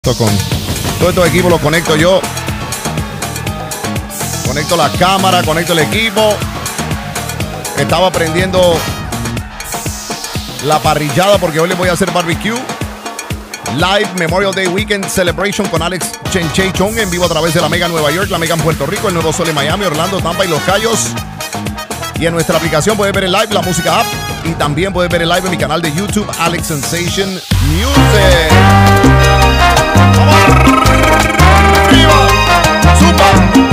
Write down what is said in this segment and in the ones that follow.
Con todos estos equipos los conecto yo. Conecto la cámara, conecto el equipo. Estaba prendiendo la parrillada porque hoy les voy a hacer barbecue. Live Memorial Day Weekend Celebration con Alex Chenchey Chong en vivo a través de la Mega Nueva York, la Mega en Puerto Rico, el Nuevo Sol en Miami, Orlando, Tampa y Los Cayos. Y en nuestra aplicación puedes ver el live, la música app. Y también puedes ver el live en mi canal de YouTube, Alex Sensation Music. ¡Vamos arriba! ¡Zumba!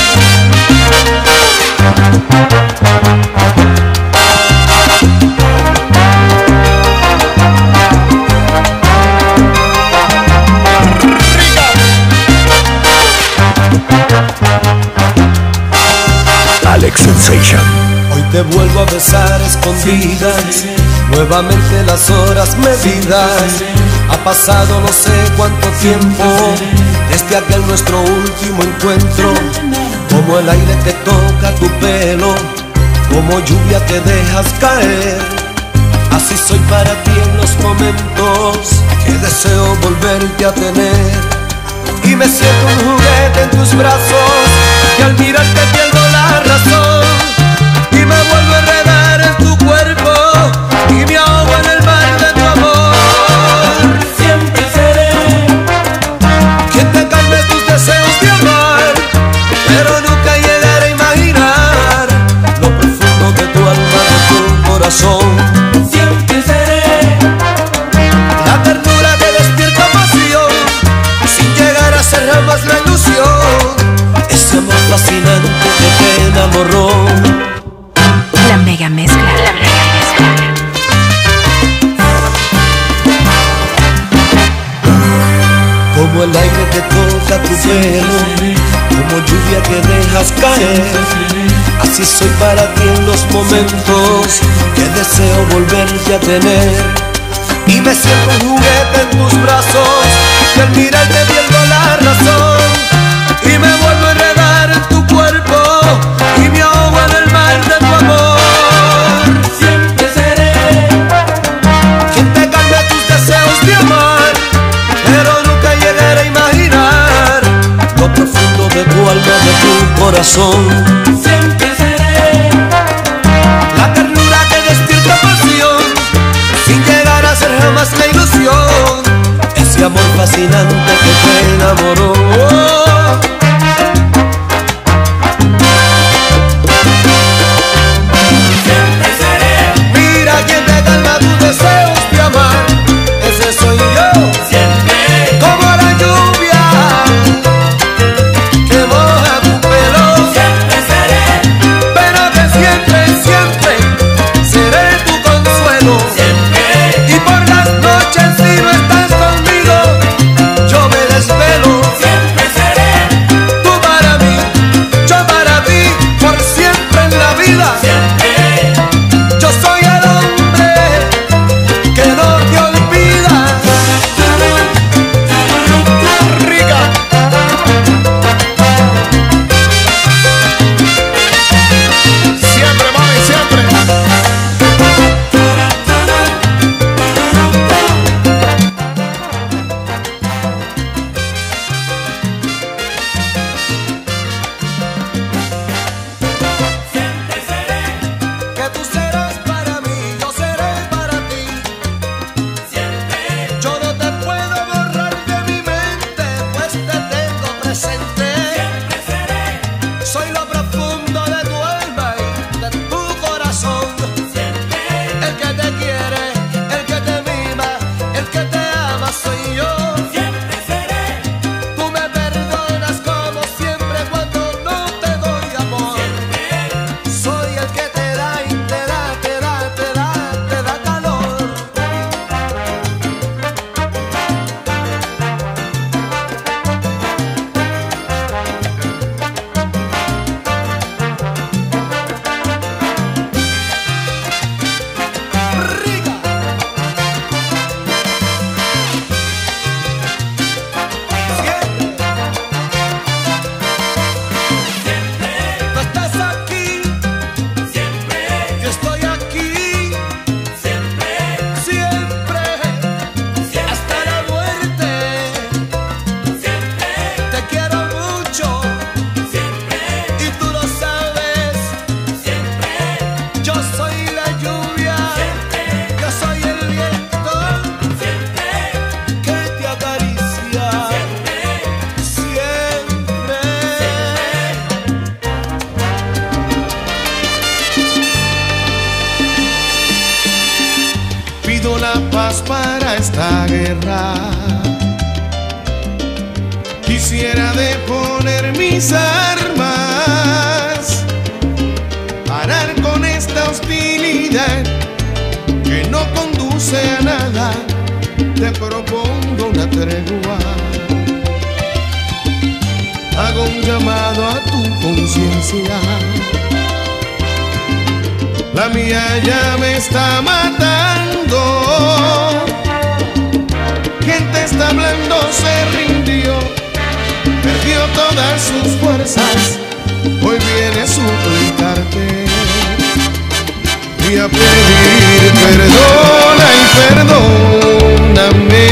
Alex Sensation. Hoy te vuelvo a besar escondidas, nuevamente las horas medidas. Ha pasado no sé cuánto tiempo desde aquel nuestro último encuentro. Como el aire que toca tu pelo, como lluvia que dejas caer. Así soy para ti en los momentos que deseo volverte a tener. Y me siento un juguete en tus brazos, que al mirarte pierdo la razón. Y me vuelvo a enredar en tu cuerpo, y me ahogo en el mar de tu amor. Siempre seré quien te calme tus deseos de amar, pero nunca llegaré a imaginar lo profundo de tu alma, de tu corazón. Siempre seré la ternura que despierta pasión, sin llegar a ser jamás la ilusión. Ese amor fascinante que te enamoró. La mega mezcla. La mega mezcla. Como el aire que toca tu pelo, como lluvia que dejas caer. Así soy para ti en los momentos que deseo volverte a tener. Y me siento un juguete en tus brazos, que al mirarte pierdo la razón. Y me vuelvo a enredar en tu cuerpo, y me ahogo en el mar de tu amor. Siempre seré quien te calme tus deseos de amar, pero nunca llegaré a imaginar lo profundo de tu alma, de tu corazón. Siempre seré la ternura que despierta pasión, sin llegar a ser jamás la ilusión. Ese amor fascinante que te enamoró. Siempre seré Quisiera deponer mis armas, parar con esta hostilidad que no conduce a nada. Te propongo una tregua, hago un llamado a tu conciencia. La mía ya me está matando. Gente está hablando, se rindió, perdió todas sus fuerzas. Hoy viene a suplicarte y a pedir perdona y perdóname,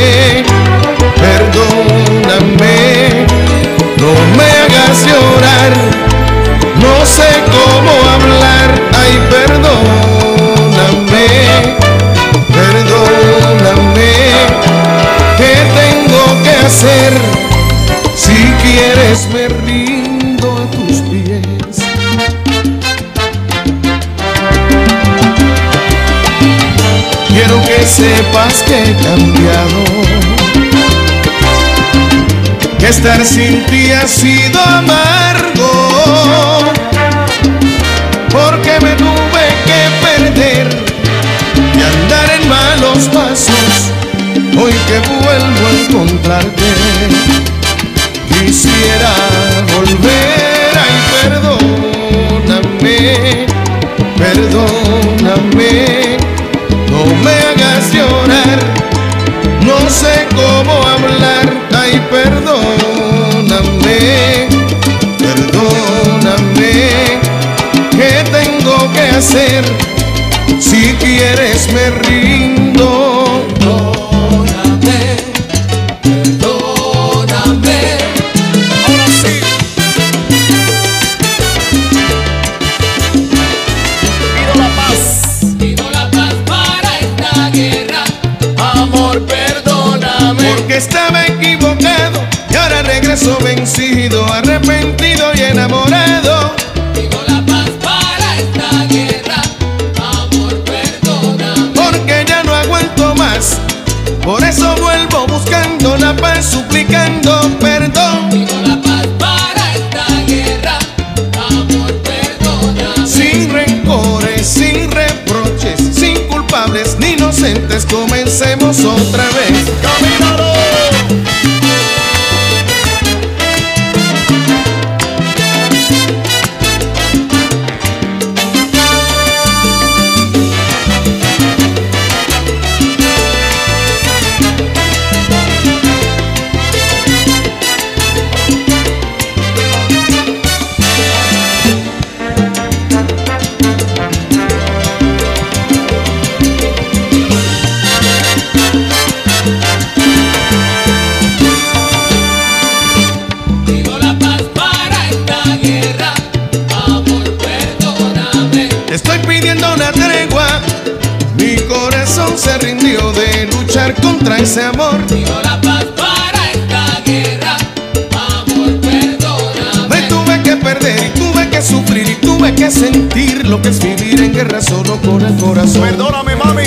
perdóname. No me hagas llorar, no sé cómo hablar. Ay, perdóname, perdóname. ¿Qué tengo que hacer? Si quieres me rindo a tus pies. Quiero que sepas que he cambiado, que estar sin ti ha sido amargo, porque me tuve que perder y andar en malos pasos. Hoy que vuelvo a encontrarte, quisiera volver. Ay, perdóname, perdóname. No me hagas llorar, no sé cómo hablar. Ay, perdóname, perdóname. ¿Qué tengo que hacer? Si quieres me rindo. Perdóname, perdóname. Ahora sí. Pido la paz. Pido la paz para esta guerra. Amor, perdóname. Porque estaba equivocado y ahora regreso vencido, arrepentido y enamorado. Pido la paz para esta guerra. Amor, perdóname. Porque ya no aguanto más, por eso vuelvo buscando la paz, suplicando perdón. Pido la paz para esta guerra. Amor, perdóname. Sin rencores, sin reproches, sin culpables ni inocentes, comencemos otra vez. ¡Camínalo! Se rindió de luchar contra ese amor. Pido la paz para esta guerra. Amor, perdóname. Me tuve que perder y tuve que sufrir y tuve que sentir lo que es vivir en guerra solo con el corazón. Perdóname, mami.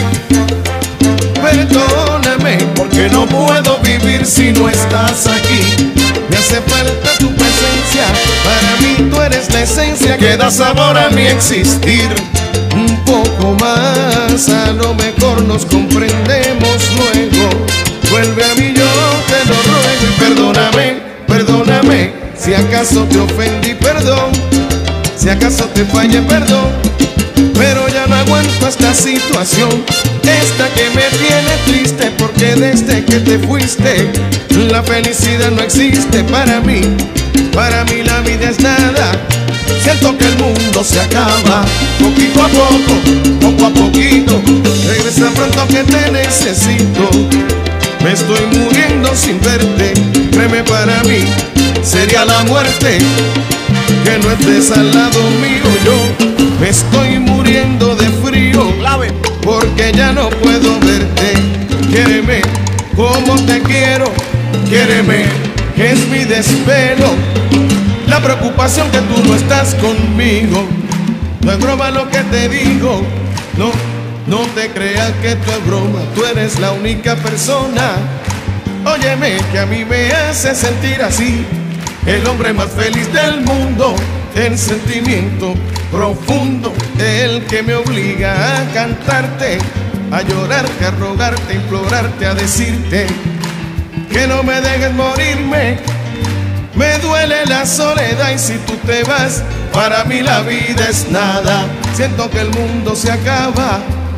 Perdóname, porque no puedo vivir si no estás aquí. Me hace falta tu presencia. Para mí tú eres la esencia que da sabor a mi existir. Un poco más, a lo mejor nos comprendemos luego. Vuelve a mí, yo te lo ruego y perdóname, perdóname. Si acaso te ofendí, perdón. Si acaso te fallé, perdón. Pero ya no aguanto esta situación, esta que me tiene triste, porque desde que te fuiste la felicidad no existe para mí. Para mí la vida es nada. Siento que el mundo se acaba, poquito a poco, poco a poquito. Regresa pronto que te necesito. Me estoy muriendo sin verte. Créeme, para mí sería la muerte que no estés al lado mío. Yo me estoy muriendo de frío, porque ya no puedo verte. Quiéreme como te quiero, quiéreme, que es mi desvelo. La preocupación que tú no estás conmigo. No es broma lo que te digo. No te creas que esto es broma. Tú eres la única persona Óyeme, que a mí me hace sentir así, el hombre más feliz del mundo, el sentimiento profundo, el que me obliga a cantarte, a llorarte, a rogarte, a implorarte, a decirte que no me dejes morirme. Me duele la soledad y si tú te vas, para mí la vida es nada. Siento que el mundo se acaba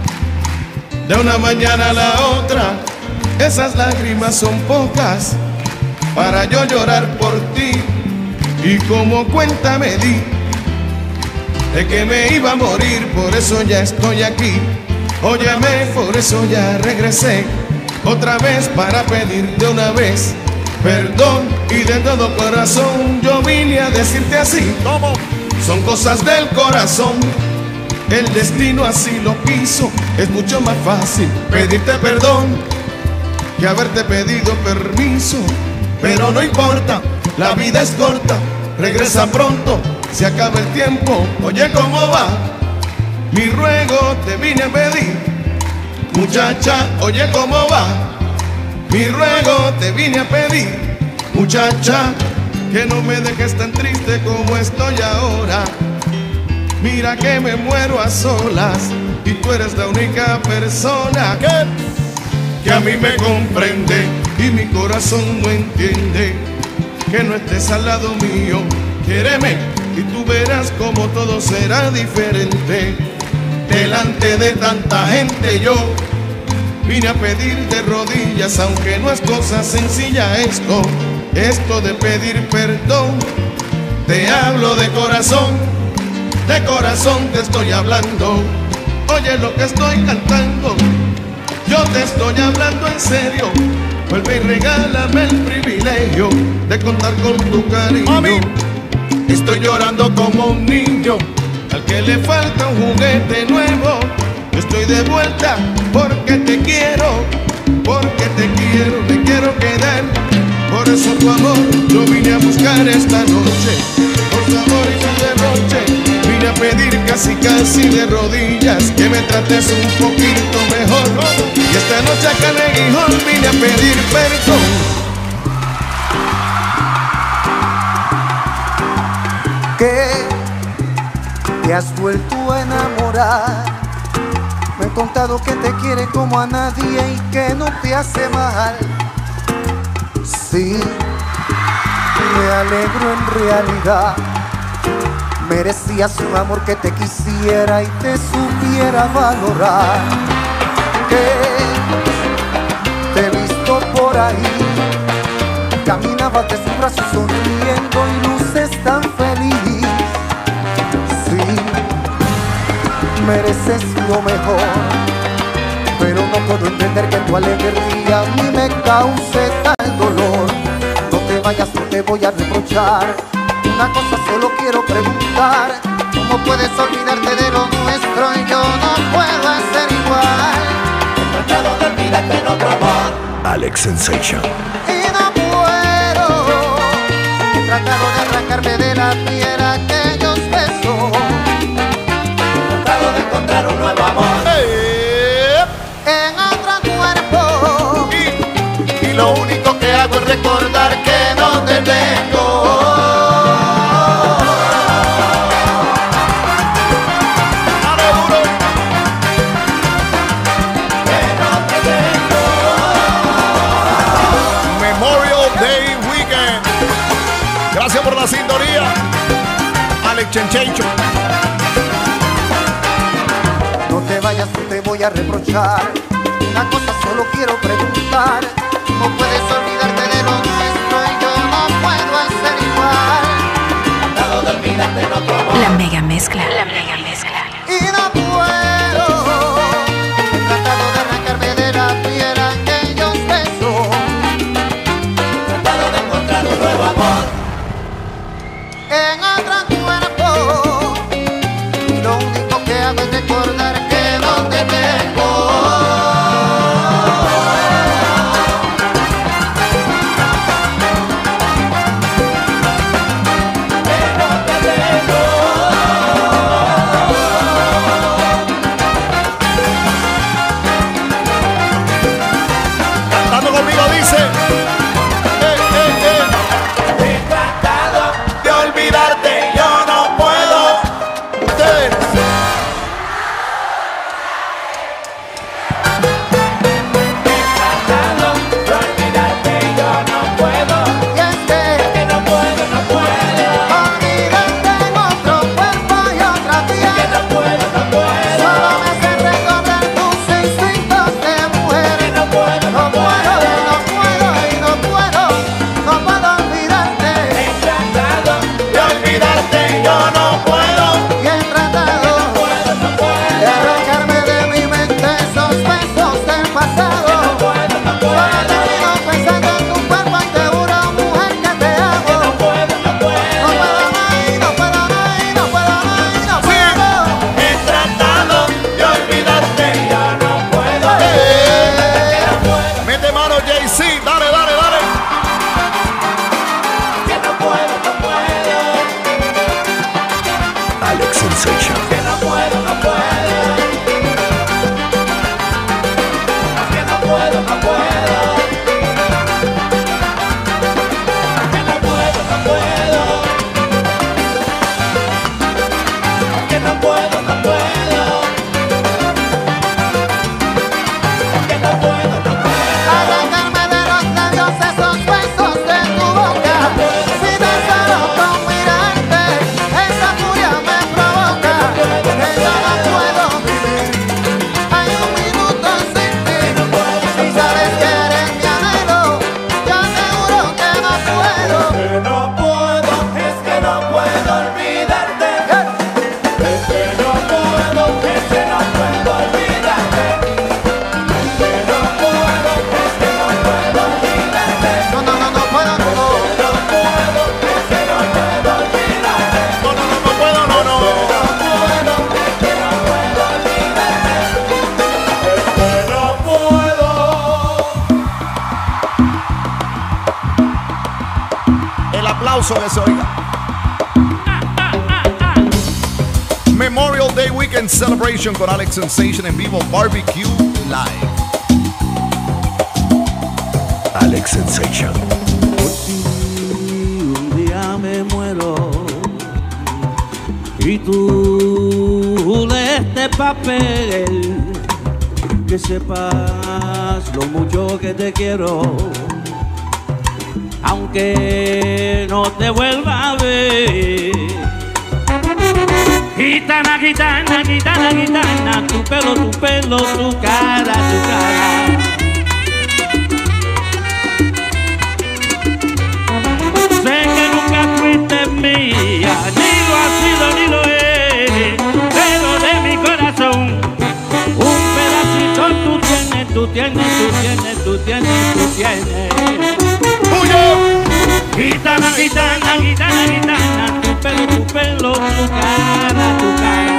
de una mañana a la otra. Esas lágrimas son pocas para yo llorar por ti. Y como cuenta me di de que me iba a morir, por eso ya estoy aquí. Óyeme, por eso ya regresé otra vez para pedirte una vez perdón, y de todo corazón yo vine a decirte así. ¿Cómo? Son cosas del corazón, el destino así lo quiso. Es mucho más fácil pedirte perdón que haberte pedido permiso. Pero no importa, la vida es corta, regresa pronto, se acaba el tiempo. Oye, ¿cómo va? Mi ruego te vine a pedir, muchacha, oye, ¿cómo va? Mi ruego te vine a pedir, muchacha, que no me dejes tan triste como estoy ahora. Mira que me muero a solas y tú eres la única persona que a mí me comprende y mi corazón no entiende que no estés al lado mío. Quiéreme y tú verás como todo será diferente. Delante de tanta gente yo vine a pedir de rodillas, aunque no es cosa sencilla esto de pedir perdón. Te hablo de corazón te estoy hablando. Oye lo que estoy cantando, yo te estoy hablando en serio. Vuelve y regálame el privilegio de contar con tu cariño. Mami. Estoy llorando como un niño al que le falta un juguete nuevo. Yo estoy de vuelta porque te quiero, me quiero quedar. Por eso tu amor yo vine a buscar esta noche. Por tu amor y tu derroche vine a pedir casi de rodillas que me trates un poquito mejor. Y esta noche acá en Aguijón vine a pedir perdón. Que te has vuelto a enamorar. Me han contado que te quiere como a nadie y que no te hace mal. Sí, me alegro en realidad. Merecías un amor que te quisiera y te supiera valorar. Que te he visto por ahí, caminabas de sus brazos sonriendo y luces tan feliz. Sí, mereces lo mejor, pero no puedo entender que tu alegría a mí me cause tal dolor. No te vayas, no te voy a reprochar. Una cosa solo quiero preguntar: ¿cómo puedes olvidarte de lo nuestro y yo no puedo hacer igual? He tratado de olvidarte en otro amor, Alex Sensation. y no puedo. He tratado de arrancarme de la piel aquellos besos. He tratado de encontrar un nuevo amor en otro cuerpo, y lo único que hago es recordar que no te tengo. Gracias por la sintonía, Alex Sensation. No te vayas, no te voy a reprochar. Una cosa solo quiero preguntar: ¿cómo puedes olvidarte de lo nuestro y yo no puedo hacer igual? He tratado de olvidarte en otro amor, La mega mezcla. La mega mezcla. y no puedo. He tratado de arrancarme de la piel aquellos besos. He tratado de encontrar un nuevo amor en otro cuerpo, y lo único que hago es recordar que no te tengo. aplauso que se oiga. Memorial Day Weekend Celebration con Alex Sensation en vivo, Barbecue Live. Alex Sensation. Un día me muero y tú de este papel que sepas lo mucho que te quiero, aunque no te vuelva a ver. Gitana, gitana, gitana, gitana, tu pelo, tu cara, tu cara. Sé que nunca fuiste mía, ni lo has sido ni lo eres, pero de mi corazón un pedacito tú tienes, tú tienes, tú tienes, tú tienes, tú tienes. Gitana, gitana, gitana, gitana, tu pelo, tu cara, tu cara.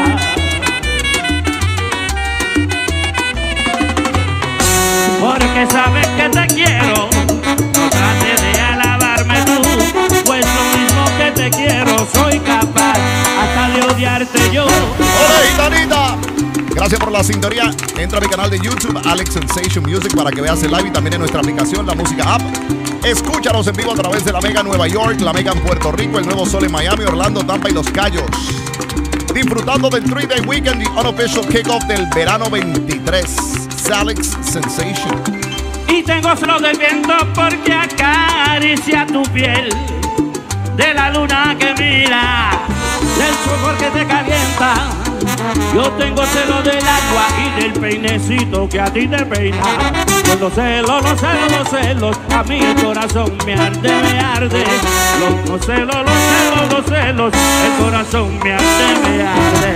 Porque sabes que te quiero, no trates de alabarme tú, pues lo mismo que te quiero, soy capaz hasta de odiarte yo. ¡Hola, gitanita! Gracias por la sintonía. Entra a mi canal de YouTube, Alex Sensation Music, para que veas el live y también en nuestra aplicación, la música app. Escúchanos en vivo a través de la Mega en Nueva York, la Mega en Puerto Rico, el Nuevo Sol en Miami, Orlando, Tampa y Los Cayos. Disfrutando del 3-Day Weekend y unofficial kickoff del verano 23. Alex Sensation. Y tengo solo del viento porque acaricia tu piel, de la luna que mira, del sudor que te calienta. Yo tengo celo del agua y del peinecito que a ti te peina. Con los celos, los celos, los celos, a mí el corazón me arde, me arde. Los celos, los celos, los celos, el corazón me arde, me arde.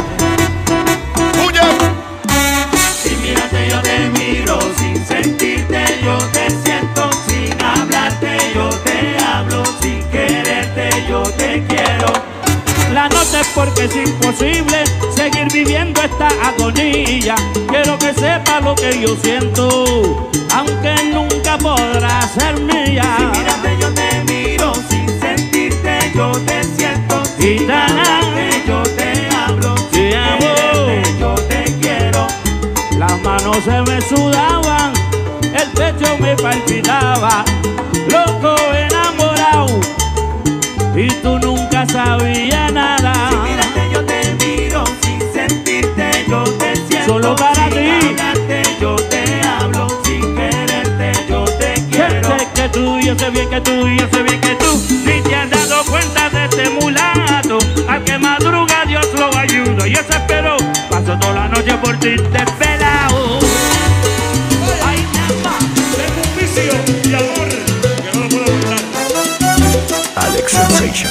Si mírate yo te miro, sin sentirte yo te siento, sin hablarte yo te hablo, sin quererte yo te quiero. La noche es porque es imposible seguir viviendo esta agonía. Quiero que sepa lo que yo siento, aunque nunca podrá ser mía. Si mírate yo te miro, sin sentirte yo te siento, sin Gitana, hablarte yo te hablo, sin te amo. quererte yo te quiero. Las manos se me sudaban, el pecho me palpitaba, loco enamorado, y tú nunca sabías nada. Si mírate yo te miro, sin sentirte yo te siento, Solo para sin ti. hablarte yo te hablo, sin quererte yo te quiero. Sé que tú, yo sé bien que tú, yo sé bien que tú ni te has dado cuenta de este mulato. Al que madruga Dios lo ayuda. Yo se espero, paso toda la noche por ti desvelado. Ay, nada, tengo un vicio y amor que no lo puedo ocultar. Alex Sensation.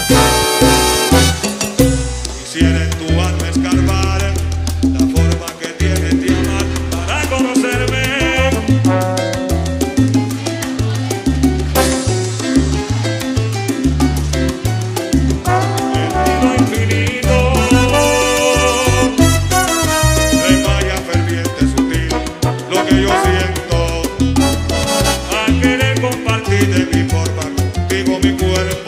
Quisiera en tu alma escarbar la forma que tienes de amar para conocerme. El mundo infinito me vaya ferviente, sutil, lo que yo siento al querer compartir de mi forma contigo mi cuerpo.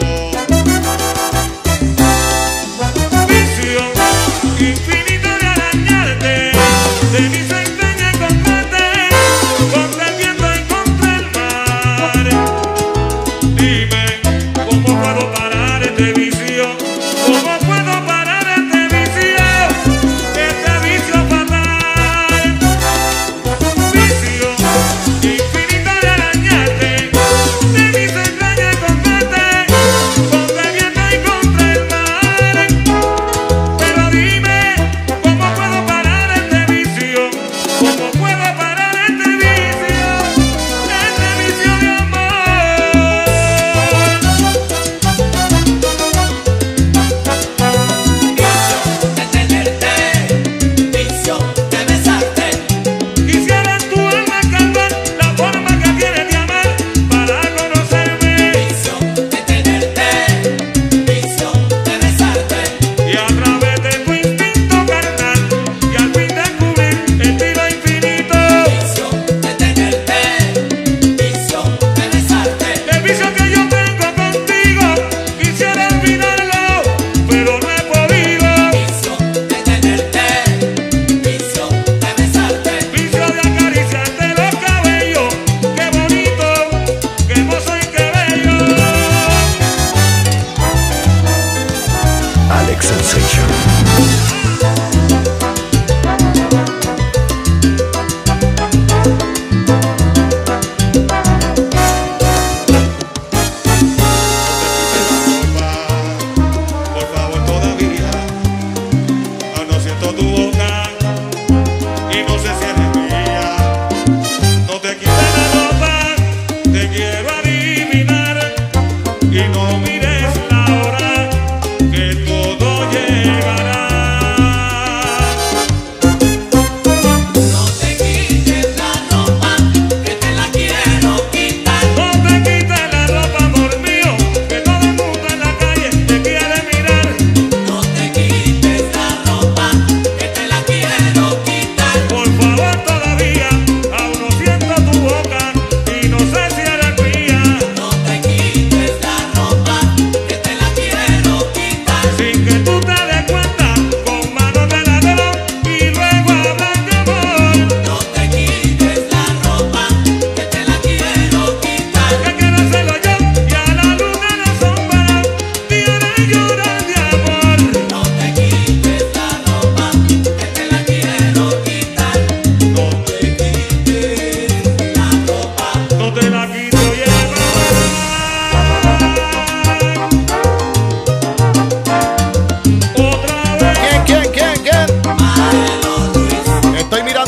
Visión infinita de arañarte, de mis entrañas encontrarte, contra el viento y contra el mar. Dime, ¿cómo puedo parar este vicio? ¿Cómo puedo parar este vicio fatal? Visión infinita de arañarte, de mis entrañas encontrarte,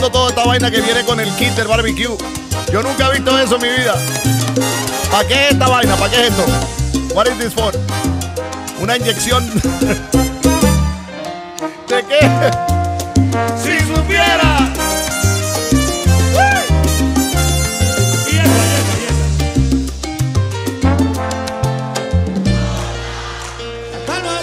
visto toda esta vaina que viene con el kit del barbecue. Yo nunca he visto eso en mi vida. ¿Para qué es esta vaina? ¿Para qué es esto? What is this for? Una inyección. ¿De qué? Si supiera. Y esa. Palmas.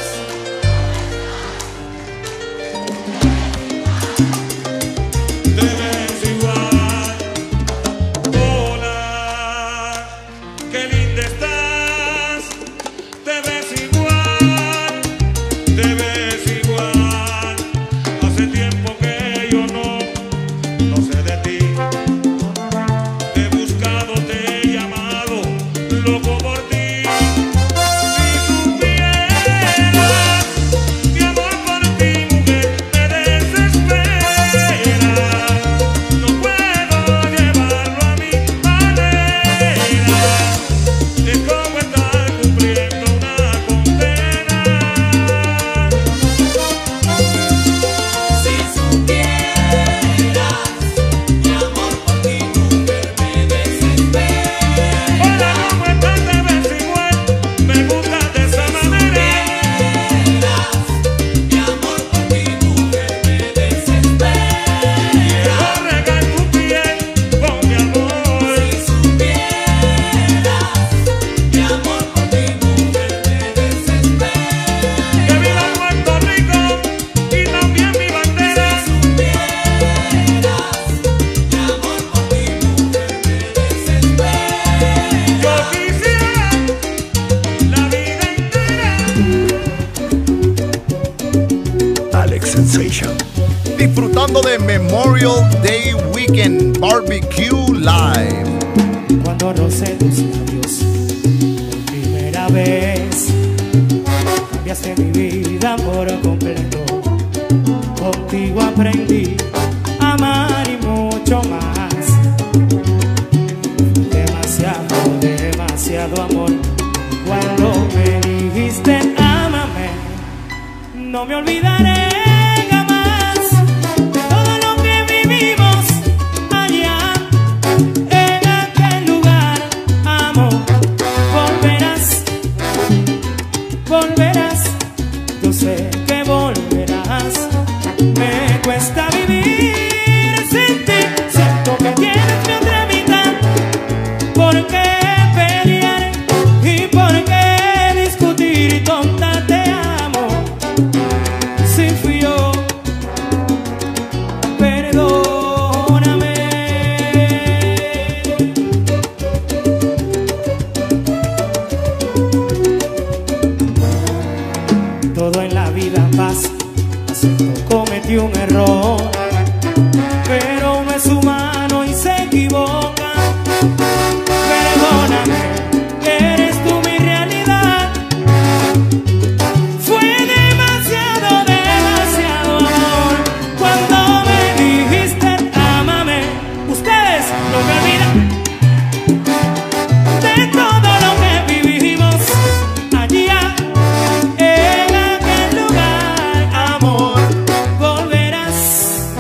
Te ves igual. Hola, qué linda estás. Te ves igual. Te ves igual. Hace tiempo que yo no sé de ti. Te he buscado, te he llamado, loco por ti. Si supieras, mi amor por ti, mujer, me desespera. No puedo llevarlo a mi manera. Es como estar cumpliendo una condena. Si supieras, mi amor por ti, mujer, me desespera. Hola, ¿cómo estás? Te ves igual, me gustas de esa manera. Mi amor por ti, mujer, me desespera. Quiero regar tu piel con mi amor. Si supieras, mi amor por ti, mujer, me desespera. Que viva Puerto Rico y también mi bandera. Si supieras, mi amor por ti, mujer, me desespera. Yo quisiera la vida entera. Alex Sensation. Disfrutando de Memorial Day Weekend Barbecue Live. Cuando rocé tus labios por primera vez, cambiaste mi vida por completo. Contigo aprendí a amar y mucho más. Demasiado, demasiado amor. Cuando me dijiste ámame, no me olvidaré jamás de todo lo que vivimos allá en aquel lugar. Amor, volverás, volverás. Yo sé que volverás. Me cuesta vivir sin ti. Siento que tienes mi otra mitad. ¿Por qué pelear y por qué discutir? Tonta, te amo. Si fui yo, perdóname. Todo en la vida pasa. Acepto, cometí un error, pero uno es humano y se equivoca. Perdóname, eres tú mi realidad. Fue demasiado, demasiado amor. Cuando me dijiste ámame, ustedes no me olvidan de todo lo que vivimos allá en aquel lugar. Amor, volverás,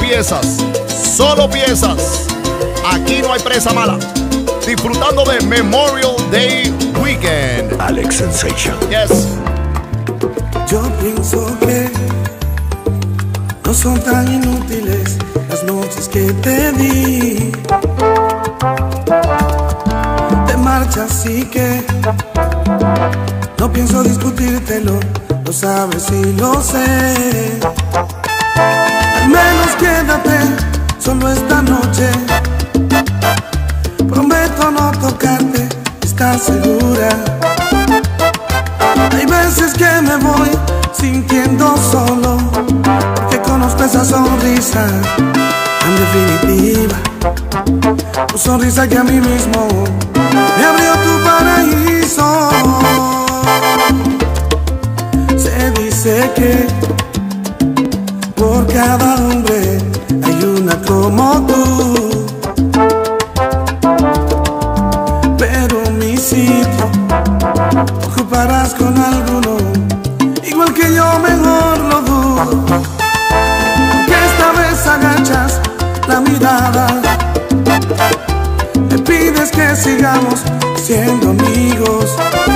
piezas, solo piezas. Aquí no hay presa mala. Disfrutando de Memorial Day Weekend. Alex Sensation. Yes. Yo pienso que no son tan inútiles las noches que te di. Te marchas y que no pienso discutírtelo, lo sabes y lo sé. Al menos quédate solo esta noche. Prometo no tocarte, ¿estás segura? Hay veces que me voy sintiendo solo, porque conozco esa sonrisa tan definitiva. Tu sonrisa que a mí mismo me abrió tu paraíso. Se dice que por cada hombre hay una como tú, pero mi sitio ocuparás con alguno, igual que yo, mejor lo dudo. Que esta vez agachas la mirada, me pides que sigamos siendo amigos.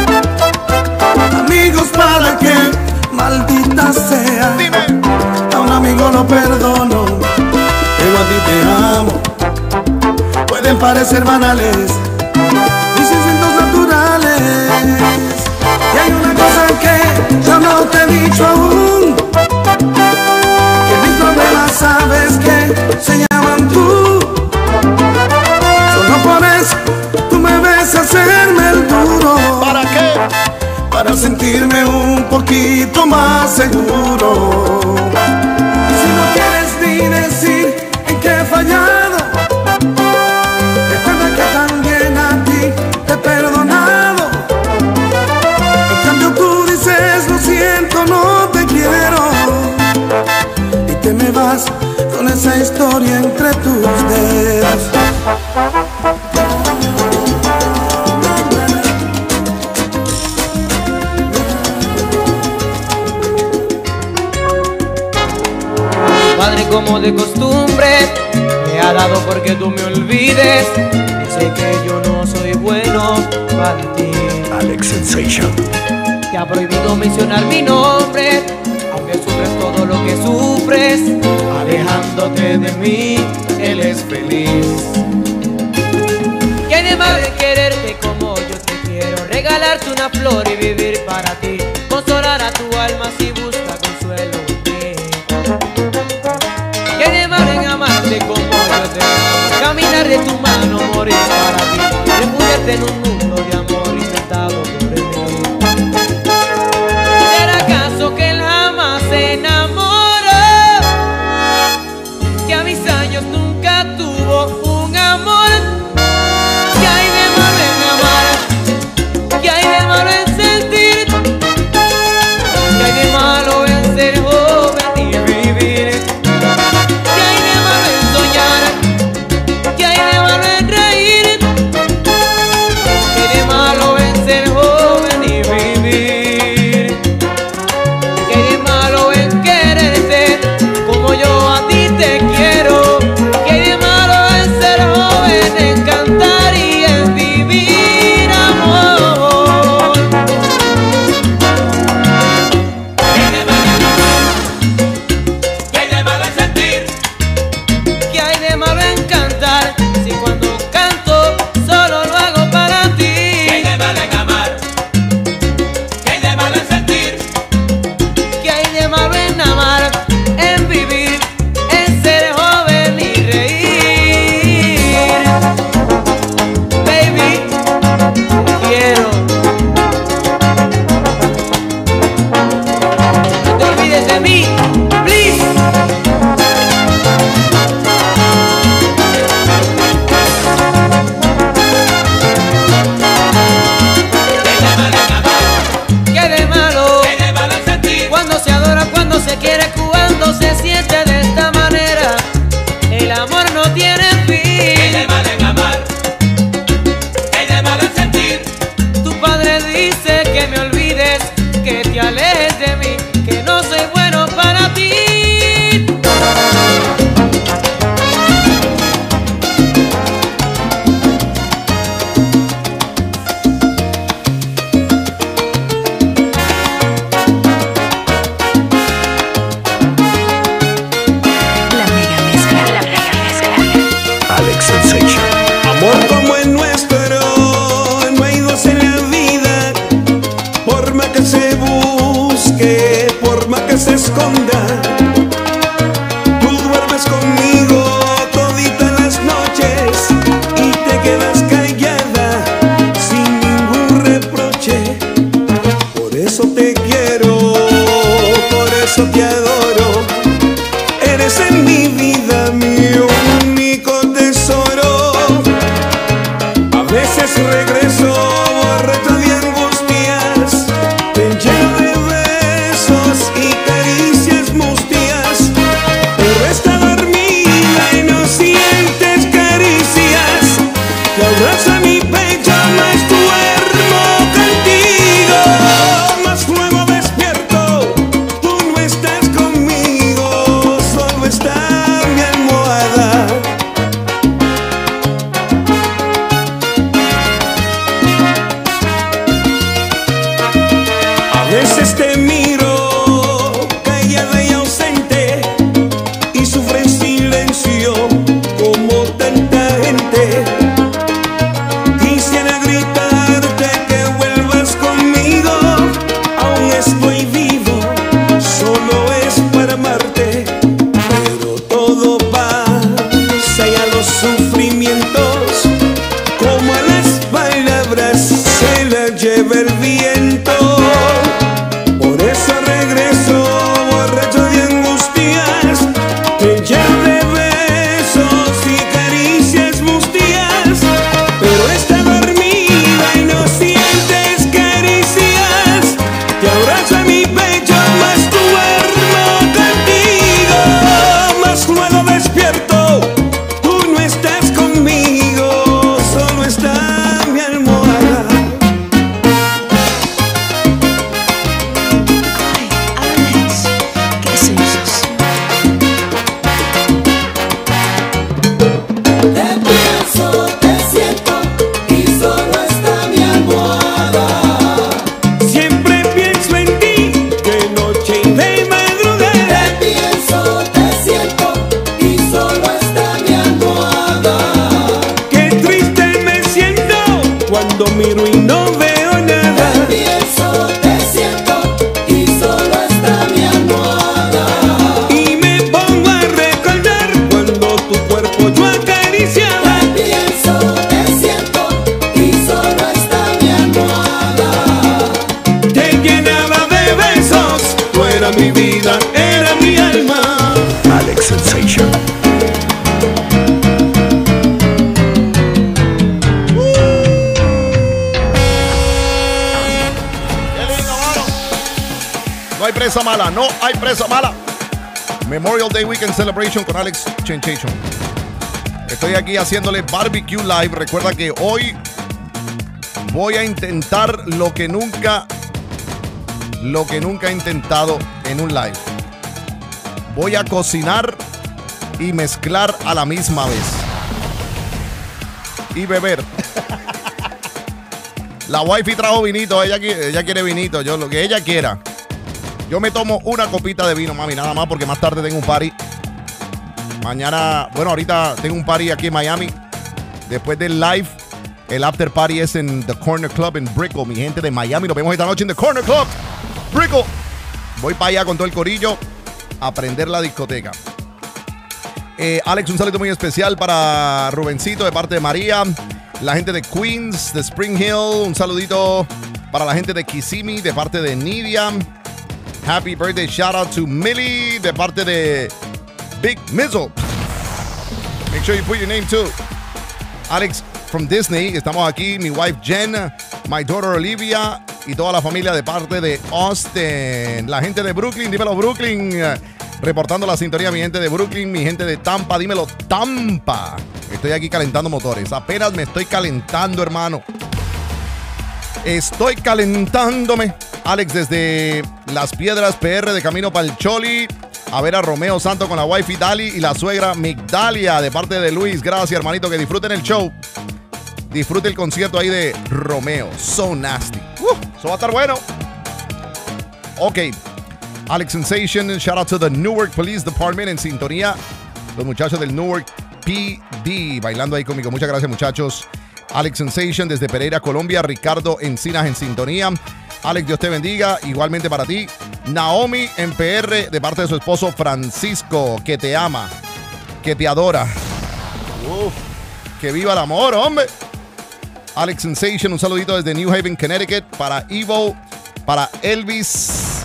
Amigos para que, maldita sea, Dime. a un amigo lo perdono, pero a ti te amo. Pueden parecer banales mis instintos naturales. Y hay una cosa que yo no te he dicho aún, que mis problemas sabes que se llaman tú. Solo por eso tú me ves hacerme el duro. ¿Para qué? Para sentirme un poquito más seguro. Si no quieres ni decir en qué he fallado, recuerda que también a ti te he perdonado. En cambio tú dices lo siento, no te quiero, y te me vas con esa historia entre tus dedos. Padre, como de costumbre, me ha dado porque tú me olvides. Dice que yo no soy bueno para ti. Alex Sensation. Te ha prohibido mencionar mi nombre, aunque sufres todo lo que sufres. Alejándote de mí, él es feliz. ¿Qué hay de malo en quererte como yo te quiero? Regalarte una flor y vivir para ti. Consolar a tu alma si busca consuelo en mí. ¿Qué hay de malo en amarte como yo te amo? Caminar de tu mano, morir para ti. Refugiarte en un mundo de amor inventado por mí. ¿Será acaso que él jamás se enamoró? Que a mis años nunca tuvo un amor. ¿Qué hay de malo en amar? ¿Qué hay de malo en sentir? ¿Qué hay de malo en ser joven y vivir? ¿Qué hay de malo en soñar? ¿Qué hay de malo en reír? esconda. Tú duermes conmigo toditas las noches y te quedas callada sin ningún reproche. Por eso te quiero, por eso te adoro. Eres en mi vida mi único tesoro. A veces regreso borracho de angustias, te lleno de besos y caricias mustias, pero está dormida y no sientes caricias. Te abraza mi pecho, más duermo contigo, más luego despierto, tú no estás conmigo, solo está mi almohada. A veces te miro callada y ausente y sufro en silencio como tanta gente. Quisiera gritarte que vuelvas conmigo, aún estoy vivo, solo es para amarte. Pero todo pasa y a los sufrimientos, como a las palabras, se las lleva el viento. Por eso regreso borracho de angustias, te lleno de besos y caricias mustias, pero está dormida y no sientes caricias. Te abrazo a mi pecho, más duermo contigo, más luego despierto, tú no estás conmigo, solo está mi almohada. Alex, ¿qué es eso? Te pienso, te siento y solo está mi almohada. Siempre pienso en ti, de noche y de madrugada. Te pienso, te siento y solo está mi almohada. Qué triste me siento cuando miro y no veo nada. Te pienso, te siento y solo está mi almohada. Y me pongo a recordar cuando tu cuerpo yo acariciaba. Te pienso, te siento y solo está mi almohada. Te llenaba de besos, tú eras mi vida, era mi alma. Alex Sensation. ¡Qué lindo, mano! No hay presa mala, no hay presa mala. Memorial Day Weekend Celebration con Alex Sensation. Estoy aquí haciéndole Barbecue Live. Recuerda que hoy voy a intentar lo que nunca he intentado en un live. Voy a cocinar y mezclar a la misma vez. Y beber. La wifi trajo vinito, ella quiere vinito, yo lo que ella quiera. Yo me tomo una copita de vino, mami, nada más, porque más tarde tengo un party. Mañana, bueno, ahorita tengo un party aquí en Miami. Después del live, el after party es en The Corner Club en Brickell. Mi gente de Miami, nos vemos esta noche en The Corner Club, Brickell. Voy para allá con todo el corillo a prender la discoteca. Alex, un saludo muy especial para Rubencito de parte de María. La gente de Queens, de Spring Hill. Un saludito para la gente de Kissimmee de parte de Nidia. Happy birthday shout out to Millie de parte de Big Mizzle. Make sure you put your name too. Alex from Disney. Estamos aquí. Mi wife Jen, my daughter Olivia y toda la familia de parte de Austin. La gente de Brooklyn, dímelo Brooklyn. Reportando la sintonía, mi gente de Brooklyn, mi gente de Tampa, dímelo Tampa. Estoy aquí calentando motores. Apenas me estoy calentando, hermano. Estoy calentándome. Alex desde Las Piedras PR de camino para el Choli. A ver a Romeo Santo con la wifi Dali y la suegra Migdalia de parte de Luis. Gracias, hermanito. Que disfruten el show. Disfrute el concierto ahí de Romeo. So nasty. Eso va a estar bueno. Ok. Alex Sensation, shout out to the Newark Police Department en sintonía. Los muchachos del Newark PD bailando ahí conmigo. Muchas gracias, muchachos. Alex Sensation desde Pereira, Colombia. Ricardo Encinas en sintonía. Alex, Dios te bendiga. Igualmente para ti. Naomi en PR de parte de su esposo Francisco, que te ama, que te adora. Uf, que viva el amor, hombre. Alex Sensation, un saludito desde New Haven, Connecticut, para Evo, para Elvis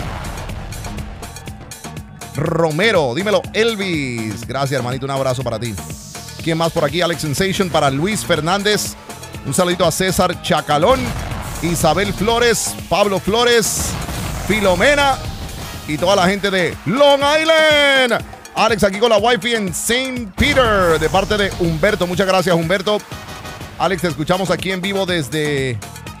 Romero. Dímelo, Elvis. Gracias, hermanito, un abrazo para ti. ¿Quién más por aquí? Alex Sensation, para Luis Fernández. Un saludito a César Chacalón, Isabel Flores, Pablo Flores, Filomena y toda la gente de Long Island. Alex aquí con la wifi en St. Peter de parte de Humberto. Muchas gracias, Humberto. Alex, te escuchamos aquí en vivo desde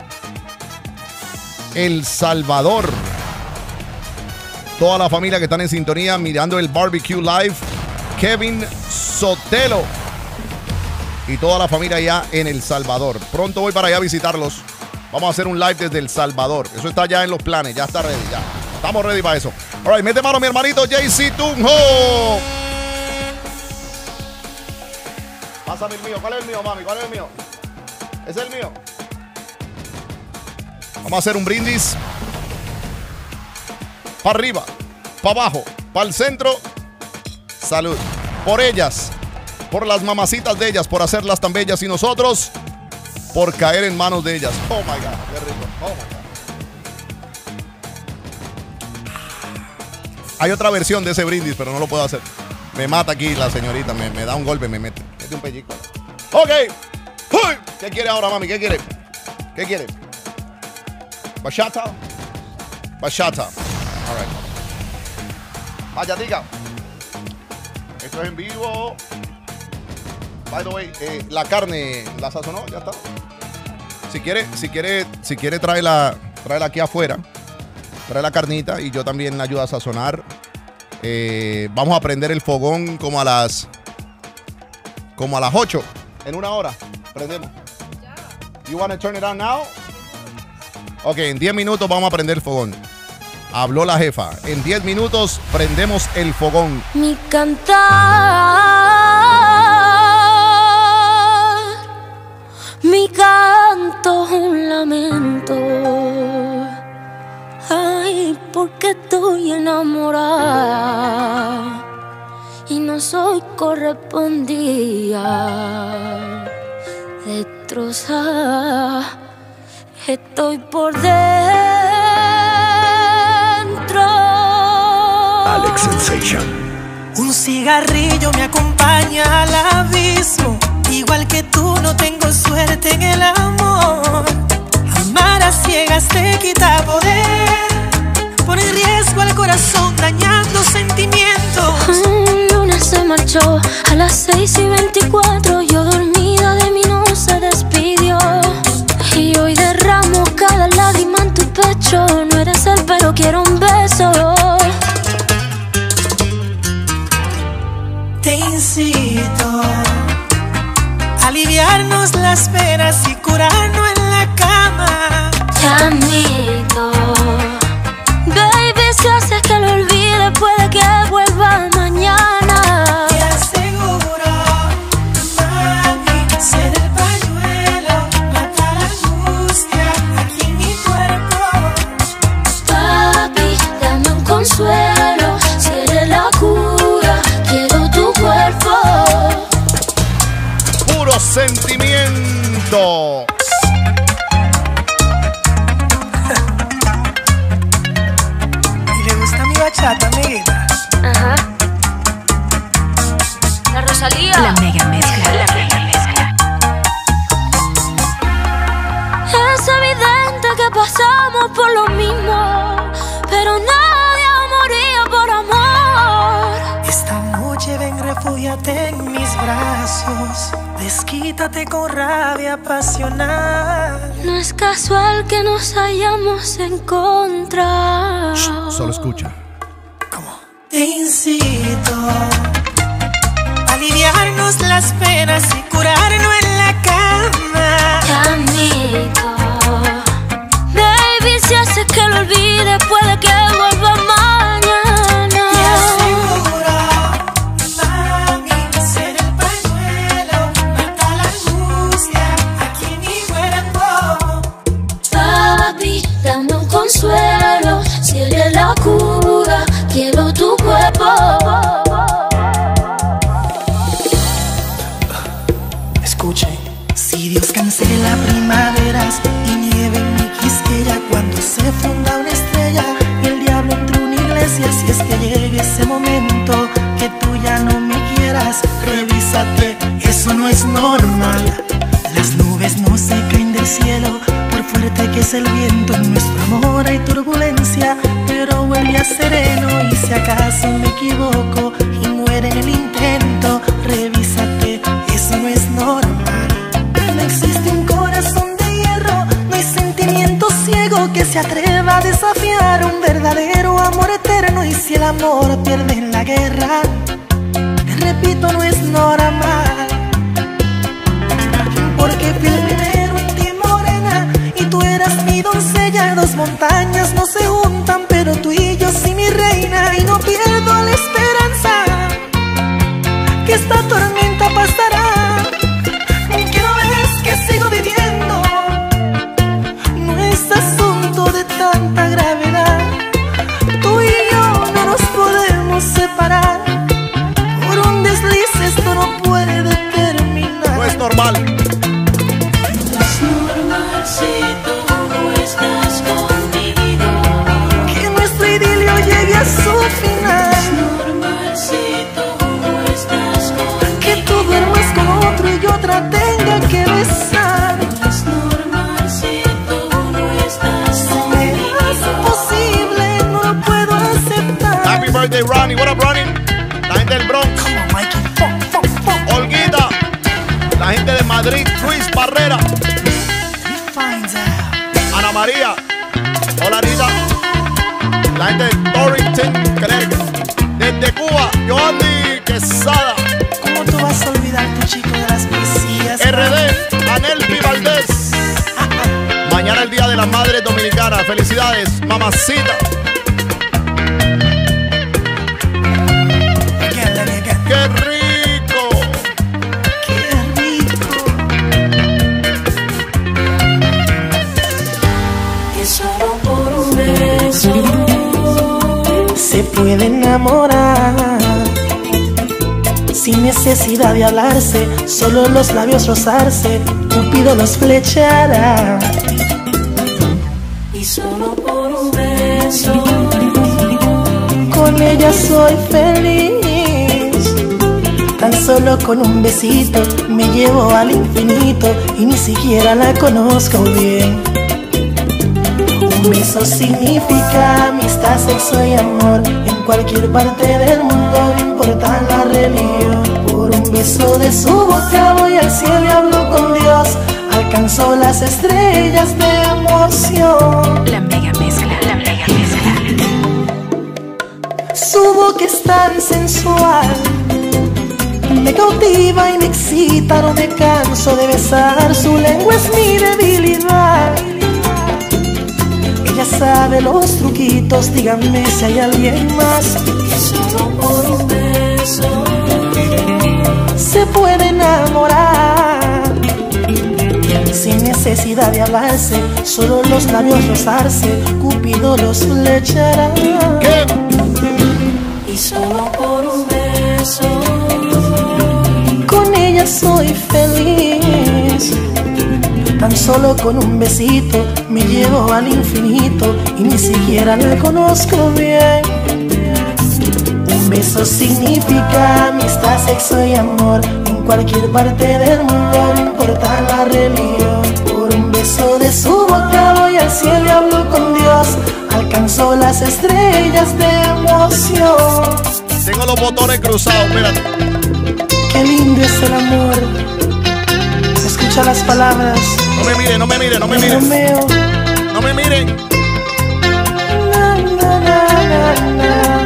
El Salvador. Toda la familia que están en sintonía mirando el Barbecue Live. Kevin Sotelo y toda la familia allá en El Salvador. Pronto voy para allá a visitarlos. Vamos a hacer un live desde El Salvador. Eso está ya en los planes, ya está ready, ya. Estamos ready para eso. All right, mete mano mi hermanito JC Tunjo. Pásame el mío. ¿Cuál es el mío, mami? ¿Cuál es el mío? ¿Es el mío? Vamos a hacer un brindis. Para arriba, para abajo, para el centro. Salud. Por ellas, por las mamacitas de ellas, por hacerlas tan bellas y nosotros por caer en manos de ellas. Oh my God, qué rico. Oh my God. Hay otra versión de ese brindis, pero no lo puedo hacer. Me mata aquí la señorita, me da un golpe, me mete un pellico. Ok. Uy. ¿Qué quiere ahora, mami? ¿Qué quiere? ¿Qué quiere? Bachata. Bachata. All right. Vaya, diga. Esto es en vivo. By the way, la carne la sazonó, ya está. Si quiere tráela aquí afuera. Trae la carnita y yo también la ayudo a sazonar. Vamos a prender el fogón como a las 8. En una hora. Prendemos. You want to turn it on now? Ok, en 10 minutos vamos a prender el fogón. Habló la jefa. En 10 minutos prendemos el fogón. Mi cantar, mi canto es un lamento. Ay, porque estoy enamorada y no soy correspondida. Destrozada estoy por dentro. Alex Sensation. Un cigarrillo me acompaña al abismo. Igual que tú no tengo suerte en el amor. Amar a ciegas te quita poder. Pone en riesgo al corazón dañando sentimientos. El lunes se marchó a las 6:24. Yo dormida de mí no se despidió. Y hoy derramo cada lágrima en tu pecho. No eres él pero quiero un beso. Te incito a aliviarnos las penas y curarnos en la cama. Te admito, baby, si haces que lo olvide puede que vuelva mañana. Te aseguro, mami, ser el pañuelo, mata la angustia aquí en mi cuerpo. Papi, dame un consuelo, si eres la cura, quiero tu cuerpo. Puro sentimiento. Bachata, amiguita. Ajá. La Rosalía. La mega mezcla. La mega mezcla. Es evidente que pasamos por lo mismo, pero nadie moría por amor. Esta noche ven, refúgiate en mis brazos. Desquítate con rabia pasional. No es casual que nos hayamos encontrado. Shh, solo escucha. Te incito a aliviarnos las penas y curarnos en la cama. Te admito, baby, si haces que lo olvide puede que vuelva mañana. Te aseguro, mami, ser el pañuelo, mata la angustia aquí en mi cuerpo. Papi, dame un consuelo, si eres la cura. estás, revísate, eso no es normal. Las nubes no se caen del cielo, por fuerte que es el viento. En nuestro amor hay turbulencia, pero vuelve a sereno. Y si acaso me equivoco y muere en el intento, revísate, eso no es normal. No existe un corazón de hierro, no hay sentimiento ciego que se atreva a desafiar un verdadero amor eterno. Y si el amor pierde en la guerra, te repito, no es normal. Porque fui el primero en ti, morena, y tú eras mi doncella. Dos montañas no se juntan, pero tú y yo sí, mi reina. Y no pierdo la esperanza que esta tormenta pasará. Que no ves que sigo viviendo, no es asunto de tanta gravedad. Tú y yo no nos podemos separar, por un desliz esto no puede terminar. No es normal. Si tú no estás conmigo, que nuestro idilio llegue a su final. es normal si tú no estás conmigo, Que tú duermas con otro y otra tenga que besar. es normal si tú no estás Me es imposible, no lo puedo aceptar. Happy birthday, Ronnie. What up, Ronnie? La gente del Bronx. Como Mikey, Olguita. La gente de Madrid, Luis Barrera. finds out. Ana María. Hola, Rita. La gente de Torrington, Connecticut. Desde Cuba, Joanny Quesada. ¿Cómo tú vas a olvidar tu chico de las poesías? RD, Anelpi Valdés. Mañana el Día de las Madres Dominicanas. Felicidades, mamacita. Again, let me again. ¡Qué rico! Qué rico. y solo por un beso Se puede enamorar sin necesidad de hablarse, solo los labios rozarse, Cupido los flechará. y solo por un beso Con ella soy feliz, tan solo con un besito me llevo al infinito y ni siquiera la conozco bien. Un beso significa amistad, sexo y amor. En cualquier parte del mundo, no importa la religión. Por un beso de su boca voy al cielo y hablo con Dios. Alcanzó las estrellas de emoción. La mega mezcla, la mega mezcla. Su boca es tan sensual, me cautiva y me excita, no me canso de besar. Su lengua es mi debilidad. Ella sabe los truquitos, díganme si hay alguien más. y solo por un beso Se puede enamorar sin necesidad de hablarse, solo los labios rozarse, Cupido los flechará. ¿Qué? y solo por un beso Con ella soy feliz, tan solo con un besito me llevo al infinito y ni siquiera la conozco bien. Un beso significa amistad, sexo y amor. En cualquier parte del mundo, no importa la religión. Por un beso de su boca voy al cielo y hablo con Dios. Alcanzó las estrellas de emoción. Tengo los botones cruzados, espérate. Qué lindo es el amor. Escucha las palabras. No me miren, no me miren, no me de miren. Romeo. No me miren. Na, na, na, na, na.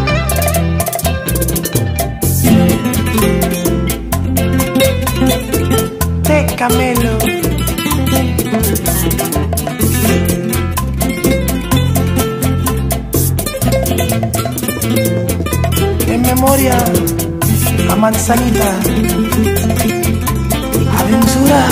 Te Camelo. En memoria a Manzanita. Aventura.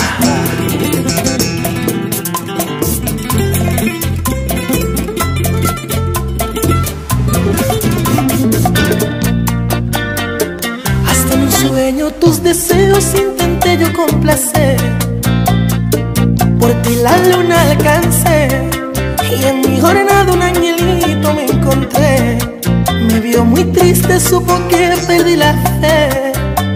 Hasta en un sueño tus deseos intenté yo complacer. Por ti la luna alcancé y en mi jornada un angelito me encontré. Me vio muy triste, supo que perdí la fe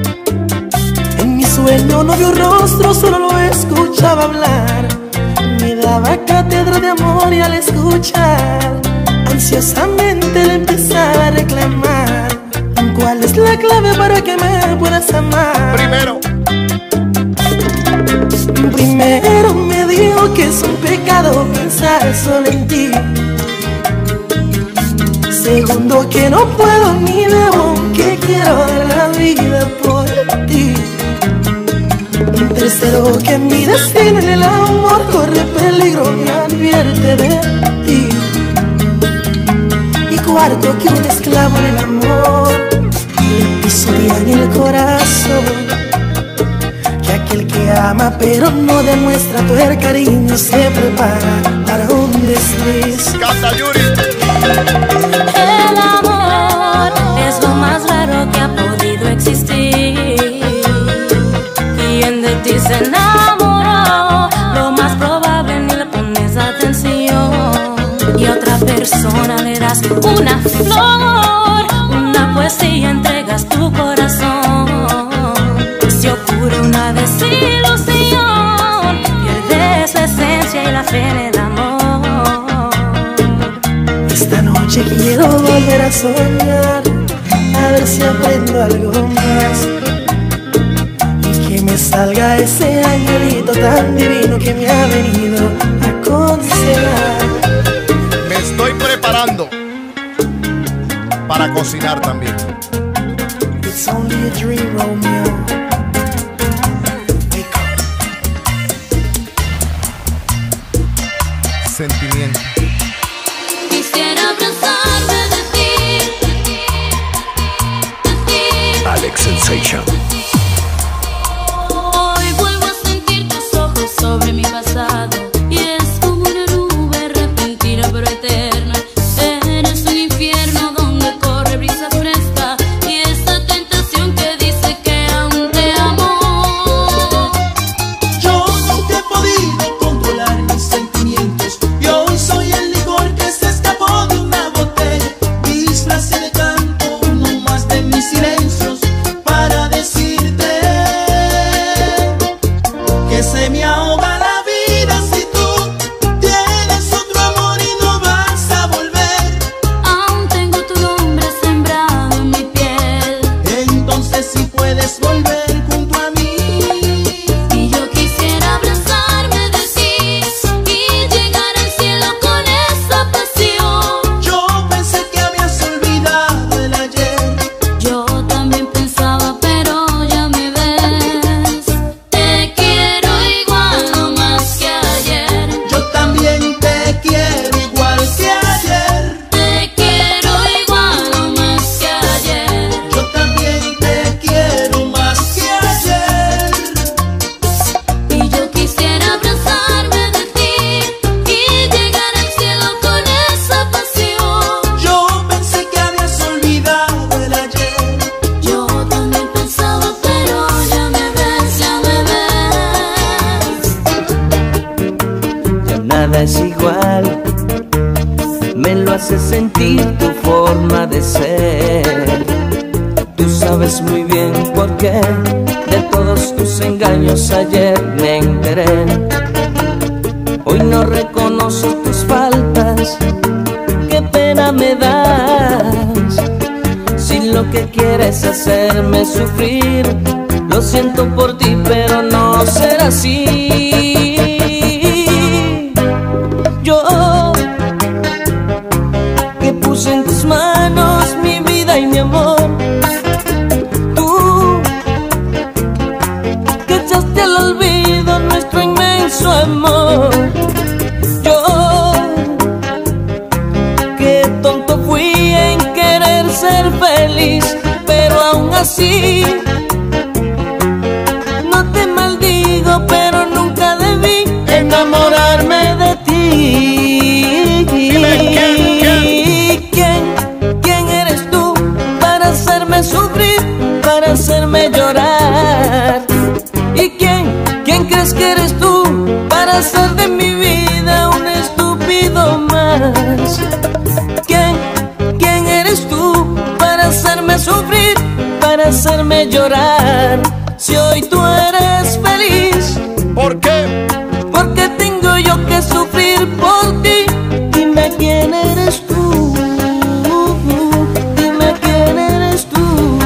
no vio rostro, solo lo escuchaba hablar. Me daba cátedra de amor y al escuchar, ansiosamente le empezaba a reclamar: ¿cuál es la clave para que me puedas amar? Primero me dijo que es un pecado pensar solo en ti. Segundo, que no puedo ni debo, que quiero dar la vida por ti. Tercero, que mi destino en el amor corre peligro y advierte de ti. Y cuarto, que un esclavo en el amor le pisotea en el corazón. Que aquel que ama pero no demuestra todo el cariño se prepara para un desliz. ¡Canta, Yuri! El amor es lo más raro que ha podido existir. Quien de ti se enamoró, lo más probable ni le pones atención. Y a otra persona le das una flor, una poesía, entregas tu corazón. Si ocurre una desilusión, pierdes la esencia y la fe en el amor. Esta noche quiero volver a soñar, a ver si aprendo algo más. Y que me salga ese angelito tan divino que me ha venido a aconsejar. Me estoy preparando para cocinar también. It's only a dream, Romeo. Sentimiento. Quisiera abrazarme de ti, Alex Sensation. Hoy vuelvo a sentir tus ojos sobre mi pasado. Y es como una nube repentina pero eterna. Eres un infierno donde corre brisa fresca. Y esa tentación que dice que aún te amo. Yo nunca he podido controlar mis sentimientos. Y hoy soy el licor que se escapó de una botella. Mis frases de canto, no más de mis silencios, para decirte que se me ahoga la vida si tú tienes otro amor y no vas a volver. Aún tengo tu nombre sembrado en mi piel. Entonces si puedes volver junto a mí. Y yo quisiera abrazarme de ti y llegar al cielo con esa pasión. Yo pensé que habías olvidado el ayer. Yo también pensaba, pero ya me ves. Te quiero igual o más que ayer. Yo también te quiero igual que ayer. Te quiero igual o más que ayer. Yo también te quiero más que ayer. Y yo quisiera abrazarme de ti y llegar al cielo con esa pasión. Yo pensé que habías olvidado el ayer. Yo también pensaba, pero ya me ves, ya me ves. Ya nada es igual, me lo hace sentir tu forma de ser. Tú sabes muy bien por qué de todos tus engaños ayer me enteré. Hoy no reconozco tus faltas, qué pena me das. Si lo que quieres es hacerme sufrir, lo siento por ti, pero no será así. Yo, que puse en tus manos mi vida y mi amor, tú, que echaste al olvido nuestro inmenso amor. Yo, qué tonto fui en querer ser feliz, pero aún así no te maldigo, pero nunca debí enamorarme de ti. ¿Quién eres tú para hacerme sufrir, para hacerme llorar? ¿Y quién crees que eres tú para hacer de mi vida un estúpido más? ¿Quién eres tú para hacerme sufrir, para hacerme llorar? Si hoy tú eres feliz, ¿por qué? Porque tengo yo que sufrir por ti. Dime quién eres tú, dime quién eres tú.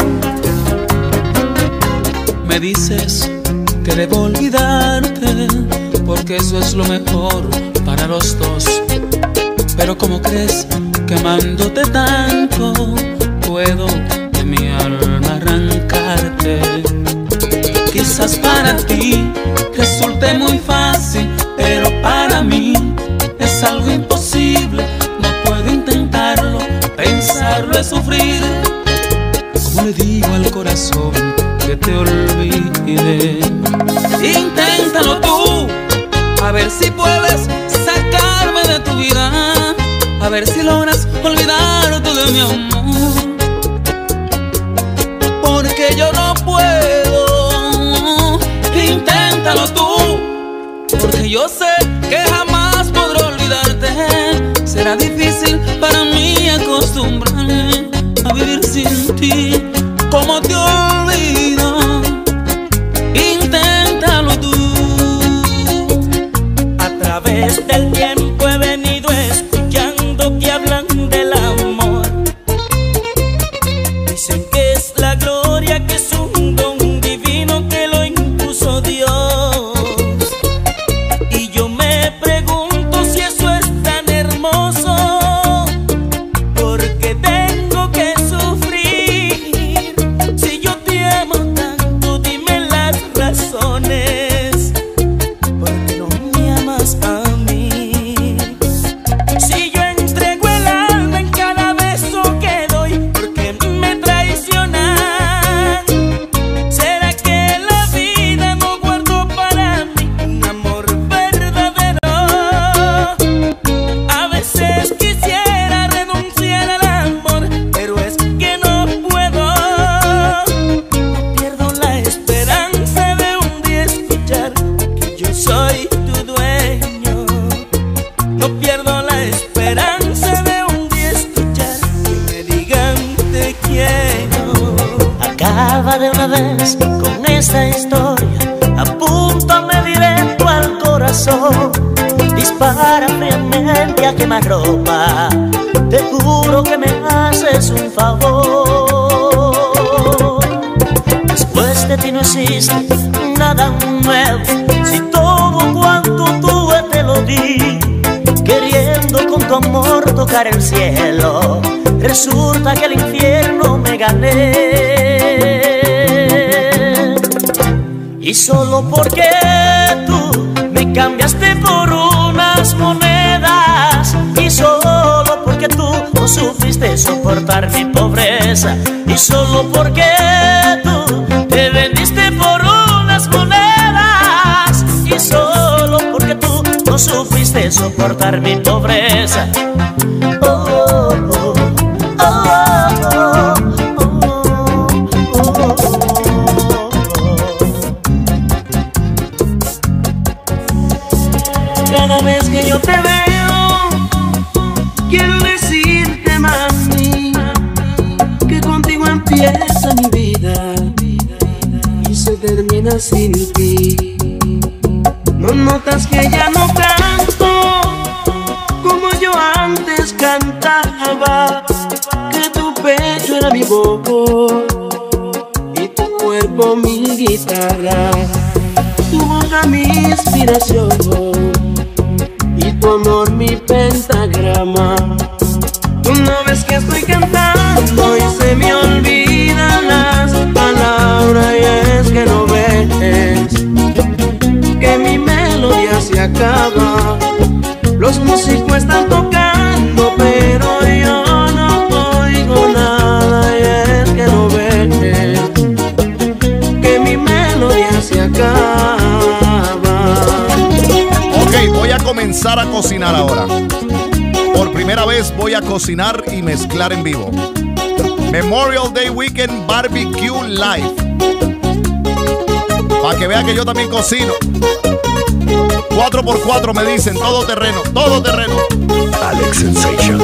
Me dices que debo olvidarte, porque eso es lo mejor para los dos. Pero ¿cómo crees que amándote tanto puedo de mi alma arrancarte? Quizás para ti resulte muy fácil, pero para mí es algo imposible. No puedo intentarlo, pensarlo es sufrir. ¿Cómo le digo al corazón que te olvide? Inténtalo tú, a ver si puedes sacarme de tu vida, a ver si logras olvidarte de mi amor. Porque yo no puedo. Inténtalo tú, porque yo sé que jamás podré olvidarte. Será difícil para mí acostumbrarme a vivir sin ti. ¿Cómo te olvido? Inténtalo tú. A través del tiempo he venido escuchando que hablan del amor. Dicen que es la gloria, que es un don divino que lo impuso Dios. Y yo me pregunto si eso es tan hermoso, porque tengo que sufrir. Si yo te amo tanto, dime las razones. ¿Por qué no me amas a mí? Si yo entrego el alma en cada beso que doy, ¿por qué me traicionan? ¿Será que la vida no guardó para mí un amor verdadero? A veces quisiera renunciar al amor, pero es que no puedo. No pierdo la esperanza de un día escuchar que yo soy tu dueño. No pierdo la esperanza de un día escuchar que me digan te quiero. Acaba de una vez con esta historia, apúntame directo al corazón. Dispara fríamente a quemarropa, te juro que me haces un favor. Después de ti no existe nada nuevo, si todo cuanto tuve te lo di. Queriendo con tu amor tocar el cielo, resulta que el infierno me gané. Y solo porque tú me cambiaste por unas monedas, y solo porque tú no supiste soportar mi pobreza, y solo porque tú te vendiste por unas monedas, y solo porque tú no supiste soportar mi pobreza. Oh, oh, oh, oh, Cada vez que yo te veo, quiero decirte, mami, que contigo empieza mi vida y se termina sin ti. No notas que ya no canto como yo antes cantaba, que tu pecho era mi voz y tu cuerpo mi guitarra, tu boca mi inspiración y tu amor mi pentagrama. Tú no ves que estoy cantando y se me olvidan las palabras, y es que no ves que mi melodía se acaba. Los músicos están tocando, pero yo no oigo nada, y es que no ves que mi melodía se acaba. Ok, voy a comenzar a cocinar ahora. Por primera vez voy a cocinar y mezclar en vivo. Memorial Day Weekend Barbecue Live. Para que vean que yo también cocino. 4x4 me dicen, todo terreno, todo terreno. Alex Sensation.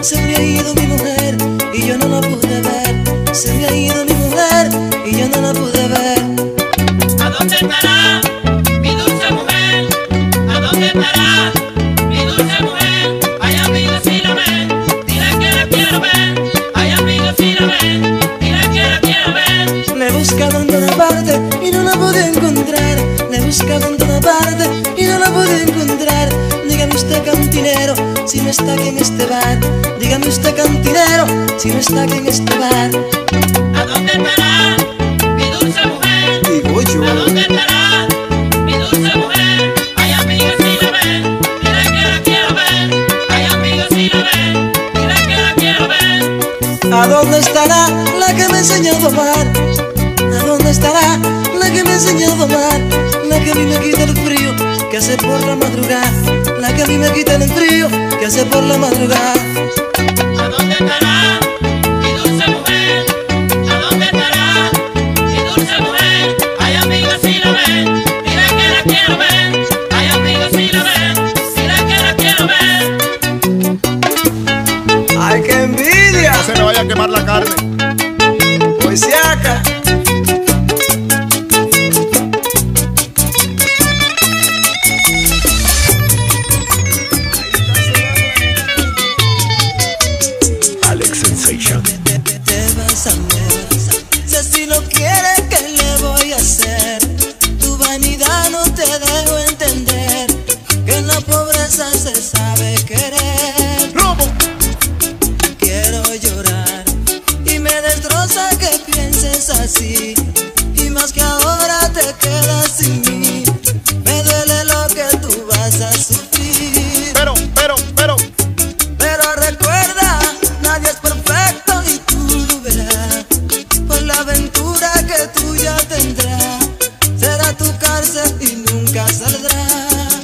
Se me ha ido mi mujer y yo no la pude ver. Se me ha ido mi mujer y yo no la pude ver. ¿A dónde estará mi dulce mujer? ¿A dónde estará mi dulce mujer? Ay, amigos, si la ven, dile que la quiero ver. Ay, amigos, si la ven, dile que la quiero ver. Le he buscado en toda parte y no la pude encontrar. Le he buscado en toda parte y no la pude encontrar. Dígame usted, cantinero, si no está aquí en este bar. Dígame usted, cantinero, si no está aquí en este bar. ¿A dónde estará mi dulce mujer? Digo yo. ¿A dónde estará mi dulce mujer? Ay, amigos, si la ven, dile que la quiero ver. Ay, amigos, si la ven, dile que la quiero ver. ¿A dónde estará la que me enseñó a tomar? ¿A dónde estará la que me enseñó a tomar? La que a mí me quita el frío que hace por la madrugada. La que a mí me quita el frío que hace por la madrugada. ¿A dónde estará mi dulce mujer? ¿A dónde estará mi dulce mujer? Ay, amigos, si la ven, dile que la quiero ver. Ay, amigos, si la ven, dile que la quiero ver. ¡Ay, qué envidia! No se me vaya a quemar la carne. Pues se acá. Alex Sensation. Te vas a ver. Si así lo quiere, ¿qué le voy a hacer? Tu vanidad no te dejo entender que en la pobreza se sabe querer. ¡Robo! Quiero llorar y me destroza que pienses así. Y más que ahora te quedas sin mí. Me duele lo que tú vas a sufrir. Pero recuerda, nadie es perfecto y tú lo verás. Por la aventura que tú ya tendrás, será tu cárcel y nunca saldrás.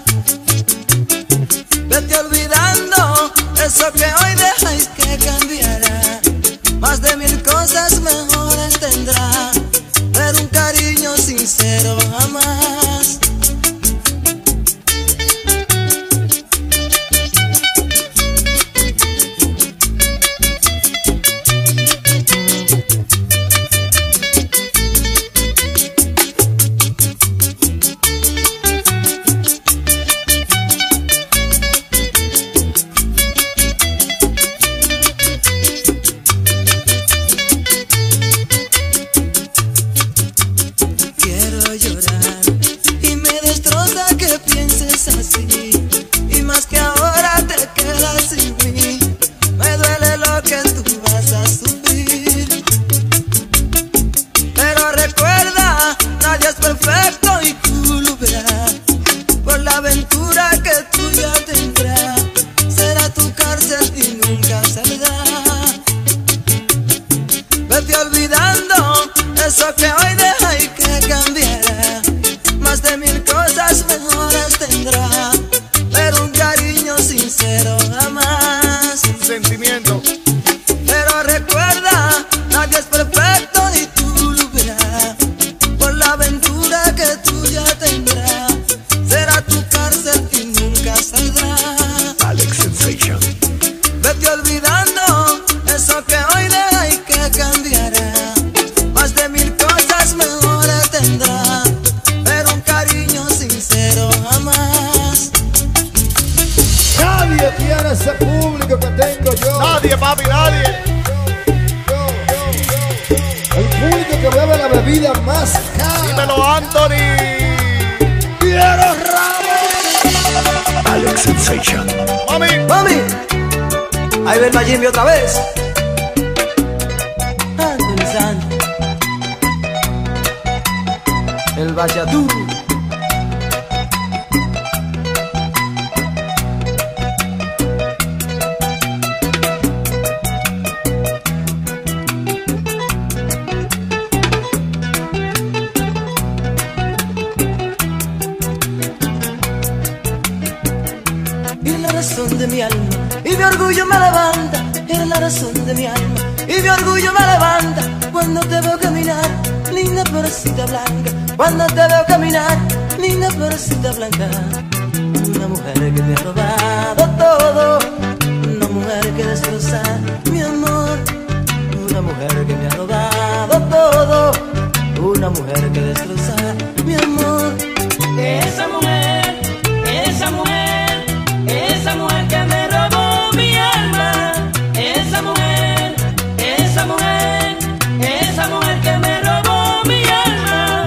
Vete olvidando eso que hoy dejáis que cambiará. Más de 1000 cosas mejores tendrá, pero un cariño sincero jamás. Quiero llorar y me destroza que pienses así. Y más que ahora te quedas sin mí. Me duele lo que tú vas a sufrir. Pero recuerda, nadie es perfecto y tú lo verás. Por la aventura que tú ya tendrás, será tu cárcel y nunca saldrás. Vete olvidando eso que hoy deja y que cambiará. Más de 1000 cosas mejores tendrá, pero un cariño sincero jamás. Sentimiento. Pero recuerda, nadie es perfecto y tú lo verás. Por la aventura que tú ya tendrás, será tu cárcel y nunca saldrás. Alex Sensation. Vete olvidando eso que hoy deja y que cambiará. Más de 1000 cosas mejores tendrá, pero un cariño sincero jamás. Nadie tiene ese público que tengo yo. Nadie, papi, nadie. El público que bebe la bebida más cara. Dímelo, Anthony. ¡Quiero rabo! Alex Sensation. Mami, ahí ven Mayimbe otra vez. Anthony Santos, el Bachatú. Y la razón de mi alma y mi orgullo me levanta. Eres la razón de mi alma y mi orgullo me levanta. Cuando te veo caminar, linda perecita blanca. Cuando te veo caminar, linda perecita blanca. Una mujer que te ha robado todo, una mujer que destrozar mi amor. Una mujer que me ha robado todo, una mujer que destroza mi amor. Esa mujer, esa mujer, esa mujer que me robó mi alma. Esa mujer, esa mujer, esa mujer que me robó mi alma.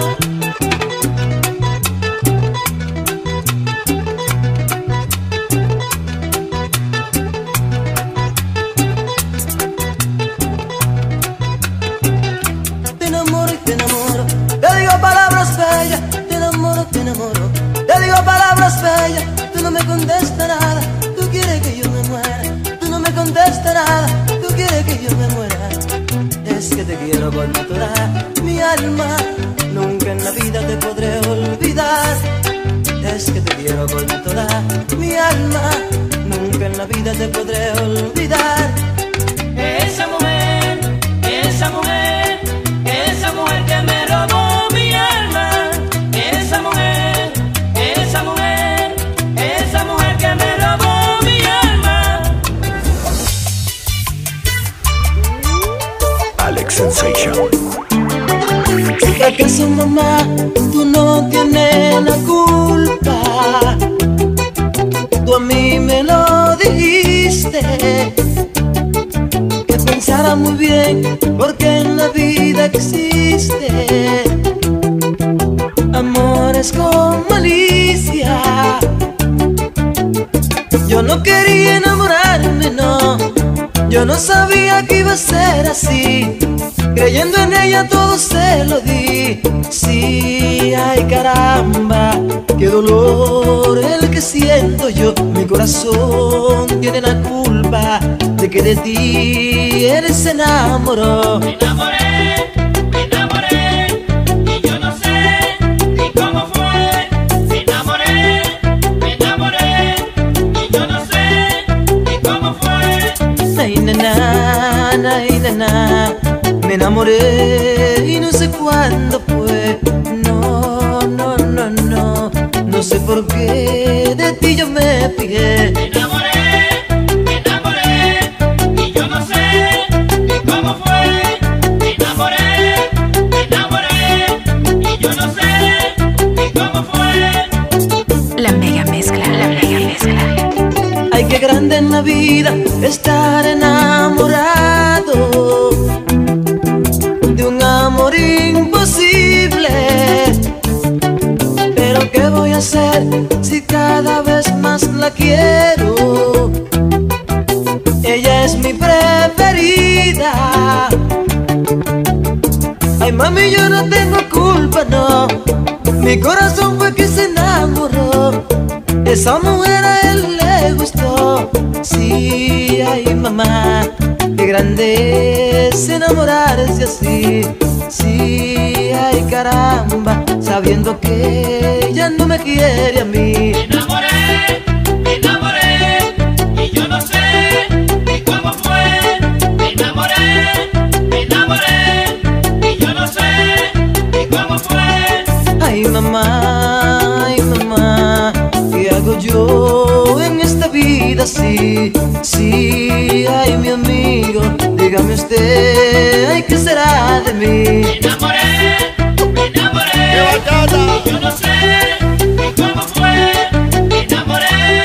Te enamoro y te enamoro, te digo palabras bellas, te enamoro, te enamoro, te digo palabras bellas. Tú no me contestas nada, tú quieres que yo me muera. Tú no me contestas nada, tú quieres que yo me muera. Es que te quiero con toda mi alma, nunca en la vida te podré olvidar. Es que te quiero con toda mi alma, nunca en la vida te podré olvidar. Esa mujer, esa mujer, esa mujer que me robó mi alma. Esa mujer, esa mujer, esa mujer que me robó mi alma. Alex Sensation. ¿Acaso mamá, tú no tienes la culpa? Tú a mí me lo dijiste, que pensara muy bien, porque en la vida existe amores con malicia. Yo no quería enamorarme, no, yo no sabía que iba a ser así. Creyendo en ella todo se lo di. Sí, ay caramba, qué dolor el que siento yo. Mi corazón tiene la culpa de que de ti él se enamoró. Me enamoré, y yo no sé ni cómo fue. Me enamoré, y yo no sé ni cómo fue. Ay nena, ay nena, me enamoré y no sé cuándo fue. No, no, no, no, no sé por qué de ti yo me fijé. Me enamoré, y yo no sé ni cómo fue. Me enamoré, y yo no sé ni cómo fue. La mega mezcla, la mega mezcla. Ay, qué grande en la vida estar enamorado de un amor imposible. Pero ¿qué voy a hacer si cada vez más la quiero? Ella es mi preferida. Ay mami, yo no tengo culpa, no. Mi corazón fue que se enamoró. Esa mujer a él le gustó. Sí, ay mamá, qué grande es enamorarse así. Sí, ay caramba, sabiendo que ella no me quiere a mí. Me enamoré, y yo no sé ni cómo fue. Me enamoré, y yo no sé ni cómo fue. Ay mamá, ¿qué hago yo en esta vida así? Sí, ay mi amigo, dígame usted, ay, ¿qué será de mí? Me enamoré, y yo no sé ni cómo fue. Me enamoré,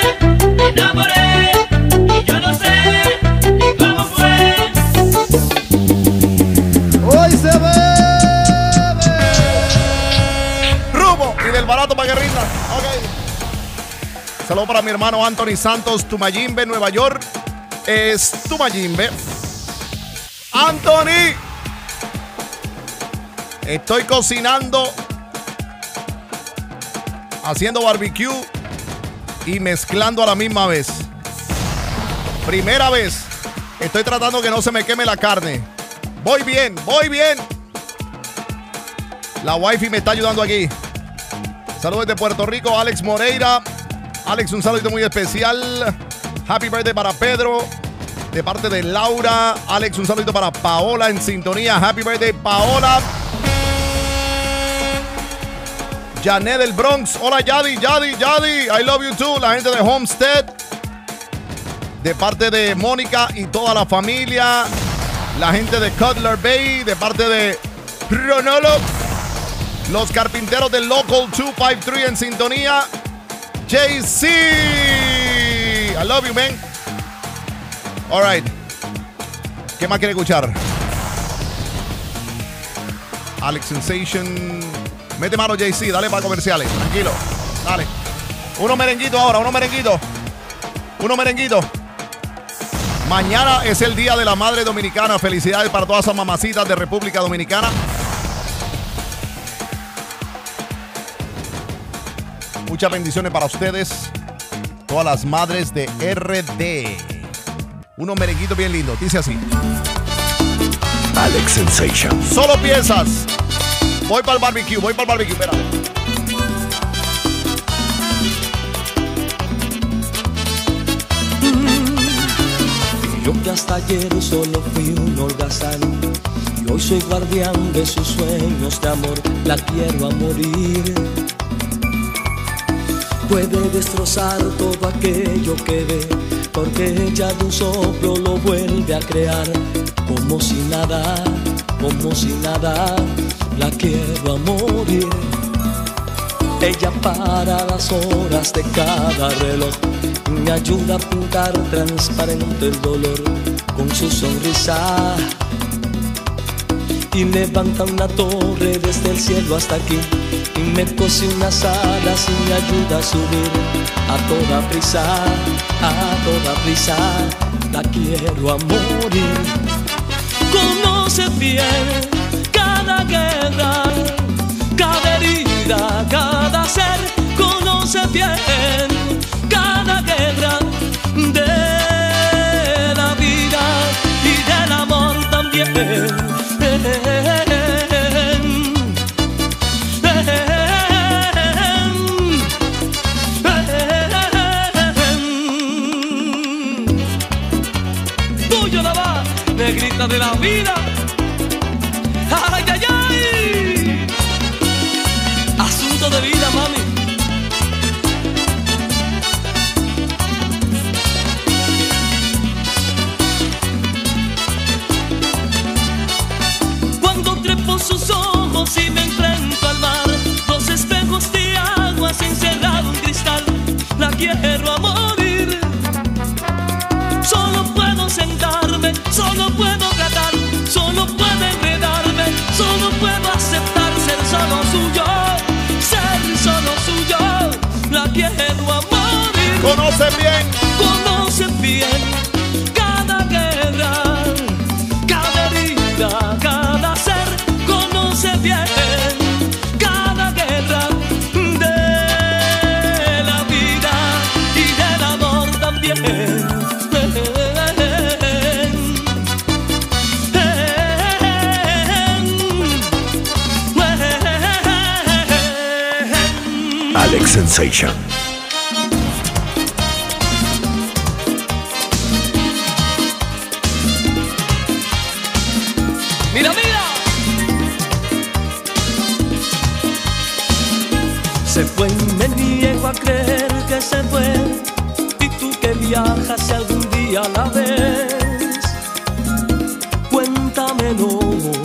y yo no sé ni cómo fue. Hoy se bebe. Rumbo y del barato para guerrita. Ok. Saludos para mi hermano Anthony Santos, Tumayimbe, Nueva York. Es Tumayimbe. Anthony, estoy cocinando, haciendo barbecue y mezclando a la misma vez. Primera vez. Estoy tratando que no se me queme la carne. Voy bien, voy bien. La wifi me está ayudando aquí. Saludos desde Puerto Rico, Alex Moreira. Alex, un saludo muy especial. Happy birthday para Pedro, de parte de Laura. Alex, un saludo para Paola en sintonía. Happy birthday, Paola. Janet del Bronx. Hola, Yadi. I love you too. La gente de Homestead. de parte de Mónica y toda la familia, la gente de Cutler Bay, de parte de Ronolo, los carpinteros del Local 253 en sintonía, JC, I love you, man. All right, ¿qué más quiere escuchar? Alex Sensation, mete mano JC, dale para comerciales, tranquilo, dale. Unos merenguitos ahora, unos merenguitos. Mañana es el Día de la Madre Dominicana. Felicidades para todas esas mamacitas de República Dominicana. Muchas bendiciones para ustedes, todas las madres de RD. Unos merenguitos bien lindos, dice así. Alex Sensation. Solo piensas. Voy para el barbecue, espera. Yo que hasta ayer solo fui un holgazán y hoy soy guardián de sus sueños de amor. La quiero a morir. Puede destrozar todo aquello que ve, porque ella de un soplo lo vuelve a crear. Como si nada, la quiero a morir. Ella para las horas de cada reloj, me ayuda a pintar transparente el dolor con su sonrisa, y levanta una torre desde el cielo hasta aquí, y me cose unas alas y me ayuda a subir a toda prisa, la quiero a morir. Conoce bien cada guerra, cada herida, cada ser, conoce bien cada guerra de la vida y del amor también. Tuyo la va, negrita de la vida. Ay, ay, ay. Asunto de vida, mami. Sus ojos y me enfrento al mar, dos espejos de agua encerrado en cristal, la quiero a morir. Solo puedo sentarme, solo puedo tratar, solo puedo enredarme, solo puedo aceptar ser solo suyo, la quiero a morir. Conoce bien cada guerra, cada herida, cada ser. Conoce bien cada guerra de la vida y del amor también. Alex Sensation. Mira, mira. Se fue y me niego a creer que se fue. Y tú que viajas si algún día la ves, cuéntamelo,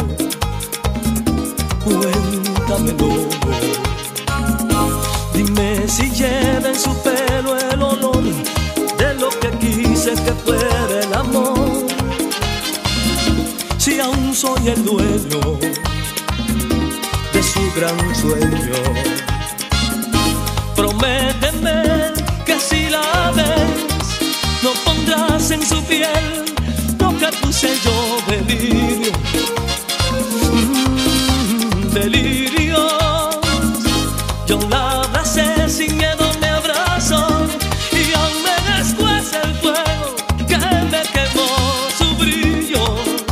cuéntamelo. Dime si lleva en su pelo el olor de lo que quise que fuera el amor. Si aún soy el dueño de su gran sueño. Prométeme que si la ves, no pondrás en su piel lo que puse yo, delirio, delirios. Yo la abracé sin miedo, me abrazó, y aún me descuece el fuego que me quemó su brillo.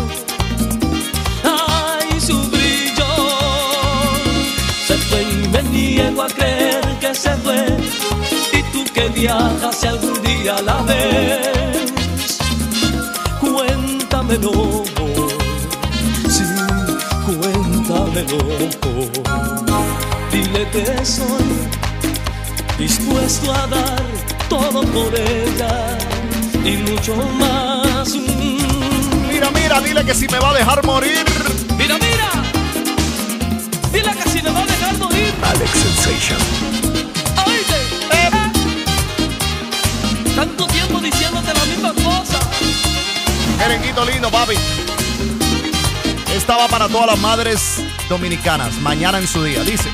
Ay, su brillo. Se fue y me niego a creer que se fue, y tú que viajas si algún día la ves, cuéntamelo, sí, cuéntamelo. Dile que soy dispuesto a dar todo por ella, y mucho más. Mira, mira, dile que si me va a dejar morir. Mira, mira, dile que si me va a dejar morir. Alex Sensation. Oíste, tanto tiempo diciéndote la misma cosa. Merenguito lindo, papi. Esta va para todas las madres dominicanas, mañana en su día, dice.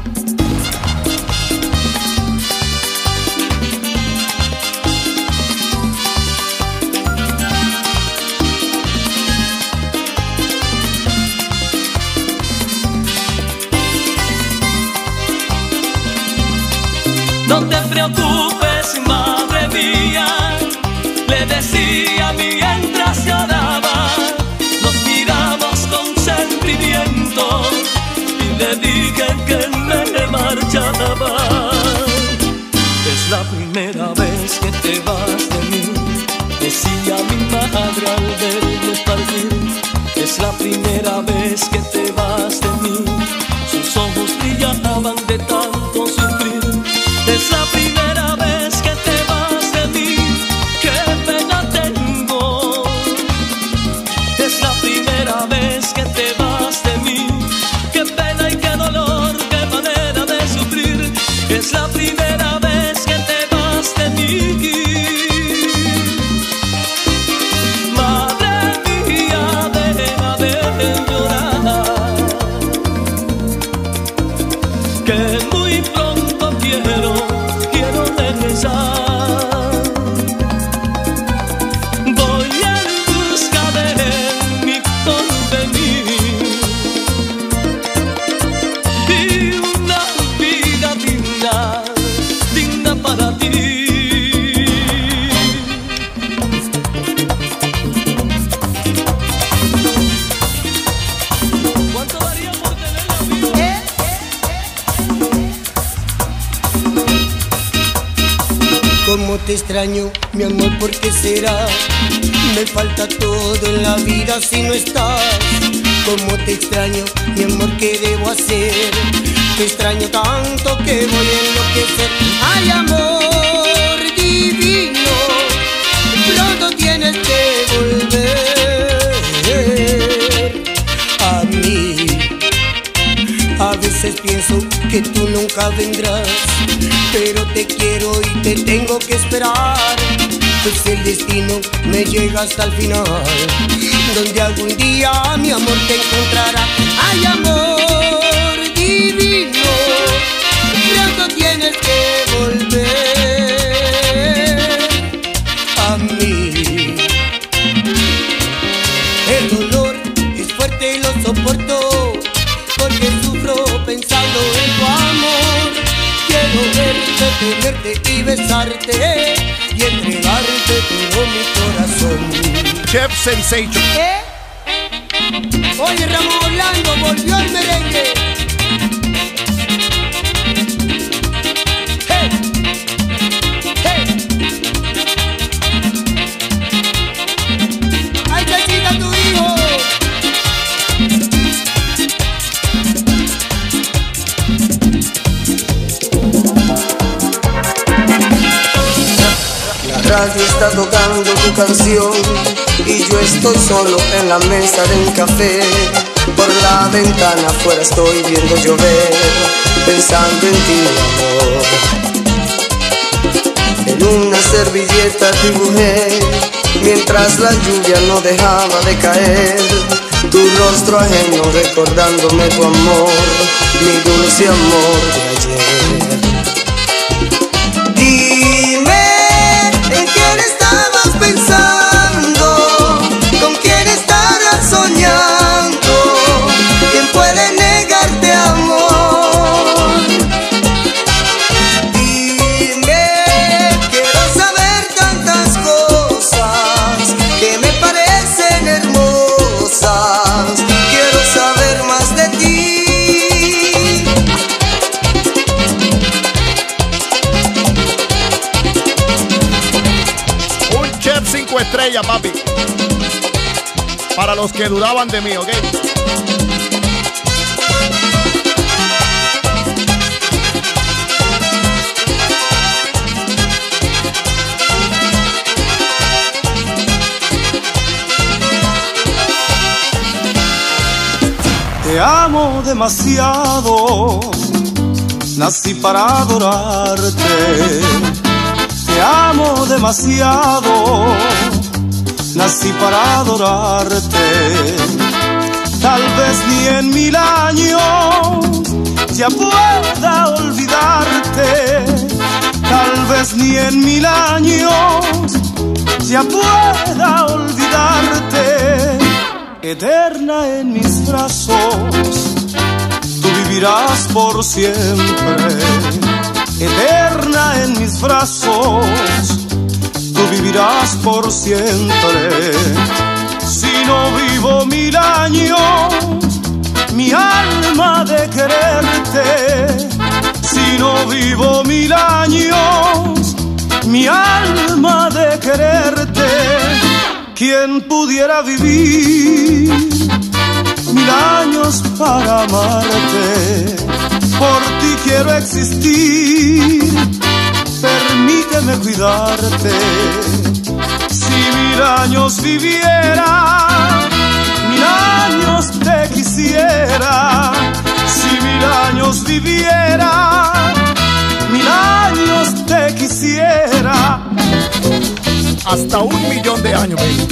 No te preocupes, madre mía, le decía mientras lloraba. Nos miramos con sentimiento y le dije que me marchaba. Es la primera vez que te vas de mí, decía mi madre al verme partir. Es la primera vez que te vas de mí, sus ojos brillaban de tanto sufrir. Es la primera vez que te vas de mí, qué pena tengo. Es la primera vez que te vas de mí, qué pena y qué dolor, qué manera de sufrir. Es la primera vez que te vas de mí. Madre mía, deja de llorar, que muy pronto quiero regresar. Voy en busca de mi porvenir y una vida digna, digna para ti. ¿Cuánto daría por tener la vida? Cómo te extraño, mi amor, ¿por qué será? Me falta todo en la vida si no estás. Cómo te extraño, mi amor, ¿qué debo hacer? Te extraño tanto que voy a enloquecer. Ay, amor divino, pronto tienes que volver a mí. A veces pienso que tú nunca vendrás, pero te quiero y te tengo que esperar. Pues el destino me llega hasta el final, donde algún día mi amor te encontrará. Ay, amor divino, pronto tienes que volver a mí. El dolor es fuerte y lo soporto, porque sufro pensando en tu amor. Quiero verte, tenerte y besarte y entregarte todo mi corazón. Chef Sensation. Oye, Ramón Orlando, volvió el merengue. Hey, hey. Ay, Chachita, tu hijo. La radio está tocando tu canción y yo estoy solo en la mesa de un café. Por la ventana afuera estoy viendo llover, pensando en ti, amor. En una servilleta dibujé, mientras la lluvia no dejaba de caer, tu rostro ajeno recordándome tu amor, mi dulce amor de ayer. Dime, ¿en quién estabas pensando? ¿Con quién estarás soñando? ¿Quién puede negarte amor? Dime, quiero saber tantas cosas que me parecen hermosas. Quiero saber más de ti. Un chef 5 estrellas, papi. Para los que dudaban de mí, ¿ok? amo demasiado, nací para adorarte. Te amo demasiado, nací para adorarte. Tal vez ni en 1000 años ya pueda olvidarte. Tal vez ni en 1000 años ya pueda olvidarte. Eterna en mis brazos, tú vivirás por siempre. Eterna en mis brazos, tú vivirás por siempre. Si no vivo 1000 años, mi alma de quererte. Si no vivo 1000 años, mi alma de quererte. ¿Quién pudiera vivir 1000 años para amarte? Por ti quiero existir, permíteme cuidarte. Si 1000 años viviera, 1000 años te quisiera. Si 1000 años viviera, 1000 años te quisiera. Hasta 1.000.000 de años, baby.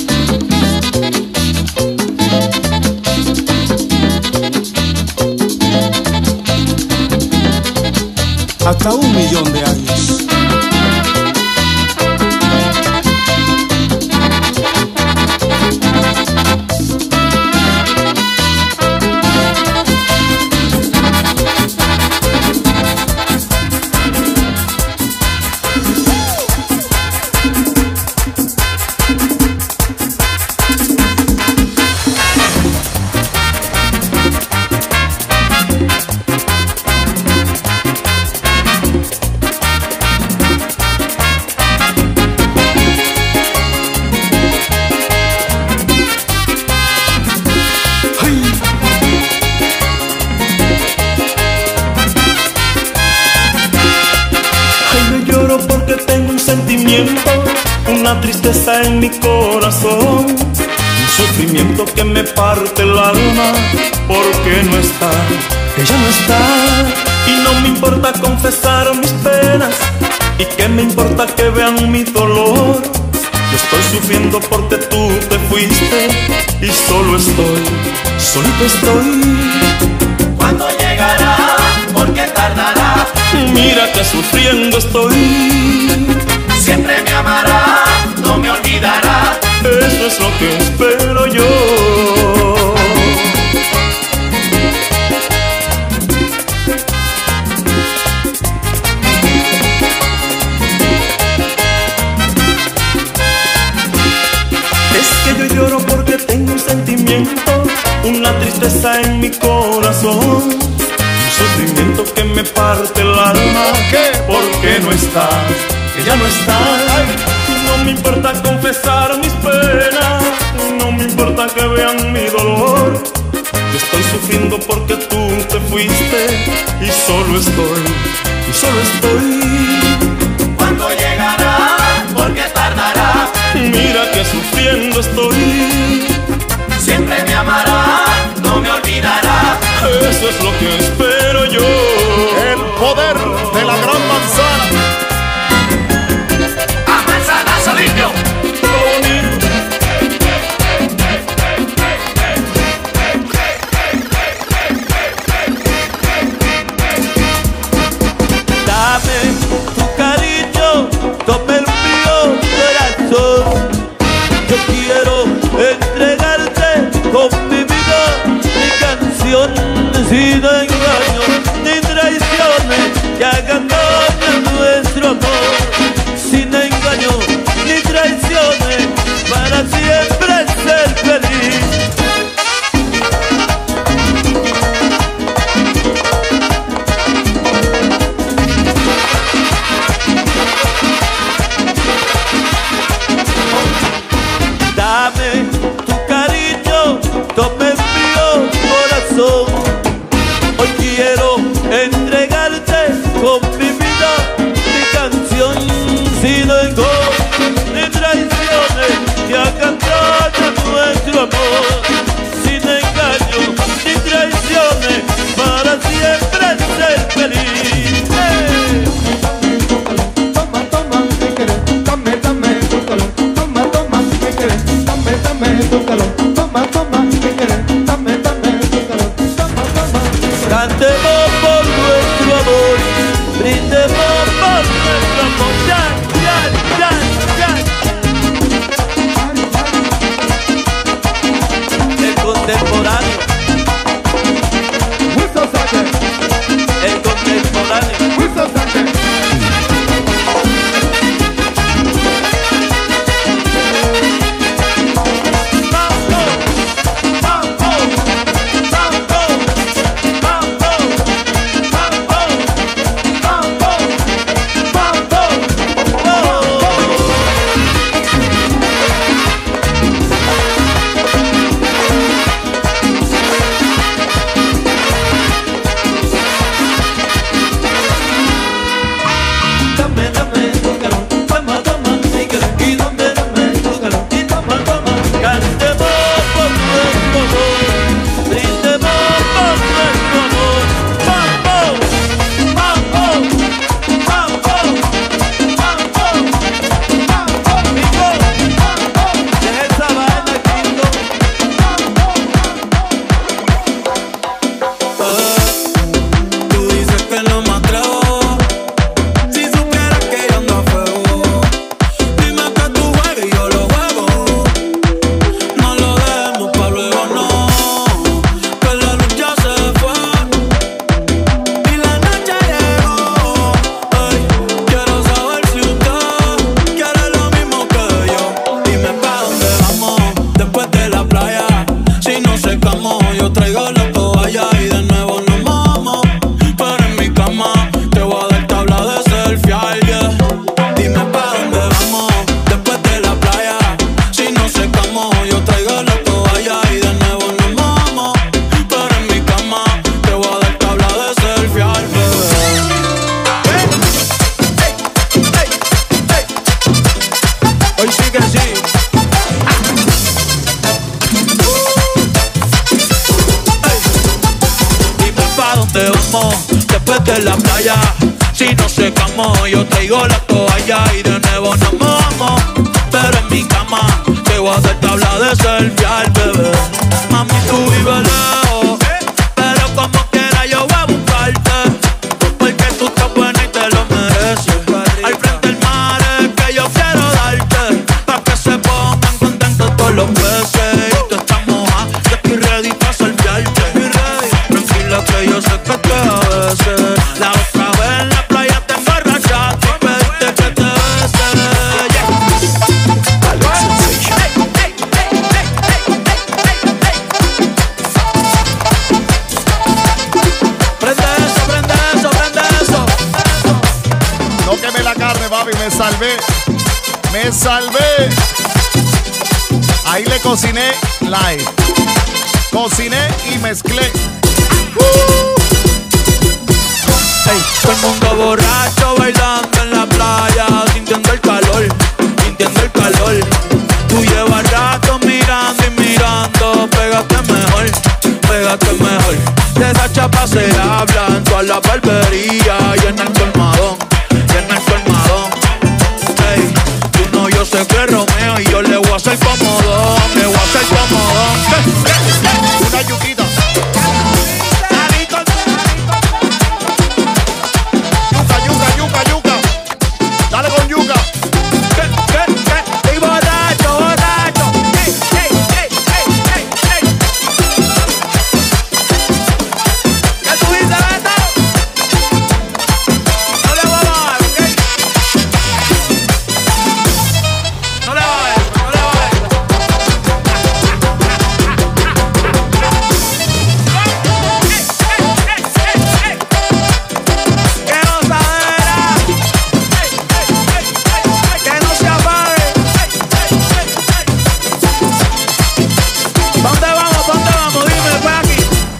Hasta 1.000.000 de años. Una tristeza en mi corazón, un sufrimiento que me parte el alma, porque no está, ella no está. Y no me importa confesar mis penas, y que me importa que vean mi dolor. Yo estoy sufriendo porque tú te fuiste, y solo estoy, solito estoy. ¿Cuándo llegará? ¿Por qué tardará? Mira que sufriendo estoy. Siempre me amará, no me olvidará. Eso es lo que espero yo. Es que yo lloro porque tengo un sentimiento, una tristeza en mi corazón, un sufrimiento que me parte el alma, porque no está, ella no está. No me importa confesar mis penas, no me importa que vean mi dolor. Yo estoy sufriendo porque tú te fuiste, y solo estoy. ¿Cuándo llegará? ¿Por qué tardará? Mira que sufriendo estoy. Siempre me amará, no me olvidará. Eso es lo que espero yo. El poder de la gran manzana. Limpio. Dame tu cariño, tome el mío corazón. Yo quiero entregarte con mi vida, mi canción, sin engaños ni traiciones. Y playa. Si no secamos, yo traigo la toalla y de nuevo nos mojamos. Pero en mi cama te voy a hacer tabla de selfie al bebé. Mami, tú vives lejos, pero como quiera yo voy a buscarte, porque tú estás buena y te lo mereces. Al frente del mar es que yo quiero darte, pa' que se pongan contentos todos los peces. Y tú estás mojada, yo estoy ready pa' salviarte. Tranquila que yo sé que te a veces la otra vez en la playa te emborrachaste y pediste que te bese. Alex Sensation. Prende eso. No quemé la carne, papi, me salvé. Ahí le cociné live. Cociné y mezclé. Hey, todo el mundo borracho bailando en la playa, sintiendo el calor. Tú llevas rato mirando y mirando, pégate mejor. De esa chapa se habla en toda la barbería y en el colmadón. Hey, tú no, yo sé que es Romeo y yo le voy a hacer comodón. Una yuquita. Yuca. Dale con yuca. Estoy borracho. ¿Qué tú dices, Beto? No le voy a bajar, ¿ok? No le voy a bajar. Que no sabera, que no se apague. ¿Dónde vamos? Dime, después aquí.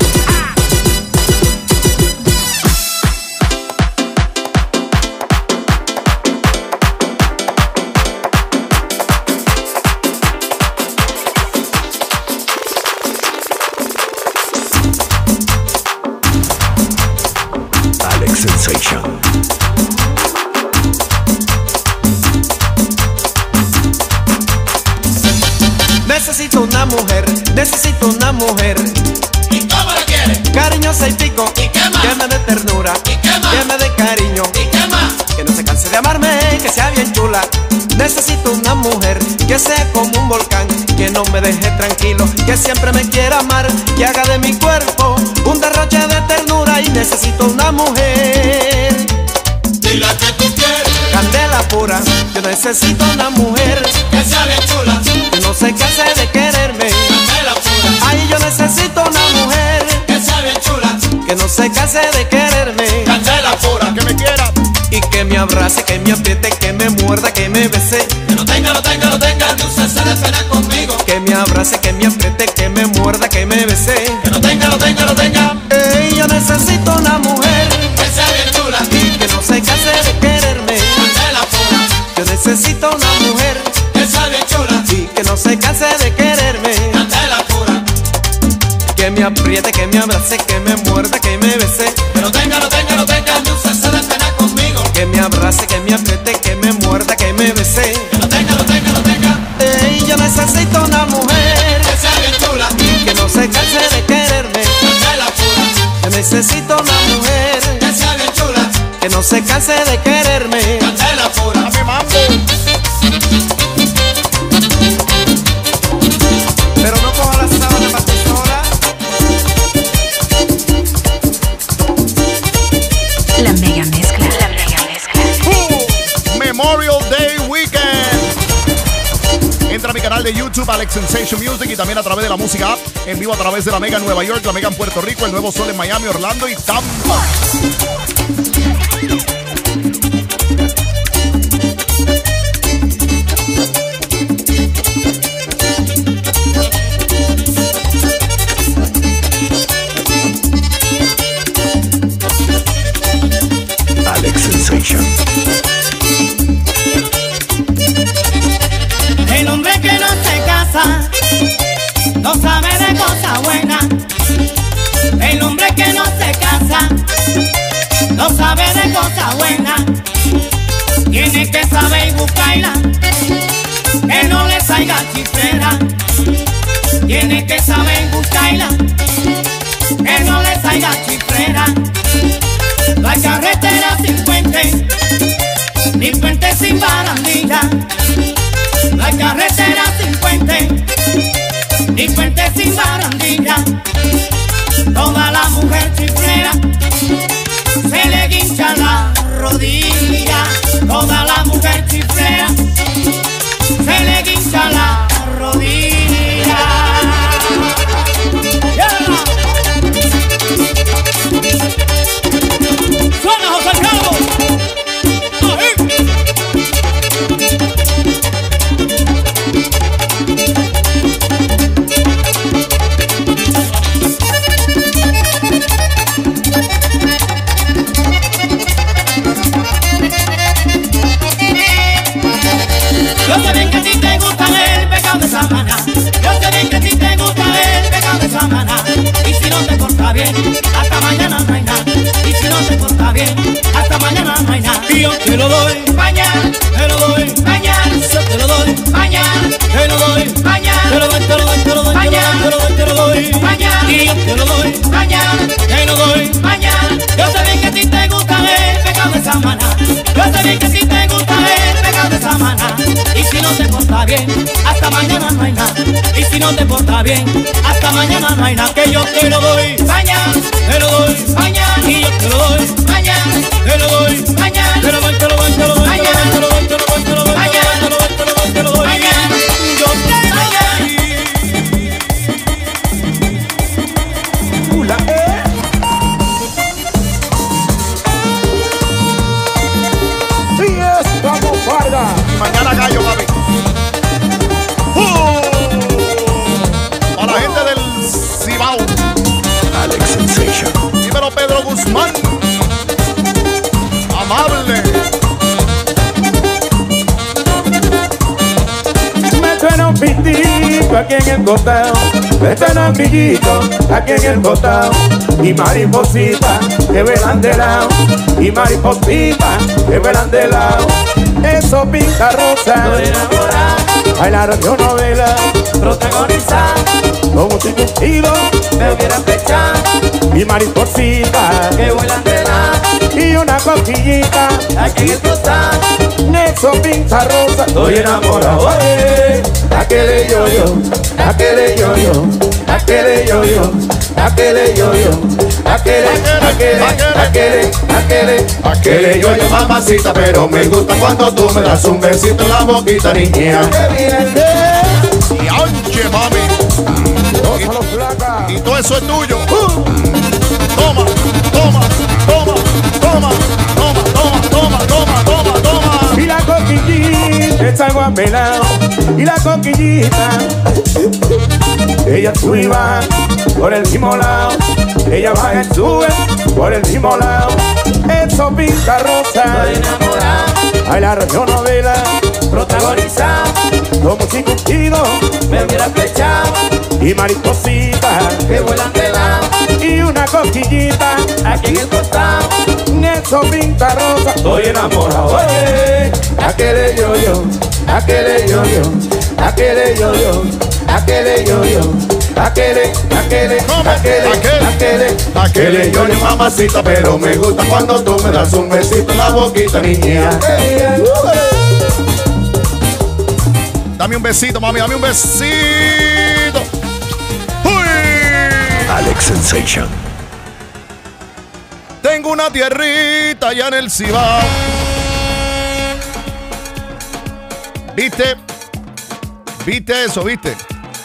Alex Sensation. Necesito una mujer. ¿Y cómo la quieres? Cariñosa y pico. ¿Y qué más? Que me dé ternura. ¿Y qué más? Que me dé cariño. ¿Y qué más? Que no se canse de amarme, que sea bien chula. Necesito una mujer que sea como un volcán, que no me deje tranquilo, que siempre me quiera amar, que haga de mi cuerpo un derroche de ternura. Y necesito una mujer. Dile que tú quieres. Candela pura. Yo necesito una mujer Que sea bien chula. que no se canse de quererme. Candela pura. Ay, yo necesito una mujer Que sea bien chula. que no se canse de quererme. Candela pura. Que me quiera. Y que me abrace, que me apriete, que me muerda, que me bese. Que no tenga ni un cese de pena conmigo. Que me abrace, que me apriete, que me muerda, que me bese. Que no tenga. Ey, yo necesito una mujer Que sea bien chula. y que no se canse de quererme. Candela pura. Yo necesito una mujer Que sea bien chula. y que no se canse de quererme. Candela pura. Que me apriete, que me abrace, que me muerda, que me bese. Que no tenga ni un cese de pena conmigo. Que me abrace, que me apriete, que me muerda, que me bese. Que no tenga. Ey, yo necesito una mujer Que sea bien chula. y que no se canse de quererme. Candela pura. Yo necesito una mujer Que sea bien chula. que no se canse de quererme. Candela pura. Dame mambo. Pero no coja la sábana para ti sola. La mega mezcla. Memorial Day Weekend. Entra a mi canal de YouTube, Alex Sensation Music, y también a través de la música app, en vivo a través de la Mega en Nueva York, la Mega en Puerto Rico, el Nuevo Sol en Miami, Orlando y Tampa. Alex Sensation. El hombre que no se casa no sabe de cosa buena. El hombre que no se casa no sabe cosa buena, tiene que saber buscarla, que no le salga chiflera. Tiene que saber buscarla, que no le salga chiflera. La carretera sin puente, ni puente sin barandilla. La carretera sin puente, ni puente sin barandilla. Toda la mujer chiflera se le guincha la rodilla. Toda la mujer chiflera se le guincha la rodilla. ¡Suena, José Alfredo! Yo sé bien que a ti te gusta el pecado de Samaná. Yo sé bien que a ti te gusta el pecado de Samaná. Y si no te porta bien, hasta mañana no hay nada. Y si no te porta bien, hasta mañana no hay nada. Y yo te lo doy mañana, te lo doy mañana. Yo te lo doy mañana, te lo doy mañana. Te lo doy, te lo doy, te lo doy, mañana. Te lo doy, te lo doy mañana. Y yo te lo doy mañana, te lo doy mañana. Yo sé bien que a ti te gusta el pecado de Samaná. Yo sé bien que a ti te gusta el pecado de Samaná. Y si no te porta bien, hasta mañana no hay nada. Y si no te porta bien, hasta mañana no hay nada. Que yo te lo doy mañana, te lo doy mañana. Y yo te lo doy mañana, te lo doy mañana. Te lo doy, te lo doy, te lo doy mañana. Te lo doy, te lo doy, te lo doy mañana. Te lo doy, te lo doy, te lo doy mañana. Yo te lo doy. Sí, estamos Vargas. Mañana gallo, papi. Para la gente del Cibao. Alex Sensation. Dímelo, Pedro Guzmán. Amable. Me suena un pitito aquí en el costado. Me suena un pillito aquí en el costado. Y maripositas que vuelan de lado. Y maripositas que vuelan de lado. Eso pinta rosa. Estoy enamorado. Bailar radionovela. Protagonizar. Como si un tiro me hubiera flechado. Y maripositas que vuelan de lado. Y una coquillita aquí en el costado. Eso pinta rosa. Estoy enamorado. Aquele yo-yo, aquele yo-yo, aquele yo-yo, aquele yo-yo, aquele yo-yo, mamacita, pero me gusta cuando tú me das un besito en la boquita, niña. Y anche, mami. Y todo eso es tuyo. Toma, toma, toma, toma, toma, toma, toma, toma, toma, toma. Y la coquillita es algo apelado. Y la coquillita, ella sube y baja por el mismo lado. Ella baja y sube por el mismo lado. Eso pinta rosa. Estoy enamorado. Hay la radionovela protagonizada. Como si contigo me hubiera flechado. Y maripositas que vuelan de lado. Y una coquillita aquí en el costado. Eso pinta rosa. Estoy enamorado. Aquele yo-yo, aquele yo-yo, aquele yo-yo, aquele yo-yo, aquele yo-yo, mamacita, pero me gusta cuando tú me das un besito en la boquita, niña. Dame un besito, mami, dame un besito. ¡Uy! Alex Sensation. Tengo una tierrita allá en el Cibao. ¿Viste? ¿Viste eso? ¿Viste?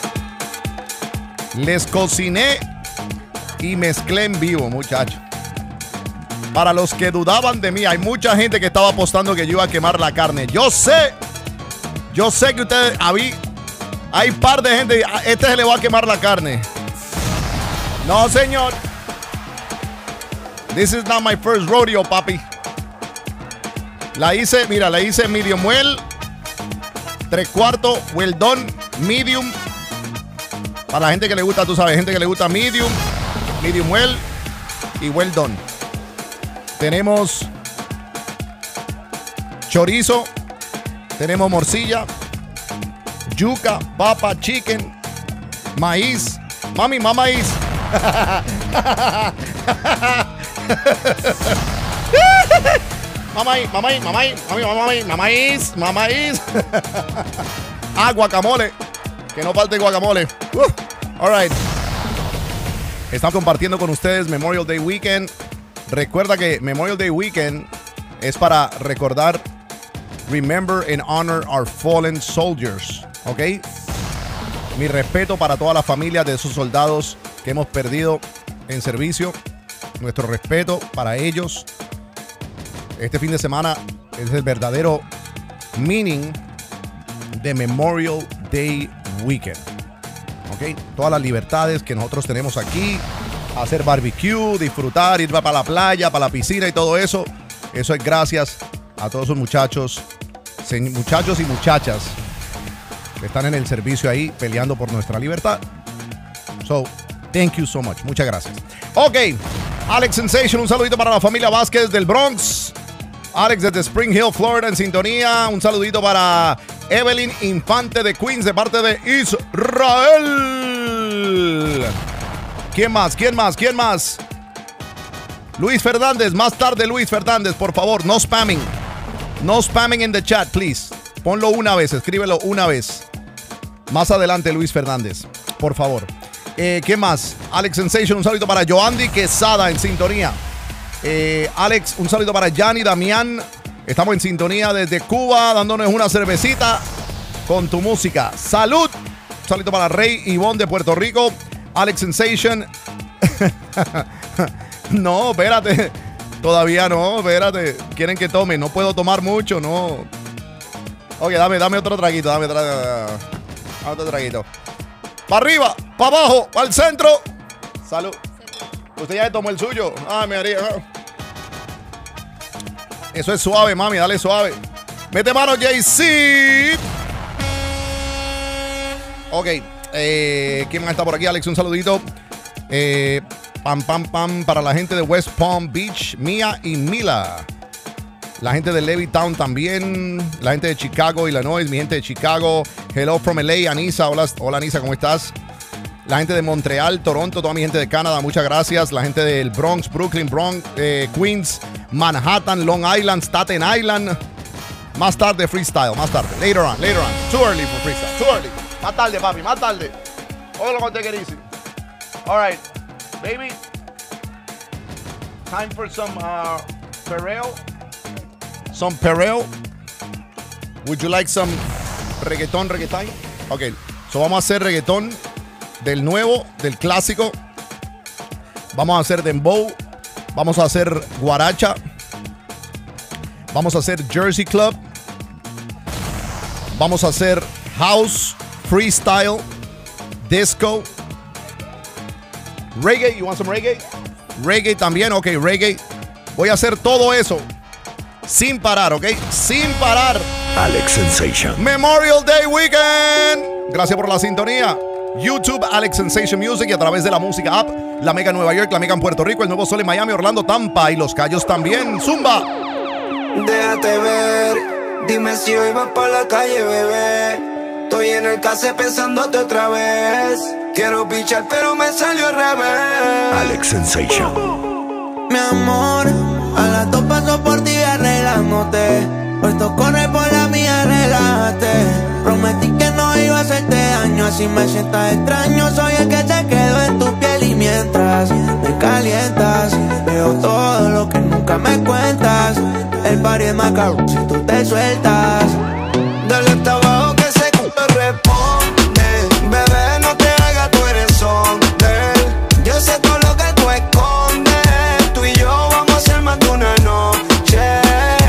Les cociné y mezclé en vivo, muchachos. Para los que dudaban de mí, hay mucha gente que estaba apostando que yo iba a quemar la carne. Yo sé que ustedes, hay par de gente, este se le va a quemar la carne. No, señor. This is not my first rodeo, papi. La hice, mira, la hice medium well, 3/4, well done, medium. Para la gente que le gusta, tú sabes, gente que le gusta medium, medium well y well done. Tenemos chorizo, tenemos morcilla, yuca, papa, chicken, maíz. Mami, más maíz. Mamáis. Guacamole. Que no falte guacamole. All right. Estamos compartiendo con ustedes Memorial Day Weekend. Recuerda que Memorial Day Weekend es para recordar, remember and honor our fallen soldiers. ¿Ok? Mi respeto para todas las familias de esos soldados que hemos perdido en servicio. Nuestro respeto para ellos. Este fin de semana es el verdadero meaning de Memorial Day Weekend. ¿Ok? Todas las libertades que nosotros tenemos aquí. Hacer barbecue, disfrutar, ir para la playa, para la piscina y todo eso. Eso es gracias a todos esos muchachos y muchachas que están en el servicio ahí peleando por nuestra libertad. So, thank you so much. Muchas gracias. Ok, Alex Sensation, un saludito para la familia Vázquez del Bronx. Alex desde Spring Hill, Florida, en sintonía. Un saludito para Evelyn Infante de Queens de parte de Israel. ¿Quién más? Luis Fernández, más tarde Luis Fernández, por favor, no spamming. No spamming in the chat, please. Ponlo una vez, escríbelo una vez. Más adelante Luis Fernández, por favor. ¿Qué más? Alex Sensation, un saludo para Joandy Quesada en sintonía. Alex, un saludo para Yanni Damián. Estamos en sintonía desde Cuba, dándonos una cervecita con tu música. ¡Salud! Un saludo para Rey Ivonne de Puerto Rico. Alex Sensation. No, espérate. Todavía no, espérate. Quieren que tome. No puedo tomar mucho, no. Ok, dame otro traguito. Dame otro traguito. Para arriba, para abajo, para el centro. Salud. Usted ya tomó el suyo. Ah, me haría. Eso es suave, mami. Dale suave. Mete mano, JC. Ok. ¿Quién más está por aquí? Alex, un saludito. Pam, para la gente de West Palm Beach, Mia y Mila. La gente de Levittown también. La gente de Chicago, Illinois, mi gente de Chicago. Hello from LA, Anisa. Hola Anisa, ¿cómo estás? La gente de Montreal, Toronto, toda mi gente de Canadá, muchas gracias. La gente del Bronx, Brooklyn, Queens, Manhattan, Long Island, Staten Island. Más tarde freestyle, más tarde. Later on. Too early for freestyle, too early. Más tarde, papi, más tarde. Oye lo que te querís. All right, baby. Time for some perreo. Some perreo. Would you like some reggaeton? Ok, so vamos a hacer reggaeton del nuevo, del clásico. Vamos a hacer dembow. Vamos a hacer guaracha. Vamos a hacer Jersey Club. Vamos a hacer house, freestyle, disco, reggae. You want some reggae? Reggae también, ok, reggae. Voy a hacer todo eso sin parar, ok, sin parar. Alex Sensation. Memorial Day Weekend. Gracias por la sintonía. YouTube, Alex Sensation Music, y a través de la música app, la Mega en Nueva York, la Mega en Puerto Rico, el Nuevo Sol en Miami, Orlando, Tampa y Los Cayos también. Zumba. Déjate ver, dime si hoy vas pa' la calle, bebé. Estoy en el case pensándote otra vez. Quiero pichar pero me salió al revés. Alex Sensation. Mi amor, a las 2 paso por ti arreglándote. Puesto corre por la mía, relájate. Prometí que no iba a hacerte daño, así me sientas extraño. Soy el que se quedó en tu piel y mientras me calientas, veo todo lo que nunca me cuentas. El party es macabro si tú te sueltas. Dale hasta abajo que se responde. Bebé, no te hagas, tú eres hombre. Yo sé todo lo que tú escondes. Tú y yo vamos a hacer más de una noche.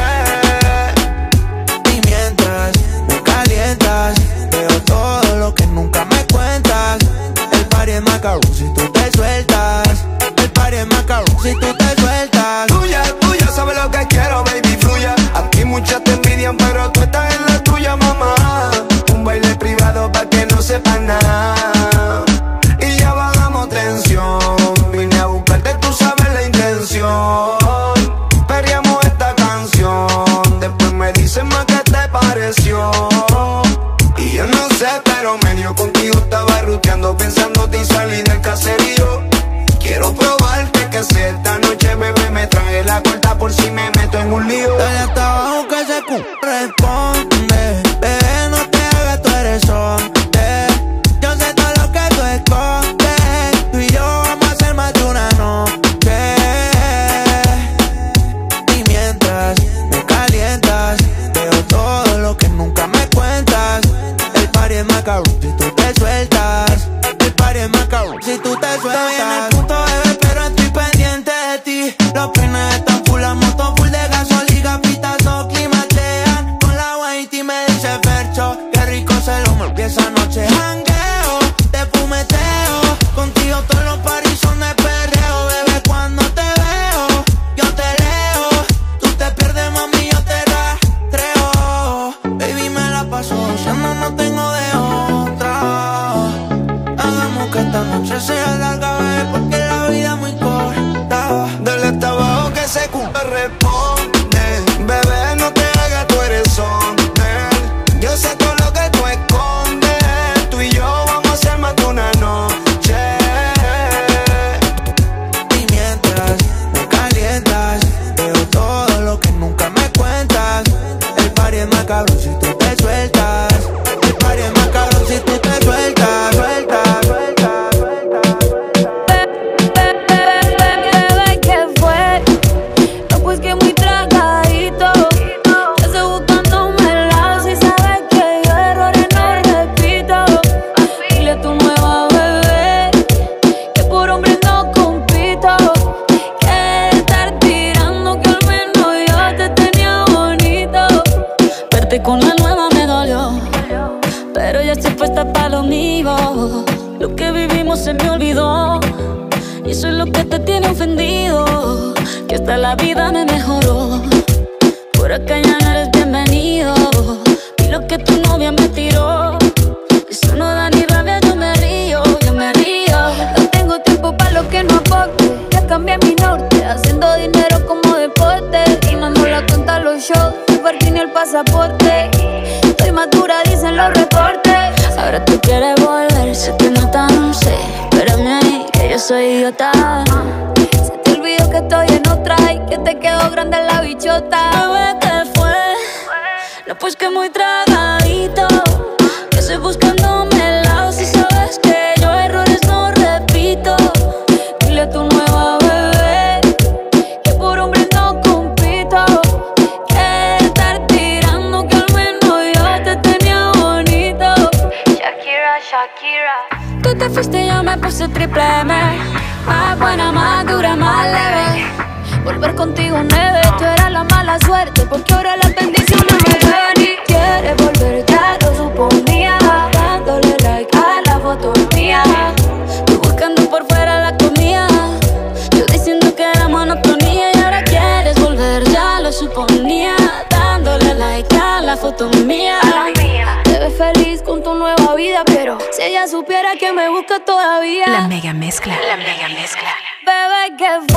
Y mientras me calientas, veo todo lo que nunca me cuentas. El party es macabro si tú te sueltas. El party es macabro si tú te sueltas. Tuya, sabes lo que quiero, baby, fluya. Aquí muchas te envidian, pero tú estás en la tuya, mamá. Un baile privado Responde, bebé, no te hagas, tú eres hombre. Yo sé todo lo que tú escondes. Tú y yo vamos a hacer más de una noche. Y mientras me calientas, veo todo lo que nunca me cuentas. El party es macabro si tú te sueltas. El party es macabro si tú te sueltas. Estoy en el punto, bebé, pero estoy pendiente de ti. Los peines están full, la moto full de gasolina, pitazo climatean. Con la Whitey me dice Fercho, qué rico se lo mordió esa noche. Jangueo, te fumeteo, contigo todos los paris son de perreo. Bebé, cuando te veo, yo te leo. Tú te pierdes, mami, yo te rastreo. Baby, me la paso gozando, no tengo de otra. Hagamos que esta noche sea larga, bebé, porque la vida es muy corta. Dale hasta abajo que se cumple, responde. Bebé, no te hagas, tú eres hombre. Yo sé todo lo que tú escondes. Tú y yo vamos a hacer más de una noche. Y mientras me calientas, veo todo lo que nunca me cuentas. El party es macabro si tú te sueltas. El party es macabro si tú te sueltas, sueltas, sueltas, sueltas. Bebé, ¿qué fue? No, pues que muy tragadito. Yo estoy buscándome el lado. Si sabes que yo errores no repito. Dile a tu nueva bebé que por hombre no compito. Que estar tirando, que al menos yo te tenía bonito. Verte con la nueva me dolió, pero ya estoy puesta para lo mío. Lo que vivimos se me olvidó, y eso es lo que te tiene ofendido. Que hasta la vida me mejoró. Por acá ya no eres bienvenido. Y lo que tu novia me tiró, eso no da ni rabia, yo me río, yo me río. No tengo tiempo para lo que no aporte. Ya cambié mi norte, haciendo dinero como deporte. Y no nos la cuentan los shows, el parking y el pasaporte. Estoy madura, dicen los reportes. Ahora tú quieres volver, se te nota, no sé. Espérame ahí, que yo soy idiota. Se te olvidó que estoy en otra y que te quedó grande la bichota. Bebé, ¿qué fue? No, pues que muy tragadito. Que estoy buscándome el lado. Si sabes que yo errores no repito. Dile a tu nueva bebé que por hombre no compito. Que estar tirando, que al menos yo te tenía bonito. Shakira, Shakira. Tú te fuiste y yo me puse triple M. Más buena, más dura, más leve. Volver contigo nueve, tú eras la mala suerte, porque ahora las bendiciones me ven. Y quieres volver, ya lo suponía. Dándole like a la foto mía. Tú buscando por fuera la comida. Yo diciendo que era monotonía. Y ahora quieres volver, ya lo suponía. Dándole like a la foto mía. Te ves feliz con tu nueva vida, pero si ella supiera que me busca todavía. La mega mezcla. La mega mezcla. Bebé, ¿qué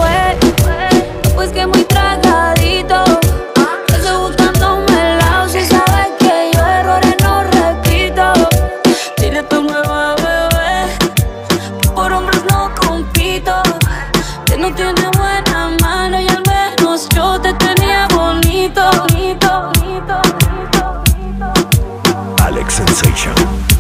fue? Pues que muy tragadito. Yo estoy buscándome el lado. Si sabes que yo errores no repito. Dile a tu nueva bebé que por hombres no compito. Que no tiene buena mano y al menos yo te tenía bonito, bonito, bonito, bonito. Alex Sensation.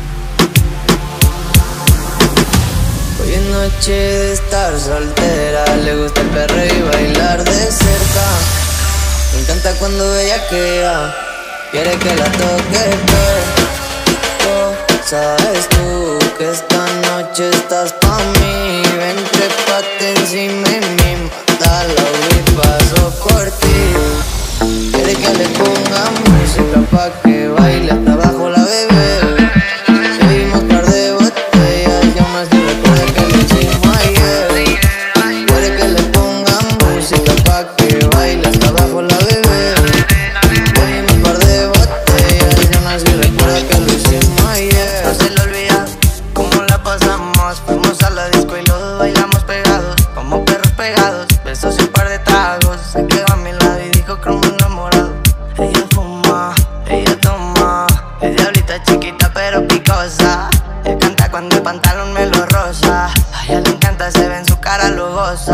Hoy es noche de estar soltera. Le gusta el perreo y bailar de cerca. Me encanta cuando ella queda. Quiere que la toque todo. Sabes tú que esta noche estás pa' mí. Ven, trépate encima de mí. Mátala y paso por ti. Quiere que le ponga música pa' que baile hasta abajo la bebé. Seguimos par de botellas y aún así recuerda que lo hicimos ayer. Quiere que le ponga música pa' que baile hasta abajo la bebé. Seguimos par de botellas y aún así recuerda que lo hicimos ayer. No se le olvida cómo la pasamos. Fuimos a la disco y los dos bailamos pegados, como perros pegados. Besos y un par de tragos. Se quedó a mi lado y dijo que me enamorado. Ella fuma, ella toma. Es diablita chiquita pero picosa. Él canta cuando el pantalón me lo roza. A ella le encanta, se ve en su cara lujosa.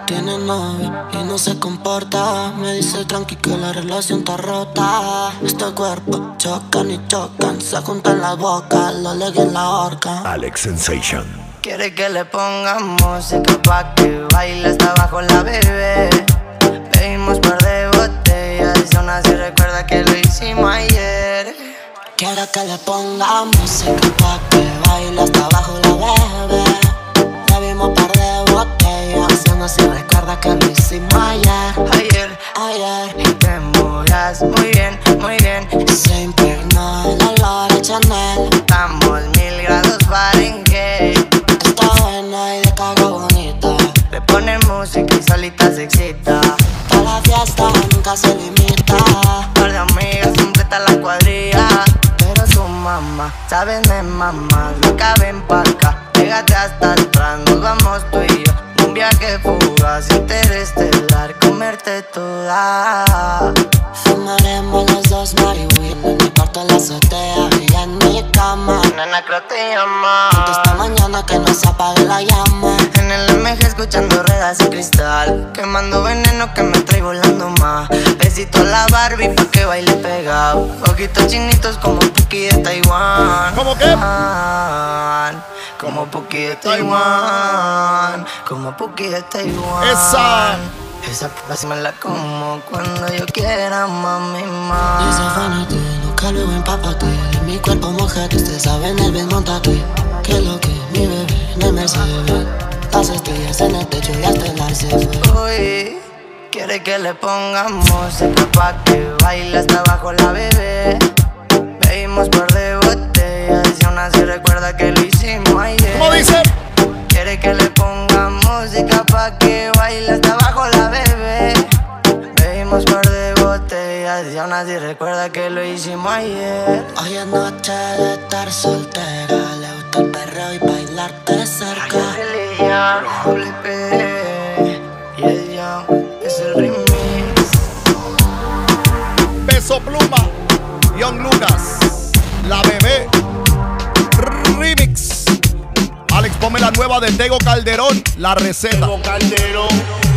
tiene novio y no se comporta. Me dice tranqui que la relación está rota. Este cuerpo chocan y chocan, se juntan la boca, lo legue en la horca. Alex Sensation. Quiere que le ponga música pa' que baile hasta abajo la bebé. Bebimos par de botellas y aún así recuerda que lo hicimos ayer. Quiere que le ponga música pa' que baile hasta abajo la bebé. Bebimos par de botellas y aún así recuerda que lo hicimos ayer. Ayer y te mudas muy bien, muy bien. Se impregnó el olor de Chanel. Estamos 1000 grados Fahrenheit. Está buena y de cago bonita. Le pone música y solita se excita. Toda la fiesta nunca se limita. Par de amigas completa la cuadrilla. Pero tu mamá, sabes de mamá, nunca ven pa' acá. Pégate hasta atrás, nos vamos tú y yo. Un viaje fugaz, interestelar, comerte toda. Fumaremos los dos marihuana en mi cuarto en la azotea y en mi cama. Nena, creo te llama. Esta mañana que no se apague la llama. En el MG escuchando ruedas y cristal, quemando veneno que me trae volando más. Besito a la Barbie pa' que baile pegado. Ojitos chinitos como Puki de Taiwán. ¿Cómo qué? Como Puki de Taiwán. Como Puki de Taiwán. Esa así me la como cuando yo quiera, mami, mami. Desafánate, nunca luego empápate. Mi cuerpo mojate, usted sabe en el desmontate. Que lo que mi bebé en el Mercedes. Las estrellas en el techo y hasta el arce fue. Uy, quiere que le ponga música pa' que baile hasta abajo la bebé. Bebimos par de botellas y aún así recuerda que lo hicimos ayer. ¿Cómo dice? Quiere que le ponga música pa' que baile hasta abajo la bebé. Bebimos par de botellas y aún así recuerda que lo hicimos ayer. Hoy es noche de estar soltera. Le gusta el perreo y bailarte cerca. Y ella es el remix. Peso Pluma, Young Lucas, La Bebé, Remix. Alex, ponme la nueva de Tego Calderón, La Receta. Tego Calderón.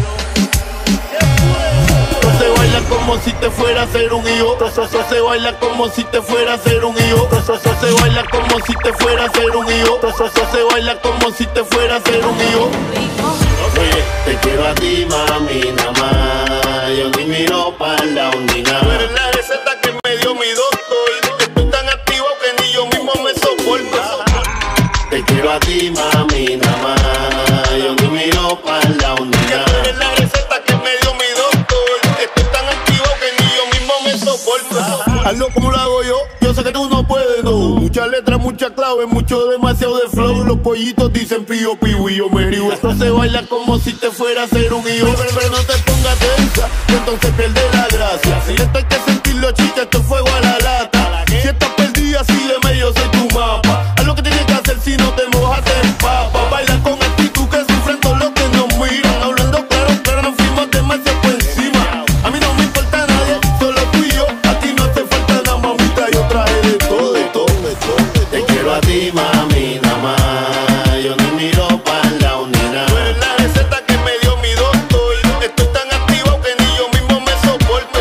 Se baila como si te fuera a hacer un hijo. Se baila como si te fuera a hacer un hijo. Se baila como si te fuera a hacer un hijo. Se baila como si te fuera a hacer un hijo. Oye, te quiero a ti, mami, nada más. Yo ni miro para la ondina. Tú eres la receta que me dio mi doctor. Estoy tan activo que ni yo mismo me soporto. Te quiero a ti, mami, nada más. Yo ni miro para la ondina. Tú eres la receta que me dio mi doctor. Estoy tan activo que ni yo mismo me soporto. Hazlo como lo hago yo sé que tú no puedes, no. Muchas letras, muchas claves, mucho demasiado de flow. Los pollitos dicen pío, pío y yo me río. Esto se baila como si te fuera a hacer un hijo. Pero no te pongas tensa, que entonces pierde la gracia. Si esto hay que sentirlo, chica, esto es fuego a la lata. Si estás perdida, sígueme, yo soy tu mapa. Haz lo que tienes que hacer si no te mojas, te empapa. Baila con actitud que sufren todos los que nos miran. Hablando claro, pero nos fuimos demasiado por encima. A mí no me importa nadie, solo tú y yo. A ti no te falta nada, mamita, yo traje de todo, de todo, de todo. Te quiero a ti, mami, nada más. Yo ni miro para la unidad. Tú eres la receta que me dio mi doctor. Estoy tan activo que ni yo mismo me soporto.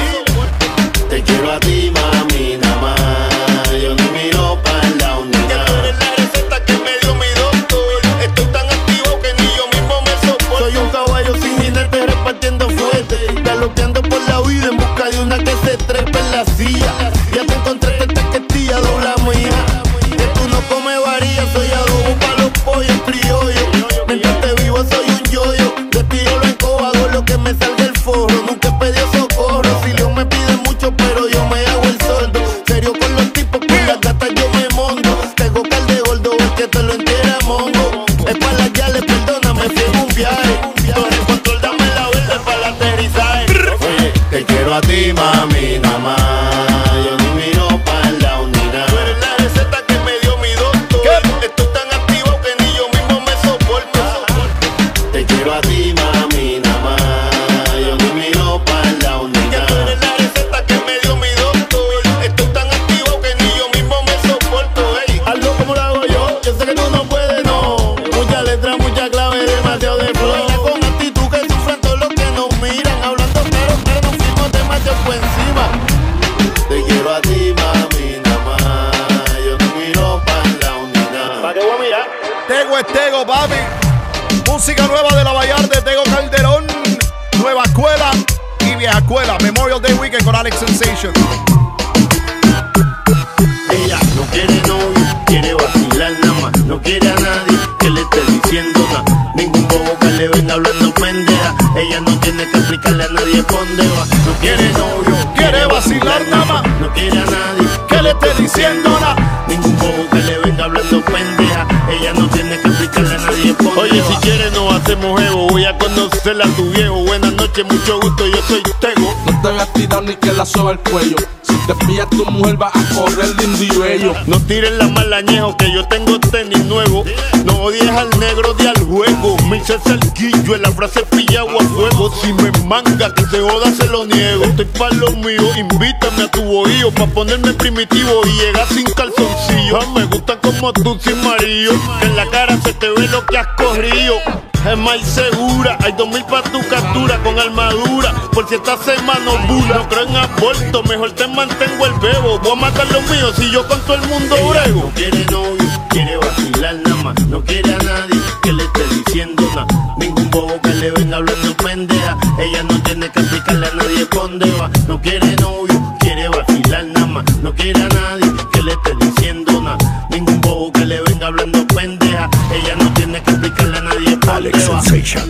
Te quiero a ti, mami, nada más. Yo ni miro para la unidad. Tú eres la receta que me dio mi doctor. Estoy tan activo que ni yo mismo me soporto. Soy un caballo sin jinete repartiendo fuerte. Galopeando por la vida en busca de una que se trepe en la silla. Ya te encontré esta taquetilla, dobla mía. Que tú no comes varilla, soy adobo para los pollos criollos. Mientras te vivo soy un yoyo. De tiro lo encojo, lo que me salga el forro. Nunca he pedido socorro. Si Dios me pide mucho, pero yo me hago el sordo. Serio con los tipos, con las gatas yo me mondo. Tengo calde gordo, es que te lo entera mongo. Es para las yales, perdóname si es un viaje. Torre control, dame la verde para el aterrizaje. Oye, te quiero a ti, mami, nada más. Tego es Tego, papi. Música nueva de la Vallar de Tego Calderón. Nueva escuela y vieja escuela. Memorial Day Weekend con Alex Sensation. Ella no quiere novio, quiere vacilar nada más. No quiere a nadie que le esté diciendo nada. Ningún bobo que le venga hablando pendeja. Ella no tiene que explicarle a nadie por dónde va. No quiere novio, quiere vacilar nada más. No quiere a nadie que le esté diciendo nada. Ningún bobo que le venga hablando pendeja. Ella no tiene que explicarle a nadie por dónde va. Oye, si quieres nos hacemos ego. Voy a conocerla a tu viejo. Buenas noches, mucho gusto, yo soy Tego. No te veas tirado ni que la soba el cuello. Si te pilla tu mujer va a correr lindo y bello. No tires la malañejo que yo tengo tenis nuevo. No odies al negro de al juego. Me hice salquillo en la frase pillado a fuego. Si me manga que se joda se lo niego. Estoy pa' lo mío, invítame a tu bohío pa' ponerme primitivo y llegar sin calzoncillo. Me gustan como tú sin marido, que en la cara se te ve lo que has corrido. Es más segura, hay 2000 pa' tu captura con armadura. Por si esta semana bula, no creo en aborto, mejor te mantengo el bebo. Voy a matar los míos si yo con todo el mundo brego. No quiere novio, quiere vacilar nada más. No quiere a nadie que le esté diciendo nada. Ningún bobo que le venga hablando pendeja. Ella no tiene que explicarle a nadie por dónde va. No quiere novio, quiere vacilar nada más. No quiere a nadie que le esté diciendo nada. Ningún bobo que le venga hablando pendeja. Ella no tiene que explicarle a nadie por dónde va. Sensation.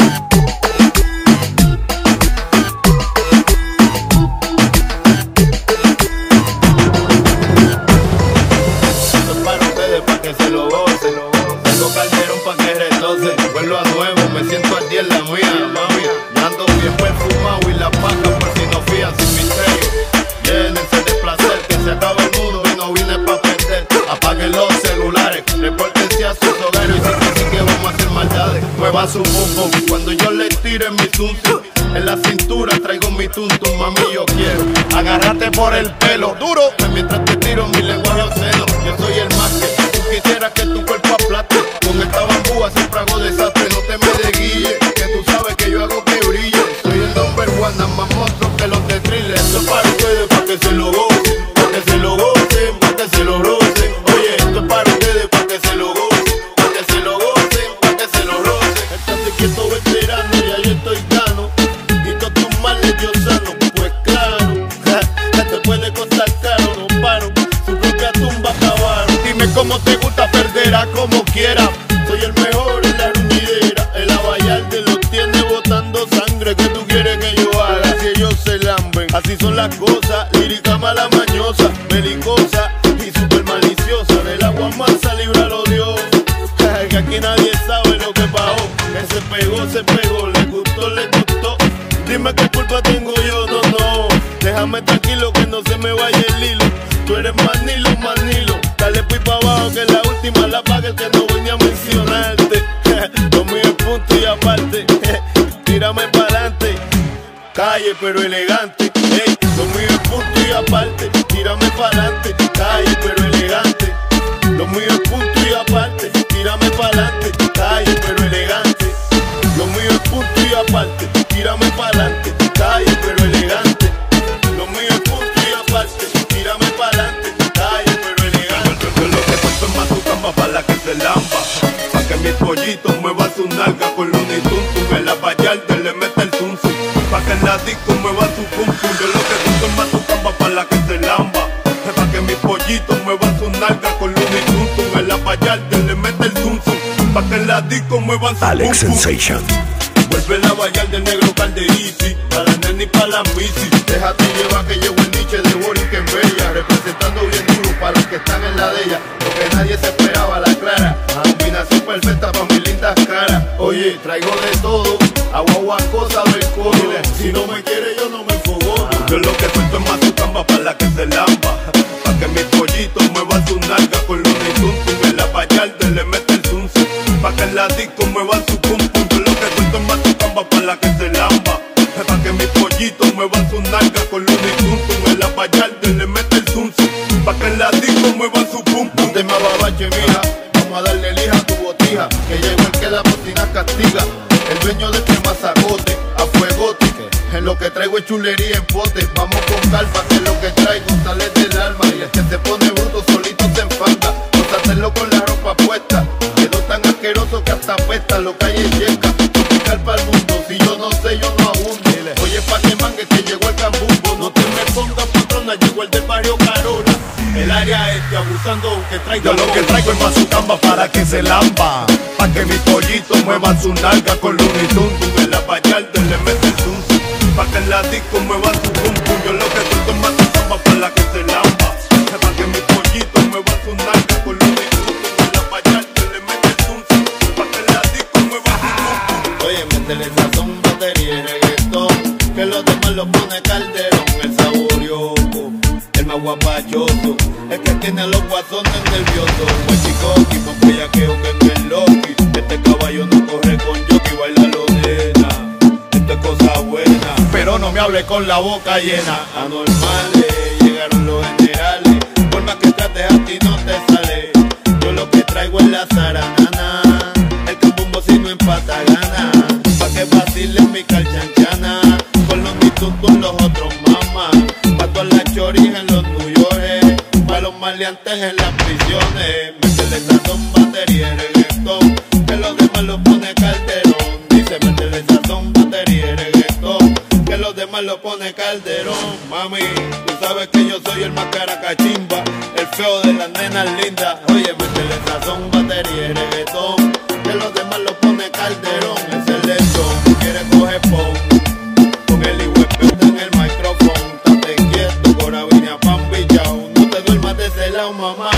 Para ustedes, pa' que se lo gocen. Tengo Calderón pa' que retocen. Vuelvo a nuevo, me siento al día en la mía, mami. Yo ando bien perfumado y la paca por si no fían sin misterio. Llénense de placer, que se acaba el mundo y no vine pa' perder. Apaguen los celulares, repórtense a sus hogares y sí que vamos a hacer maldades. Mueva su pum cuando yo le tire mi tuntum. En la cintura traigo mi tuntum, mami, yo quiero agarrarte por el pelo duro mientras te tiro mi lenguaje obsceno. Yo soy el más que tú quisieras que tu cuerpo aplaste. Con esta bambúa siempre hago desastre, no te me desguille, que tú sabes que yo hago que brille. Soy el number one, nada más monstruo que los de thriller. Esto es para ustedes, pa' que se lo gocen, pa' que se lo gocen, pa' que se lo rocen. Oye, esto es para ustedes, pa' que se lo gocen, pa' que se lo gocen, pa' que se lo rocen. Estate quieto, veterano, ya yo estoy gano. Y todos tus males yo sano, pues claro. Te puede costar caro, no paro. Su propia tumba cavaron. Dime cómo te gusta, perderá como quiera. Soy el mejor en la ruñidera. El Abayalde los tiene botando sangre. ¿Qué tú quieres que yo haga si ellos se lamben? Así son las cosas, lírica mala mañosa, belicosa y super maliciosa. Del agua mansa líbralo Dios. Que aquí nadie sabe lo que pasó. Que se pegó, le gustó. Dime qué culpa tengo yo, no. Déjame tranquilo que no se me vaya el hilo. Tú eres manilo. Dale pues pa' abajo que la última la paga el que no venía a mencionarte. Lo mío es punto y aparte. Tírame pa'lante. Calle pero elegante. Ey, lo mío es punto y aparte. Tírame pa'lante. Calle pero elegante. Lo mío es punto y aparte. Tírame pa'lante. Calle pero elegante. Lo mío es punto y aparte. Tírame pa'lante. Calle pero elegante. Lo mío es punto y aparte. Tírame pa'lante. Calle pero elegante. Yo lo que puesto es más tu cama pa' la que se lamba. Pa' que mis pollitos muevan su nalga con Looney Tunes. En la Vallarde le mete el zum. Pa' que en la disco muevan su pum pum. Yo lo que puesto es más tu cama pa' la que se lamba. Pa' que mis pollitos muevan su nalga con Looney Tunes. En la Vallarde le mete el zum. Pa' que en la disco muevan su Alex pum pum. Sensation. Vuelve la Vallarde negro Calderisi. Pa' la nena y pa' la misi. Déjate llevar que llevo el niche de Boris en Bella. Representando bien duro para los que están en la de ella. Porque nadie se esperaba la clara. Combinación perfecta pa' mis lindas caras. Oye, traigo de todo. Agua cosa del codo. Si no me quiere yo no me enfogo. Yo lo que suelto es más su camba pa' la que se lamba. Pa' que mis pollitos muevan su nalga con Looney Tunes. En la Vallarde le mete el zum. Pa' que en la disco muevan su pum pum. Yo lo que suelto es más su camba pa' la que se lamba. Pa' que mis pollitos muevan su nalga con Looney Tunes. En la Vallarde le mete el zum. Pa' que en la disco muevan su pum pum. Te me ababache, mija. Vamos a darle lija a tu botija. Que llegó el que la bocina castiga. El dueño de este mazacote, a fuegote. En lo que traigo es chulería en pote. Vamos con calma, que lo que traigo sale del alma. Y el que se pone bruto solito se enfanga. No hacerlo con la ropa puesta. Quedó tan que traigo. Yo lo que traigo es mazucamba para que se lampa. Pa' que mi pollito mueva su nalga con Looney Tunes. En la payalde le mete el tuntum. Pa' que en la disco mueva su pum pum. Yo lo que traigo es mazucamba para que se lampa. Pa' que mi pollito mueva su nalga con Looney Tunes. En la payalde le mete el tuntum. Pa' que en la disco mueva su pum pum. Oye, métele sazón, batería y reggaetón. Que los demás lo pone Calderón. El saborioco, el más guapachoso, el que tiene a los guasones nerviosos. Buen chicoqui, más bellaqueo que en el Loki. Este caballo no corre con jockey, baila lo nena. Esto es cosa buena, pero no me hable con la boca llena. Anormales, llegaron los generales. Por más que trates a ti no te sale. Yo lo que traigo es la zaranana. El cambumbo si no empata gana. Pa' que vacilen mi calchanchana. Con los mitutos los otros mamás. Pa' todas las choris en los New York. Pa' los maleantes en las prisiones. Métele sazón, batería y reggaetón. Que los demás lo pone Calderón. Dice métele sazón, batería y reggaetón. Que los demás lo pone Calderón. Mami, tú sabes que yo soy el más caracachimba. El feo de las nenas lindas. Oye, métele sazón, batería y reggaetón. Que los demás lo pone Calderón. Es el lechón, quiere coger pon. Con el hijueputa en el micrófono. Estate quieto, corabina, pan pillao. No te duermas de ese lado, mamá.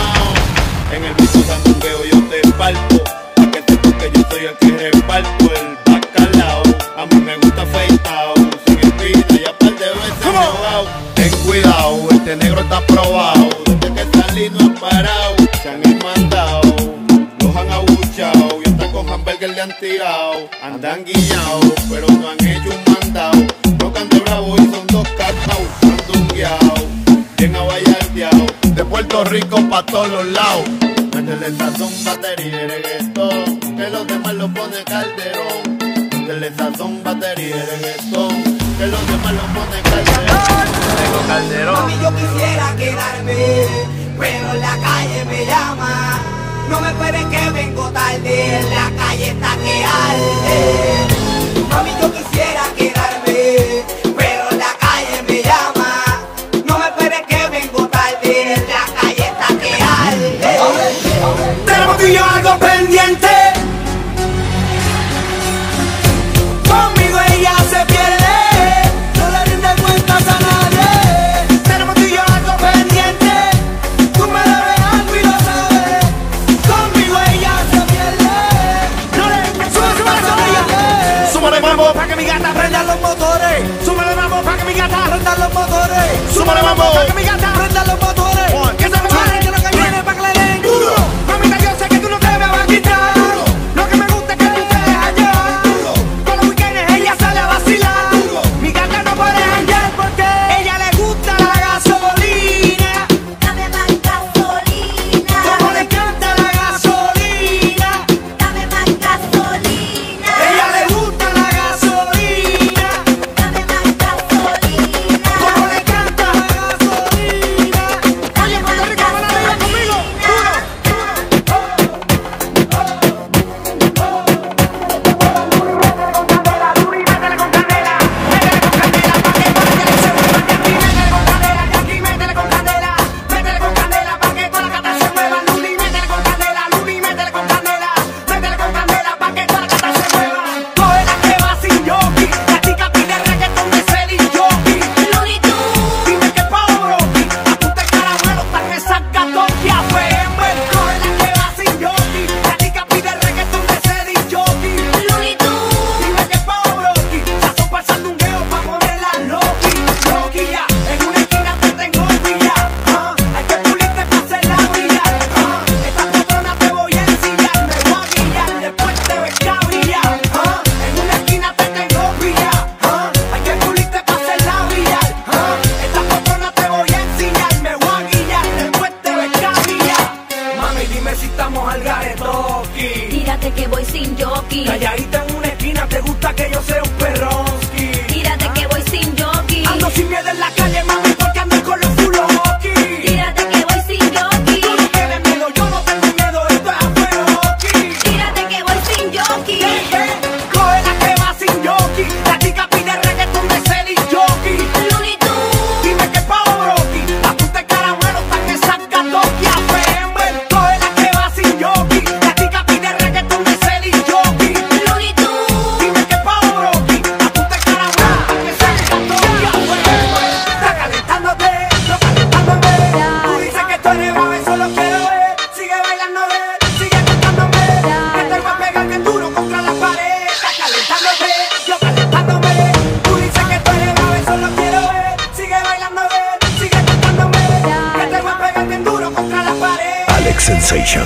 En el piso sandungueo yo te palpo. Pa' que sepas que yo soy el que reparto el bacalao. A mí me gusta afeitao, sin espina y a par de veces me he ahogado. Ten cuidado, este negro está probado. Desde que salí no han parado. Se han mandado, los han abuchado. Y hasta con hamburger le han tirado. Andan guillados, pero no han hecho un mandado. Tocan de bravo y son dos cacaos. Sandungueao, bien abayardeao. De Puerto Rico pa' todos los lados. Métele sazón, batería y reggaetón. Que los demás lo pone Calderón. Métele sazón, batería y reggaetón. Que los demás lo pone Calderón. Tengo Calderón. Mami, yo quisiera quedarme, pero la calle me llama. No me esperes que vengo tarde, la calle está que arde. Mami, yo quisiera quedarme, pero la calle me llama. No me esperes que vengo tarde, la calle está que arde. Tenemos tú y yo algo pendiente. Conmigo ella se pierde, no le rinde cuentas a nadie. Tenemos tú y yo algo pendiente. Tú me debes algo y lo sabes. Conmigo ella se pierde, no le rinde cuentas a nadie. Súmale mambo pa' que mi gata prenda los motores. Súmale mambo pa' que mi gata prenda los motores. Súmale mambo pa' que mi gata prenda los motores. Que se preparen que lo que viene pa' que le den duro. Mamita, yo sé que tú no te me vas a quitar. Lo que me gusta es que tú te dejas llevar. Con los weekends ella sale a vacilar. Mi gata no puede janguear porque ella le gusta la gasolina. Dame más gasolina. Como le encanta la gasolina. Dame más gasolina. Ella le gusta la gasolina. Dame más gasolina. Como le encanta la gasolina. Alex Sensation.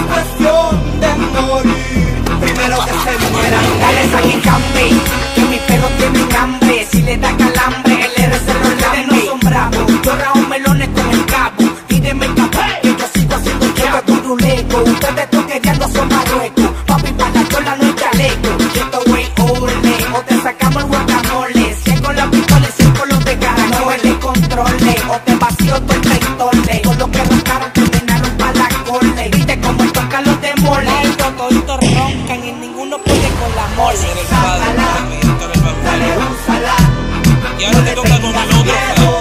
cuestión de morir. Primero que se mueran. Dale Saki Cambi, que mis perros tienen hambre. Si le da calambre, el R se lo lame. No son bravos, yo rajo melones con el cabo. Tírenme el café, que yo sigo haciendo lleva turuleco. Ustedes toqueteando son Marruecos. Papi, para la chola no hay chaleco. Y esto wey, ole, o te sacamos el guacamole. 100 con la pistola y 100 con los de cara. No le controle, o te vacío todo el peitole. Todos los que roncaron terminaron pa' la cole. Viste como estos calos te mole. Toditos roncan y ninguno puede con la mole. Sácala, dale, úsala. Y ahora te toca con el otro.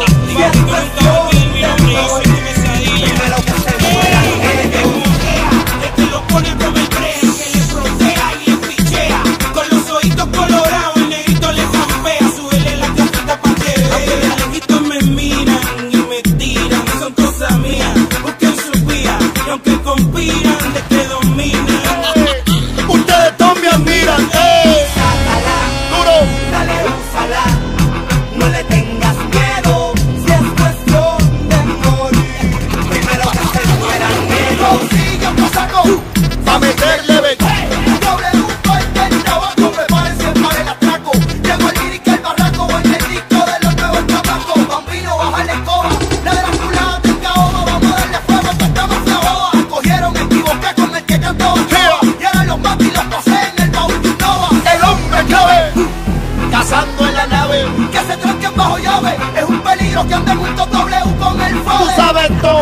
Primero que se muera, Es que lo pone como el tren, que le frontea y le pichea. Con los ojitos colorados, el negrito le zampea. Súbele la cajita pa' que vea. Los lejitos me miran y me tiran. Son cosas mías, busquen su vía. Y aunque conspiran, de que dominan. Ustedes todos me admiran. sácala, Duro. dale, úsala. No le tengas miedo. Si es cuestión de morir. Primero que se mueran ellos. Consigue un saco. Pa' meterle, ve. Doble lupa el tabaco. Prepárense para el atraco. Llegó el lírico, el barraco. Voy el disco de los nuevos chamacos. Bambino, baja la escoba. La de las culadas del caoba. Vamos a darle fuego, que estamos la boba. Cogieron equivoqué con el que cantaba Cheva. Y ahora los matos y los poseen el baúl de Nova. El hombre clave. Cazando en la nave. Que se tranquen bajo llave. Es un peligro que ande juntos W con el Tú fode. sabes todo.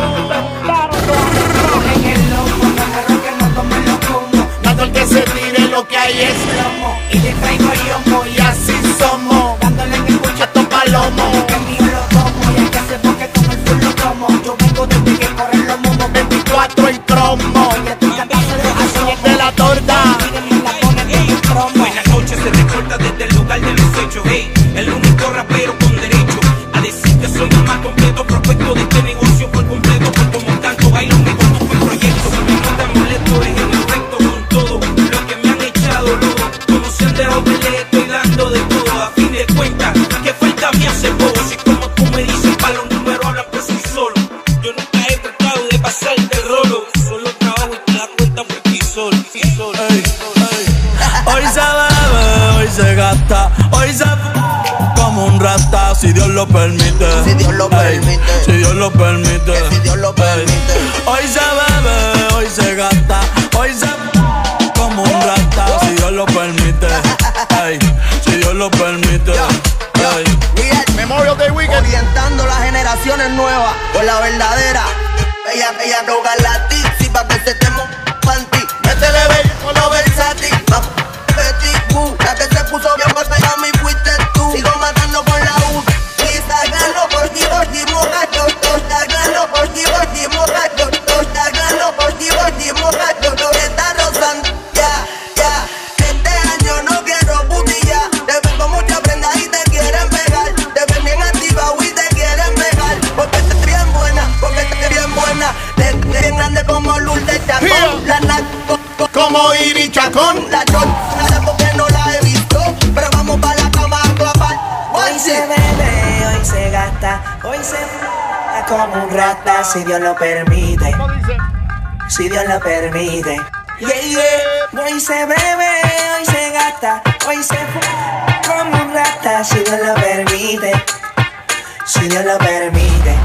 En el loco, no perro que no tomen los humos. Dando el que se tire lo que hay es Plomo, y le traigo yomo. y así somos. Dándole en el cucho Estos palomos. que mío lo tomo. Y el que se toque con el full lo tomo. Yo vengo desde que corren los momos. 24 en cromo. Que tú cantaste de asomo. De la torta. Mírenme la ponen en el promo. Buenas noches, se recorta desde el lugar de los hechos. Hey, el único rapero con derecho a decir que soy el más completo prospecto de este negocio por completo. Por como tanto bailo mejor tu proyecto. Mi nota molesto es en el recto con todo lo que me han echado loco. Como se han dejado que le estoy dando de todo. A fin de cuentas, que falta me hace bobo. Si como tú me dices, para los números hablan por sí solo. Yo nunca he tratado de pasarte el rolo. Solo trabajo y te das cuenta por ti solo. Hoy se bebe, hoy se gasta, hoy se como un rata, si Dios lo permite. Si Dios lo permite. Si Dios lo permite. Si Dios lo permite. Hoy se bebe, hoy se gasta, hoy se como un rata, si Dios lo permite. Ey, si Dios lo permite. Ey. Miguel, Memorial Day Weekend. orientando las generaciones nuevas con la verdadera. Ella droga la tizi pa' que se te panty. Métele bello con lo versátil. Betty Boo, la que se puso bien pa' a mí fuiste tú. Sigo matando con la U. Y sacando por ti, mojacho. Sacando por ti, mojacho. Sacando por ti, mojacho. Está rozando, ya. Este año no quiero putilla. Te ven con mucha prenda y te quieren pegar. Te ven bien activado y te quieren pegar. Porque estás bien buena, Te bien grande como Lourdes Chacón. La naco Como Iri Chacón. la chon, no sé por qué no la he visto. Pero vamos pa' la cama a clapar. Hoy se bebe, hoy se gasta, hoy se f*** como un rata, si Dios lo permite. Si Dios lo permite. Hoy se bebe, hoy se gasta, hoy se f*** como un rata, si Dios lo permite. Si Dios lo permite.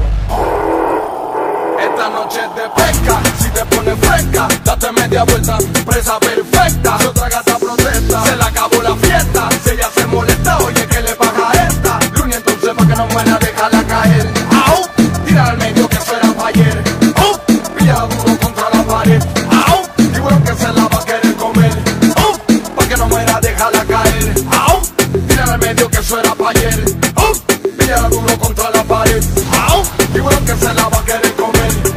Esta noche es de pesca, si te pones fresca, date media vuelta, presa perfecta. Si otra gata protesta, se le acabó la fiesta. Si ella se molesta, oye, ¿qué le pasa a esta? Luni, entonces pa' que no muera, déjala caer. ¡Au! Tira al medio que eso era pa' ayer. ¡Au! Pilla duro contra la pared. ¡Au! Y bueno que se la va a querer comer. ¡Au! Pa' que no muera, déjala caer. ¡Au! Tira al medio que eso era pa' ayer. ¡Au! Pilla duro contra la pared. ¡Au! Y bueno que se la va a querer comer.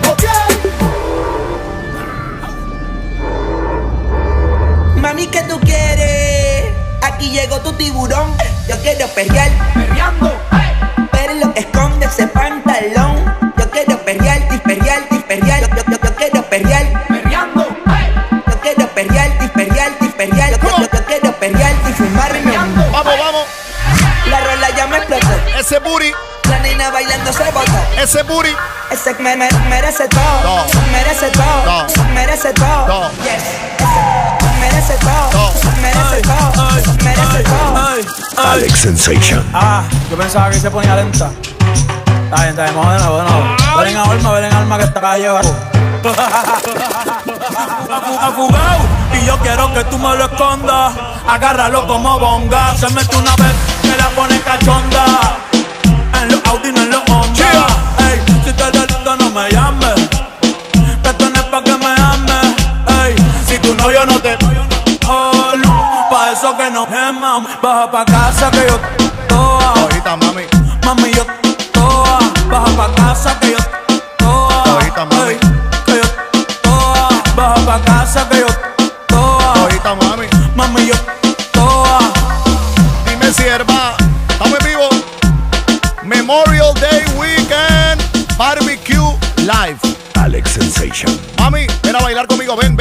Mami, ¿qué tú quieres? Aquí llegó tu tiburón. Yo quiero perrear, Perreando, pero lo que esconde ese pantalón. Yo quiero perrear, disperrear. Yo quiero perrear, perreando, yo quiero perrear, disperrear. Yo quiero perrear y fumar. Vamos. La rola ya me explotó. Ese booty. La nena bailando cuando se bota. Ese booty. Ese merece todo. Merece todo. Merece todo. Yes. Merece todo. Merece todo. Merece todo. Alex Sensation. Yo pensaba que se ponía lenta. Está bien, vamos de nuevo. Ven en alma que está calle abajo. Afugado, y yo quiero que tú me lo escondas. Agárralo como bonga. Se mete una vez, me la pone cachonda. En los Audi, no en los Honda. Ey, si te delito no me llames. Que tú no es pa' que me ames. Ey, si tu novio no te pa' eso que no geman. Baja pa' casa que yo toa. Ahorita, mami. Mami, yo toa. Baja pa' casa que yo toa. Ahorita, mami. Que yo toa. Baja pa' casa que yo toa. Ahorita, mami. Mami, yo toa. Dime, sierva. Estamos en vivo. Memorial Day Weekend Barbecue Live. Alex Sensation. Mami, ven a bailar conmigo. Ven.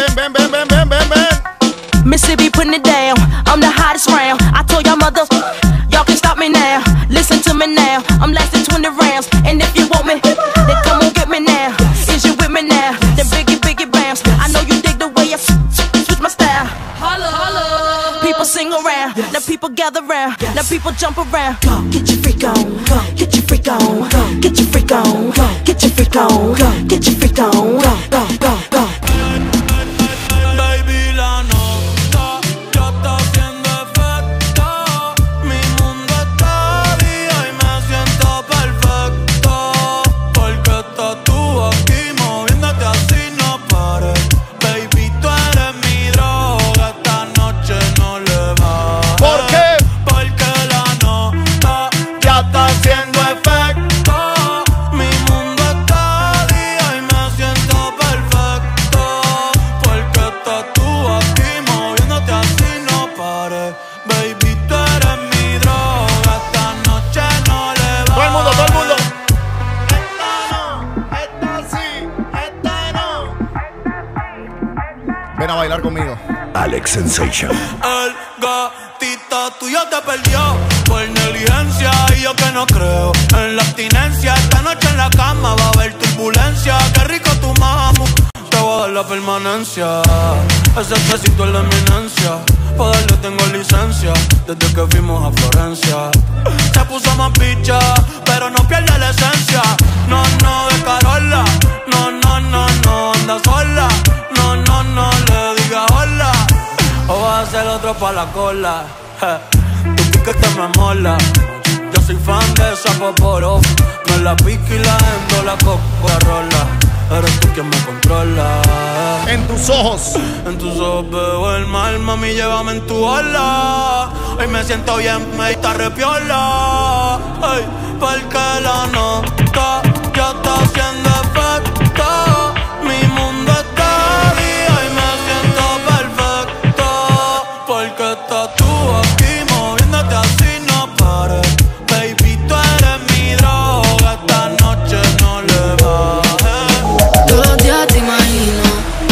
Mississippi putting it down. I'm the hottest round. I told y'all mothers, y'all can stop me now. Listen to me now. I'm lasting 20 rounds. And if you want me, then come on get me now. Is you with me now? Then biggie bounce. I know you dig the way I switch my style. Holla. People sing around. Now people gather round. Now people jump around. Go, get your freak on. Go, get your freak on. Go, get your freak on. Go, get your freak on. Go, get your freak on. Go. Ven a bailar conmigo. Alex Sensation. El gatito tuyo te perdió por negligencia. Y yo que no creo en la abstinencia. Esta noche en la cama va a haber turbulencia. Qué rico tu mamu, te voy a dar la permanencia. Ese besito es la eminencia. Pa' darle tengo licencia desde que fuimos a Florencia. Se puso más picha, pero no pierde la esencia. No, de Carola. No, anda sola. No, le diga hola. O vas a hacer otro pa' la cola. Tu pique te me mola. Yo soy fan de esa poporo. Me la pica y la endo la Coca-Cola. Eres tú quien me controla. En tus ojos veo el mal, mami, llévame en tu ola. Hoy me siento bien, me está repiola. Ay, porque la nota ya está haciendo efecto. Mi mundo está día y me siento perfecto. Porque estás tú aquí moviéndote así, no pares. Baby, tú eres mi droga, esta noche no le bajes. Todos los días te imagino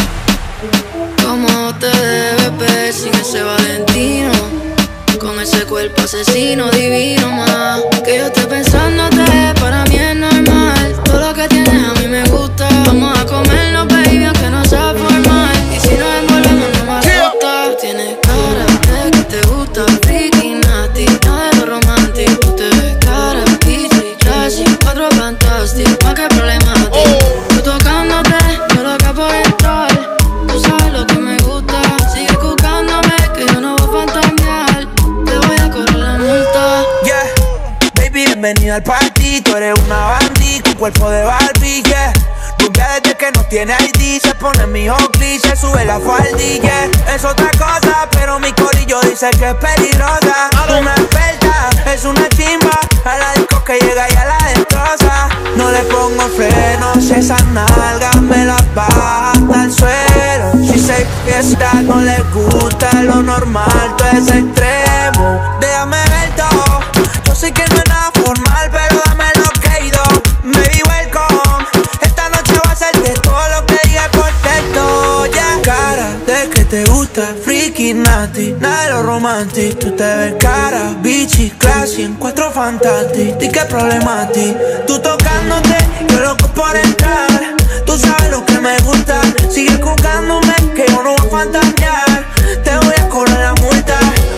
cómo te debes ver sin ese Valentino, con ese cuerpo asesino divino, más que yo esté pensándote, para mí es normal. Todo lo que tienes a mí me gusta. Vamos a comernos, baby, aunque no sea formal. Y si nos envolvemos no me asusta. Tú tienes cara de que te gusta freaky, nasty, nada de lo romántico. Tú te ves cara, easy, classy, otro fantástico, más que problema a ti. Tú tocándote, yo loca por entrar. Tú sabes lo que me gusta. Sigue buscándome, que yo no voy a fantamear. Te voy a correr la multa. Yeah, baby, bienvenida al party. Tú eres una bandí con cuerpo de Barbie, yeah. Rubia desde que no tiene ID. Se pone mi Oakley, se sube la faldilla. Es otra cosa, pero mi corillo dice que es peligrosa. Una experta, es una chimba. A la disco que llega y a la destroza. No le pongo frenos, esas nalgas me las baja hasta el suelo. Si se fiesta no le gusta lo normal, todo es extremo. Déjame ver todo. Yo sé que no es nada formal, pero dame lo que ido. Baby, welcome. Esta noche va a ser de todo lo que diga por texto, yeah. Cara de que te gusta gusta freaky, nasty, nada de lo romantic. Tú te ves cara, bichi, classy, en cuatro fantastic. ¿Y qué problema a ti? Tú tocándote, yo loco por entrar. Tú sabes lo que me gusta. Sigue jugándome, que yo no voy a fantasear. Te voy a cobrar la multa.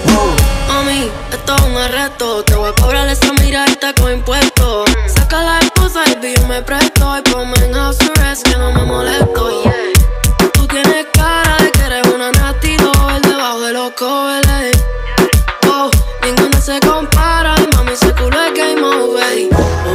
Mami, esto es un arresto. Te voy a cobrar esa miradita con impuestos. Saca la esposa y yo me presto. Y ponme en house arrest que no me molesto. Tú tienes cara de que eres una nasty doll debajo de los covers. Oh, ninguno se compara. Y mami, ese culo es game over.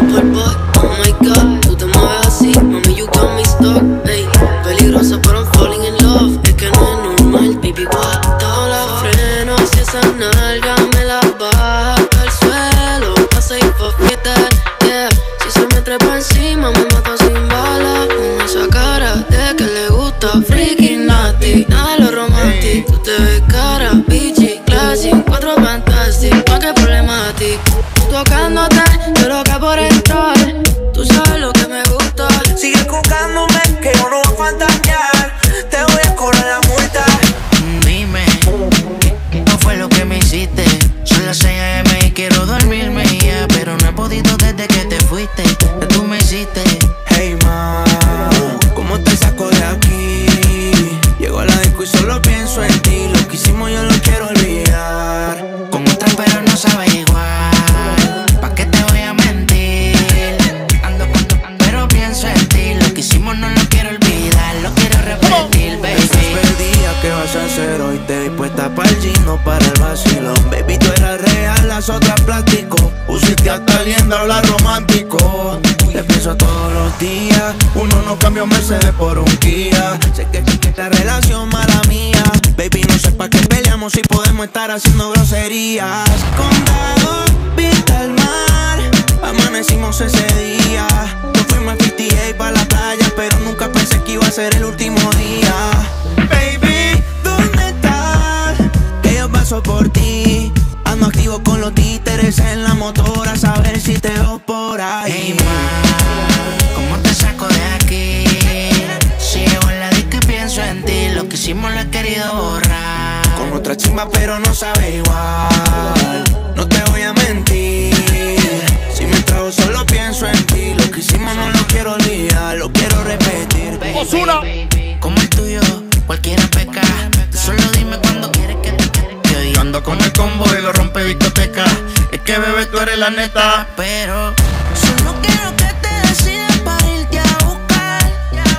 Oh my god, tú te mueves así. Mami, you got me stuck. Ey, peligrosa pero I'm falling in love. Es que no es normal, baby, what? Todo la freno si esa nalga me la baja al suelo. I say fuck it that, yeah. Si se me trepa encima me mata sin bala. Con esa cara de que le gusta freaky, nasty, nada de lo romantic. Tú te ves cara, bichi, classy, cuatro fantastic. ¿Pa' qué problema a ti? Tocándote, yo loca por entrar. Tú sabes lo que me gusta. Sigue jugándome, que yo no voy a fantasear. Te voy a cobrar la multa. Dime, ¿qué fue lo que me hiciste? Son las 6 AM y quiero dormirme ya, pero no he podido desde que te fuiste. ¿Qué tú me hiciste? Hey ma, ¿cómo te saco de aquí? Llego a la disco y solo pienso en ti. Lo que hicimos yo lo quiero olvidar. Con otra pero no sabe igual. ¿Pa' qué te voy a mentir? Ando pero pienso en ti. Lo que hicimos no lo quiero olvidar. Lo quiero repetir, baby. Estás perdida, ¿qué vas a hacer hoy? Te dispuesta para el gino, para el vacilón. Baby, tú eras real, las otras plástico. Pusiste hasta lindo hablar romántico. Te pienso todos los días. Uno no cambia Mercedes por un Kia. Sé que esta relación mala mía. Baby, no sé pa' qué peleamos si podemos estar haciendo groserías. Condado, vista al mar. Amanecimos ese día. Nos fuimos a 58 pa' la playa, pero nunca pensé que iba a ser el último día. Baby, ¿dónde estás? Que yo paso por ti. Ando activo con los títeres en la motora, a saber si te veo por ahí. Hey ma, ¿cómo te saco de aquí? Si llego en la disco y pienso en ti. Lo que hicimos lo he querido borrar. Con otra chimba pero no sabe igual. No te voy a mentir. Si me trago solo pienso en ti. Lo que hicimos no lo quiero olvidar. Lo quiero repetir. Ozuna. Como el tuyo, cualquiera peca. Solo dime cuando quieres que te quede. Yo ando con el combo y lo rompe discoteca. Es que bebé tú eres la neta. Pero solo quiero que te decidas para irte a buscar.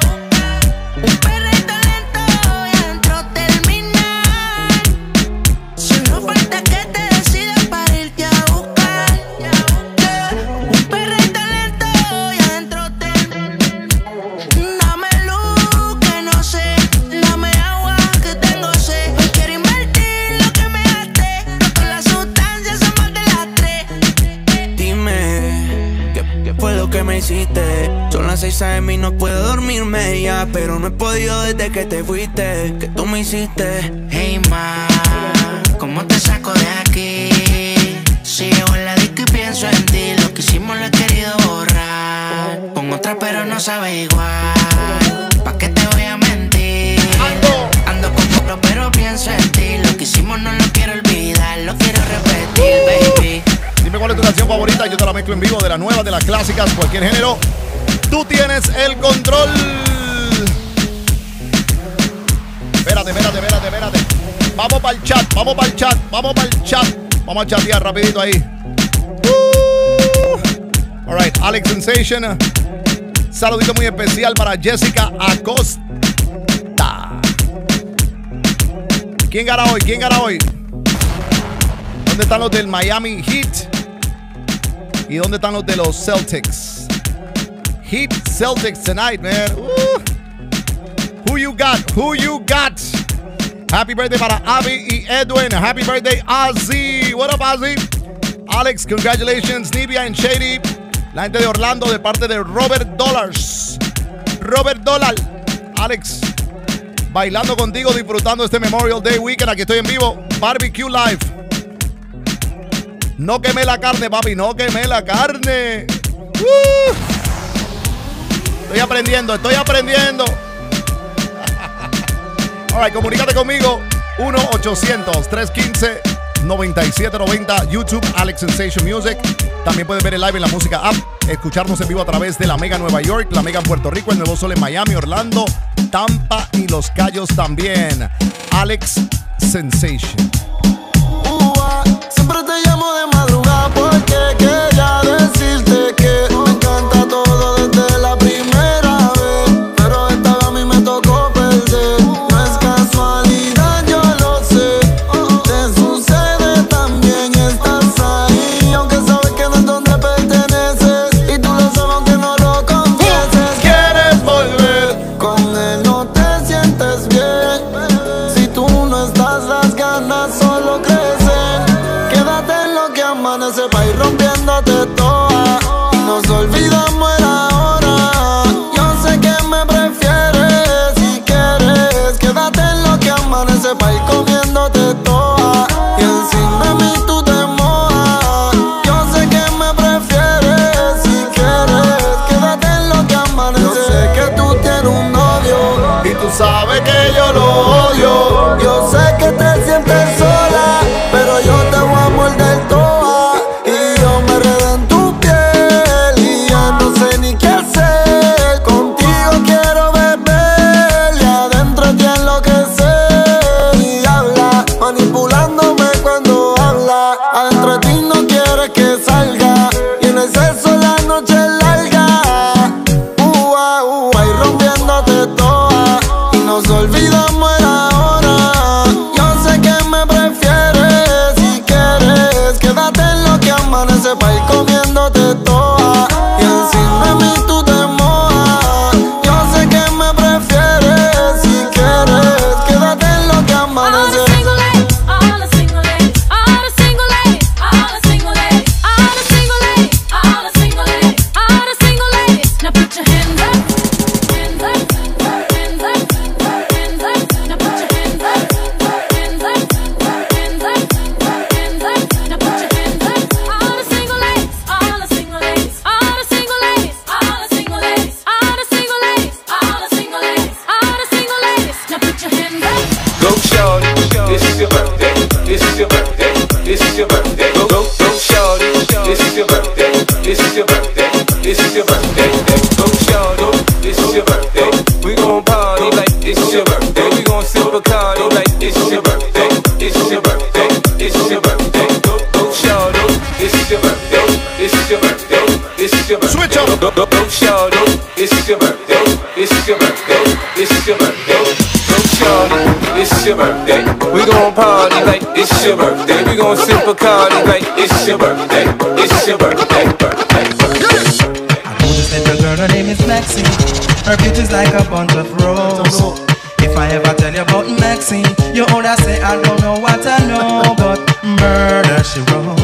Un perrito lento y adentro terminar. Solo falta que te decidas para irte a buscar. Un perrito lento y adentro terminar. Dame luz que no sé, dame agua que tengo sed. Hoy quiero invertir lo que me gasté. No con las sustancias son más de las 3. Dime, ¿qué fue lo que me hiciste? Son las 6 AM y no puedo dormirme ya, pero no he podido desde que te fuiste. ¿Qué tú me hiciste? hey ma, ¿cómo te saco de aquí? Si llego en la disco y pienso en ti. Lo que hicimos lo he querido borrar. Con otra pero no sabe igual. ¿Pa' qué te voy a mentir? Ando con otro pero pienso en ti. Lo que hicimos no lo quiero olvidar. Lo quiero repetir, baby. Dime cuál es tu canción favorita. Yo te la mezclo en vivo, de las nuevas, de las clásicas, cualquier género. Tú tienes el control. Espérate. Vamos para el chat. Vamos a chatear rapidito ahí. All right, Alex Sensation. Saludito muy especial para Jessica Acosta. ¿Quién gana hoy? ¿Dónde están los del Miami Heat? ¿Y dónde están los de los Celtics? Heat Celtics tonight, man. Who you got? Happy birthday para Abby y Edwin. Happy birthday, Ozzy. What up, Ozzy? Alex, congratulations. Nivia and Shady. La gente de Orlando de parte de Robert Dollars. Alex, bailando contigo, disfrutando este Memorial Day Weekend. Aquí estoy en vivo. Barbecue Live. No quemé la carne, papi. No quemé la carne. Estoy aprendiendo. Alright, comunícate conmigo 1-800-315-9790. YouTube, Alex Sensation Music. También puedes ver el live en la música app. Escucharnos en vivo a través de la Mega Nueva York, la Mega en Puerto Rico, el Nuevo Sol en Miami, Orlando, Tampa y Los Cayos también. Alex Sensation. Siempre te llamo de madrugada porque quería decirte que me encanta todo desde la primera vez, pero esta vez a mí me tocó perder. No es casualidad, yo lo sé, te sucede también, estás ahí, aunque sabes que no es donde perteneces, y tú lo sabes aunque no lo confieses. Quieres volver, con él no te sientes bien, si tú no estás las ganas solo crecen. Quédate en lo que amanece pa' ir rompiéndote toda, y nos olvidamos el ahora. Yo sé que me prefieres si quieres. Quédate en lo que amanece pa' ir comiéndote toda, y encima de mí tú te mojas. Yo sé que me prefieres si quieres. Quédate en lo que amanece. Yo sé que tú tienes un novio y tú sabes que yo lo odio. Yo sé que te sientes sola, pero yo te voy a morder toda, y yo me enredo en tu piel y ya no sé ni qué hacer. Contigo quiero beber y adentro te enloquecer, y habla manipulándome cuando habla. Adentro de ti no quieres que salga, y en el sexo la noche es larga. Y rompiéndote toda, y nos olvidamos el ahora. Yo sé que me prefieres si quieres. Quédate en lo que amanece pa' ir comiéndote toda, y encima de mí tú te mojas. Yo sé que me prefieres si quieres. Quédate en lo que amanece. Go shorty, this is your birthday. This is your birthday. This is your birthday. Go shorty, this is your birthday. This is your birthday. This is your birthday. Go shorty, this is your birthday. We gon' party like this is your birthday. We gon' sip Bacardi like this is your birthday. This is your birthday. This is your birthday. Go shorty, this is your birthday. This is your birthday. This is your birthday. Switch up. Go shorty, this is your birthday. This is your birthday. This is your birthday. This is your birthday. We gon' party like this is your birthday. We gon' sip Bacardi like this is your birthday. This is your birthday. I know this little girl, her name is Maxine. Her beauty's like a bunch of roses. If I ever tell you about Maxine, you older say I don't know what I know, but murder she wrote.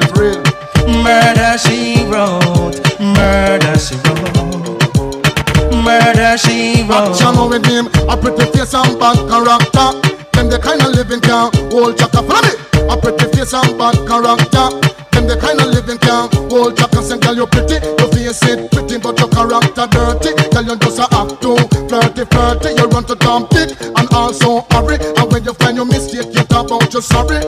Murder she wrote. Murder she wrote. Murder she wrote. Action with him, a pretty face and bad character. Them the kind of living can hold chaka. Follow me. A pretty face and bad character. Them the kind of living can hold chaka. Say girl you pretty, your face it pretty, but your character dirty. Girl you just a act too flirty. You run to Tom Dick and also hurry. And when you find your mistake, you talk about your sorry.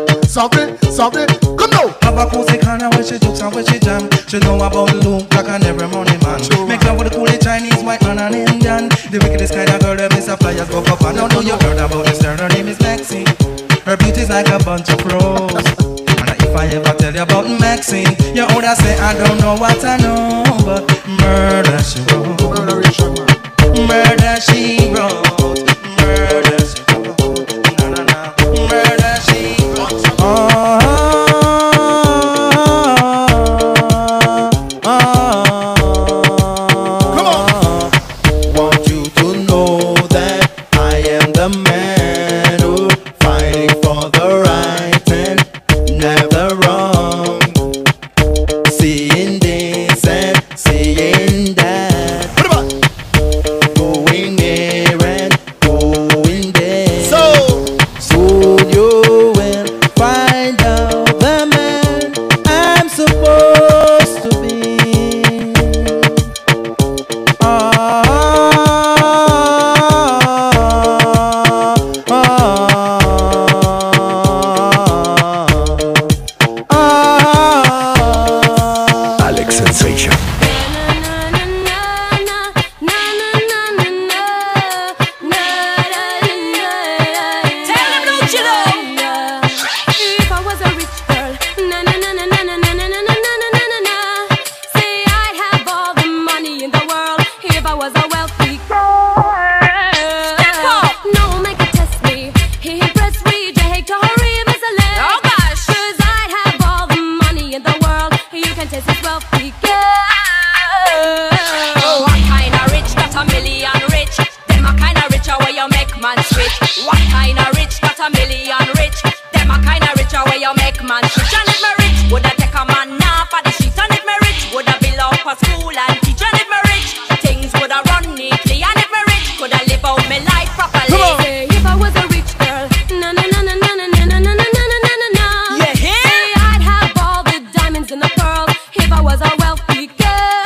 Come now. Have a cozy corner where she jokes and where she jam. She know about the look like an every morning man. Make love with the coolie Chinese, white man and Indian. The wickedest kind of girl that Mr. Flyers go for fun. Now know you heard about this girl, her name is Maxine. Her beauty's like a bunch of roses. And if I ever tell you about Maxine, you older say I don't know what I know, but murder she wrote. Murder she wrote. Murder she wrote. Murder she wrote. Want you to know that I am the man who fighting for the right and never wrong. Seeing this and seeing that. man switch. What kind of rich? Got a million rich. Them a kind of rich where you make man switch. And if me rich, woulda take a man off of the street. And if me rich, woulda build up a school and teach. And if me rich, things woulda run neatly. And if me rich, coulda live out me life properly. Say, if I was a rich girl, na na na na na na na na na na na na na. Yeah, say I'd have all the diamonds and the pearls if I was a wealthy girl.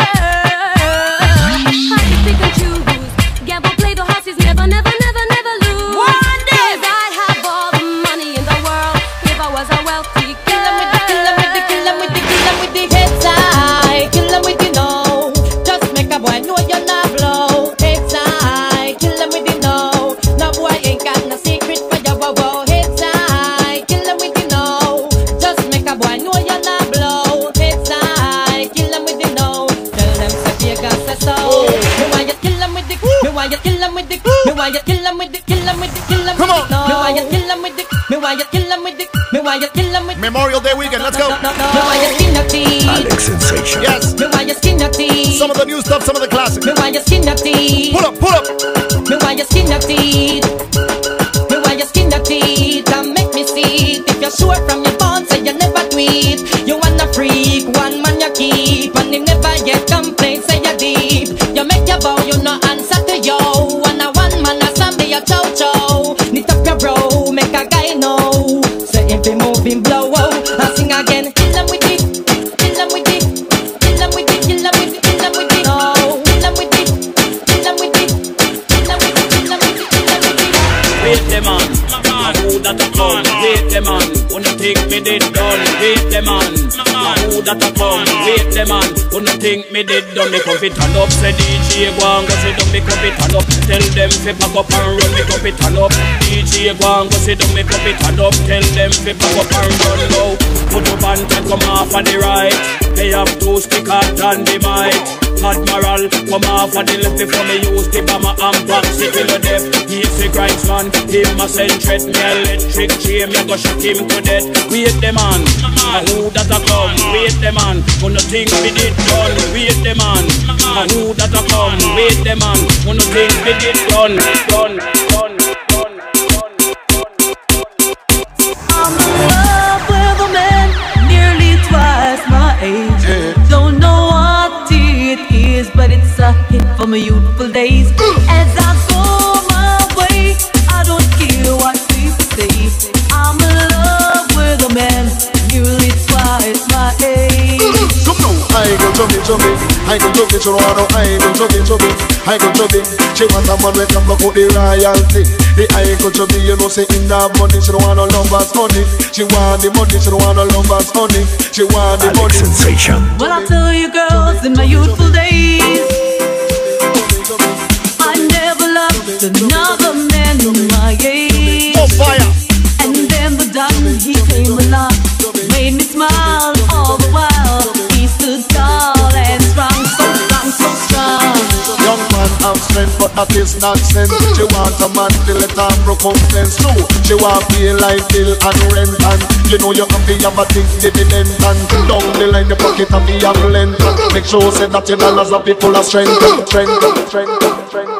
I could pick and choose, gamble, play the horses, never, never, never, never lose. One day, 'cause I'd have all the money in the world if I was a wealthy girl. Kill 'em with the, kill 'em with the, kill 'em with the, kill 'em with the heads high. Kill 'em with the no. Just make a boy know you're not blow. Heads high. Kill 'em with the no. No boy ain't got no secret for your wow. Heads high. Kill 'em with the no. Just make a boy know you're not blow. Heads high. Kill 'em with the no. Tell them say you got say so. Me want you kill 'em with the. Me want you kill 'em with the. Me want you kill 'em with the. Kill 'em with the. Kill 'em with the. No. Me want you kill 'em with the. Me want you kill 'em with the. Me want you kill 'em with the. Memorial Day weekend, let's go. Me want you skin your teeth. Alex Sensation. Yes. Me want you skin your teeth. Some of the new stuff, some of the classics. Me want you skin your teeth. Pull up, pull up. Me want you skin your teeth. Me want you skin your teeth and make me see it. If you're sure from your bones, say you never tweet. You want a freak, one man you keep, and him never yet complain, say you deep. You make your bow, you no answer to yo. And a one man a zombie a chow chow. Knit up your bro, make a guy know. Say if he move him blow out, and sing again. Kill 'em with it, kill 'em with it, kill 'em with it, kill 'em with it, kill 'em with it. No, kill 'em with it, kill 'em with it, kill 'em with it, kill 'em with it, kill 'em with it. Wait the man, who that a come? Wait the man, wanna think me did done? Wait the man, who that a come? Wait the man, wanna think me did done? Me come fit turn up, say DJ go and go sit down. Me come fit turn up, tell them fi pack up and run. Me come fit turn up, DJ go and go sit down. Me come fit turn up, tell them fi pack up and run now. Put up and come off on the right. They have two stick out on the mic. Admiral, come off on the left before me use the bomber and box it till the death. He's the Christ man, him a send threat. Me electric chain, me go shoot him to death. Wait the man, who that a come? Wait the man, wanna think we did done. Wait the man, who that a come? Wait the man, wanna think we did done. Done, done, done, done. I'm in love with a man nearly twice my age. Don't know what it is, but it's a hit for my youthful days. As I go my way, I don't care what people say. I'm in love with a man nearly twice my age. Come now, I go chubby, I go chubby, Toronto, I go chubby, I go chubby. She want a man where come back with the royalty. The I go chubby, you know say in that money, she don't want no lovers money. She want the money, she don't want no lovers money. She want the money. Sensation. Well, I'll tell you girls, in my youthful days, I never loved another man my age. Oh, fire! And then the diamond, he came along, made me smile all the while. He stood tall and strong, so strong, so strong. Young man have strength, but that is nonsense. She want a man till the time recompense. No, she want pay like bill and rent. And you know you have to have a thing dividend. And down the line the pocket have to have length. Make sure say that your dollars are people of strength. Strength, strength, strength.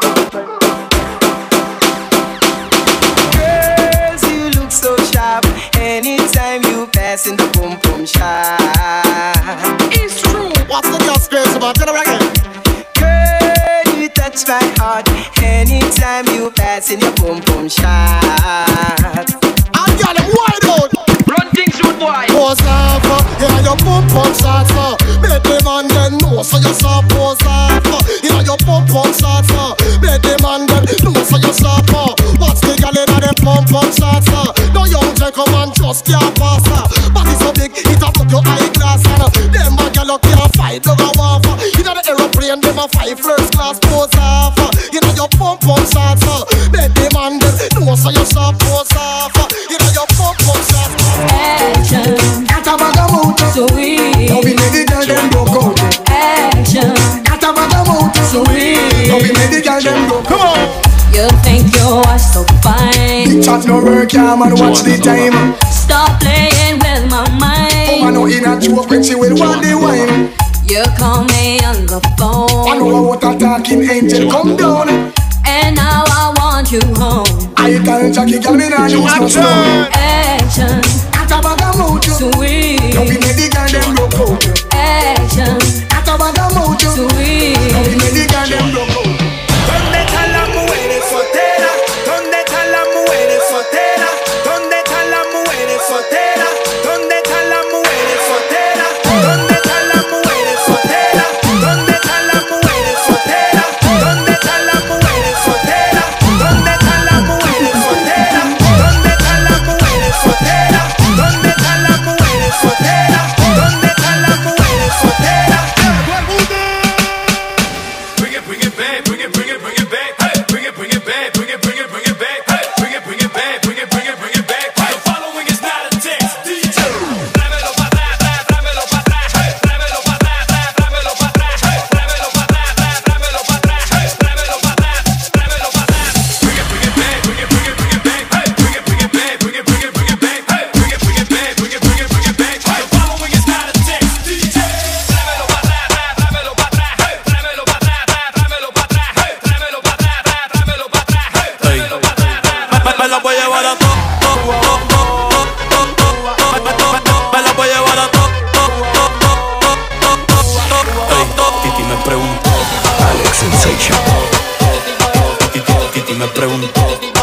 Girls, you look so sharp. Anytime you pass in the boom boom shop. It's true. What's the just crazy about? Tell her again. Girl, you touch my heart. Anytime you pass in your boom boom shot. And girl, I'm wide out. Run things road boy. Pose off, yeah, your pump shots, make the man then know so you saw pose off. Yeah, your pump shots, make the man then know so you saw. What's the girl in the pump shots? No young come and just can't pass. Body so big, it a put your eyeglass on. Them a girl can't fight, no go off. You know the aeroplane, them a fight first class pose off. You know your pump shots, make the man then know so you saw pose off. You know your pump shots. Action, got a bag of mood, so we. Now we make the girl them broke out. Action, got a bag of mood, so we. Now we make the girl them broke. Come on. You think you are so fine. Big chat no work, yeah, man, watch the time. Stop playing with my mind. Oh, I know in a joke when she will want the wine. You call me on the phone. I know what a talking angel come down. And now I want you home. I can't Jackie, girl, me nah use no stone. Action, At a bag of mojo, sweet. don't be the girl them broke out. Action, At a bag of mojo, sweet. don't be the girl them broke out. ¿Dónde están las mujeres solteras? ¿Dónde están las mujeres solteras? ¿Dónde están las mujeres solteras? ¿Dónde están las mujeres solteras? ¿Dónde están las mujeres solteras? ¿Dónde están las mujeres solteras? ¿Dónde están las mujeres solteras? ¿Dónde están las mujeres solteras? ¿Dónde están las mujeres solteras? ¿Dónde están las mujeres solteras? ¿Dónde están las mujeres solteras? Bring it back, bring it back, hey, bring it back, bring it back, hey, bring it back, bring it back. The following is not a test. DJ, tráemelo pa' atrás, tráemelo pa' atrás, hey, tráemelo pa' atrás, tráemelo pa' atrás, hey, tráemelo pa' atrás, tráemelo pa' atrás, hey, tráemelo pa' atrás, tráemelo pa' atrás. Bring it back, bring it back, hey, bring it back, bring it back, hey, bring it back, bring it back. The following is not a test. DJ, tráemelo pa' atrás, tráemelo pa' atrás, hey, tráemelo pa' atrás, tráemelo pa' atrás, hey, tráemelo pa' atrás, tráemelo pa' atrás, hey, tráemelo pa' atrás. Me la voy a llevar a todo. Me la voy a llevar a todo. Titi me preguntó. Alex Sensation. Titi me preguntó.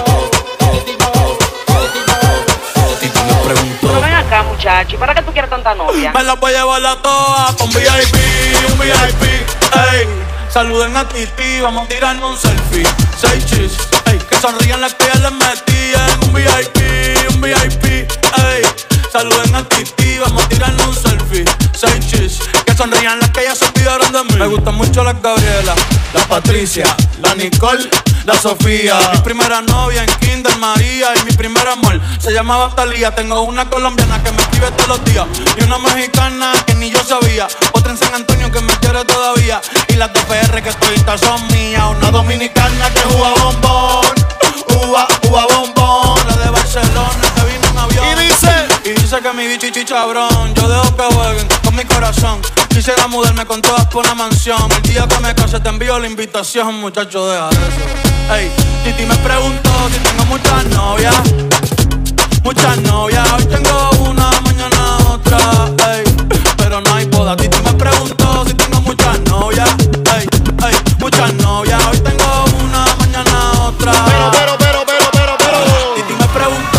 Titi me preguntó. Pero ven acá, muchacho, ¿y para qué tú quieres tanta novia? Me la voy a llevar a todas con VIP, un VIP, ey. Saluden a Titi, vamos a tirarnos un selfie. 6 chis, ey. Que sonrían las que ya les metí en un VIP, ey. Saluden a Titi, vamos a tirarnos un selfie. 6 chis, que sonrían las que ya se olvidaron de mí. Me gustan mucho las Gabriela, la Patricia, la Nicole, la Sofía. Mi primera novia en Kinder María y mi primer amor se llamaba Talía. Tengo una colombiana que me escribe todos los días y una mexicana que ni yo sabía. Otra en San Antonio que me quiere todavía y las de PR que toditas son mías. Una dominicana que juega bombón, uva bombón. La de Barcelona que vino en avión y dice que mi bicho y chichabrón. Yo dejo que jueguen con mi corazón. Quisiera mudarme con todas por una mansión. El día que me case te envío la invitación, muchacho, deja eso. Ey, Titi me preguntó si tengo muchas novias. Muchas novias, hoy tengo una, mañana otra, ey. Pero no hay boda. Titi me preguntó si tengo muchas novias. Ey, ey, muchas novias, hoy tengo una, mañana otra. Pero. Titi me preguntó,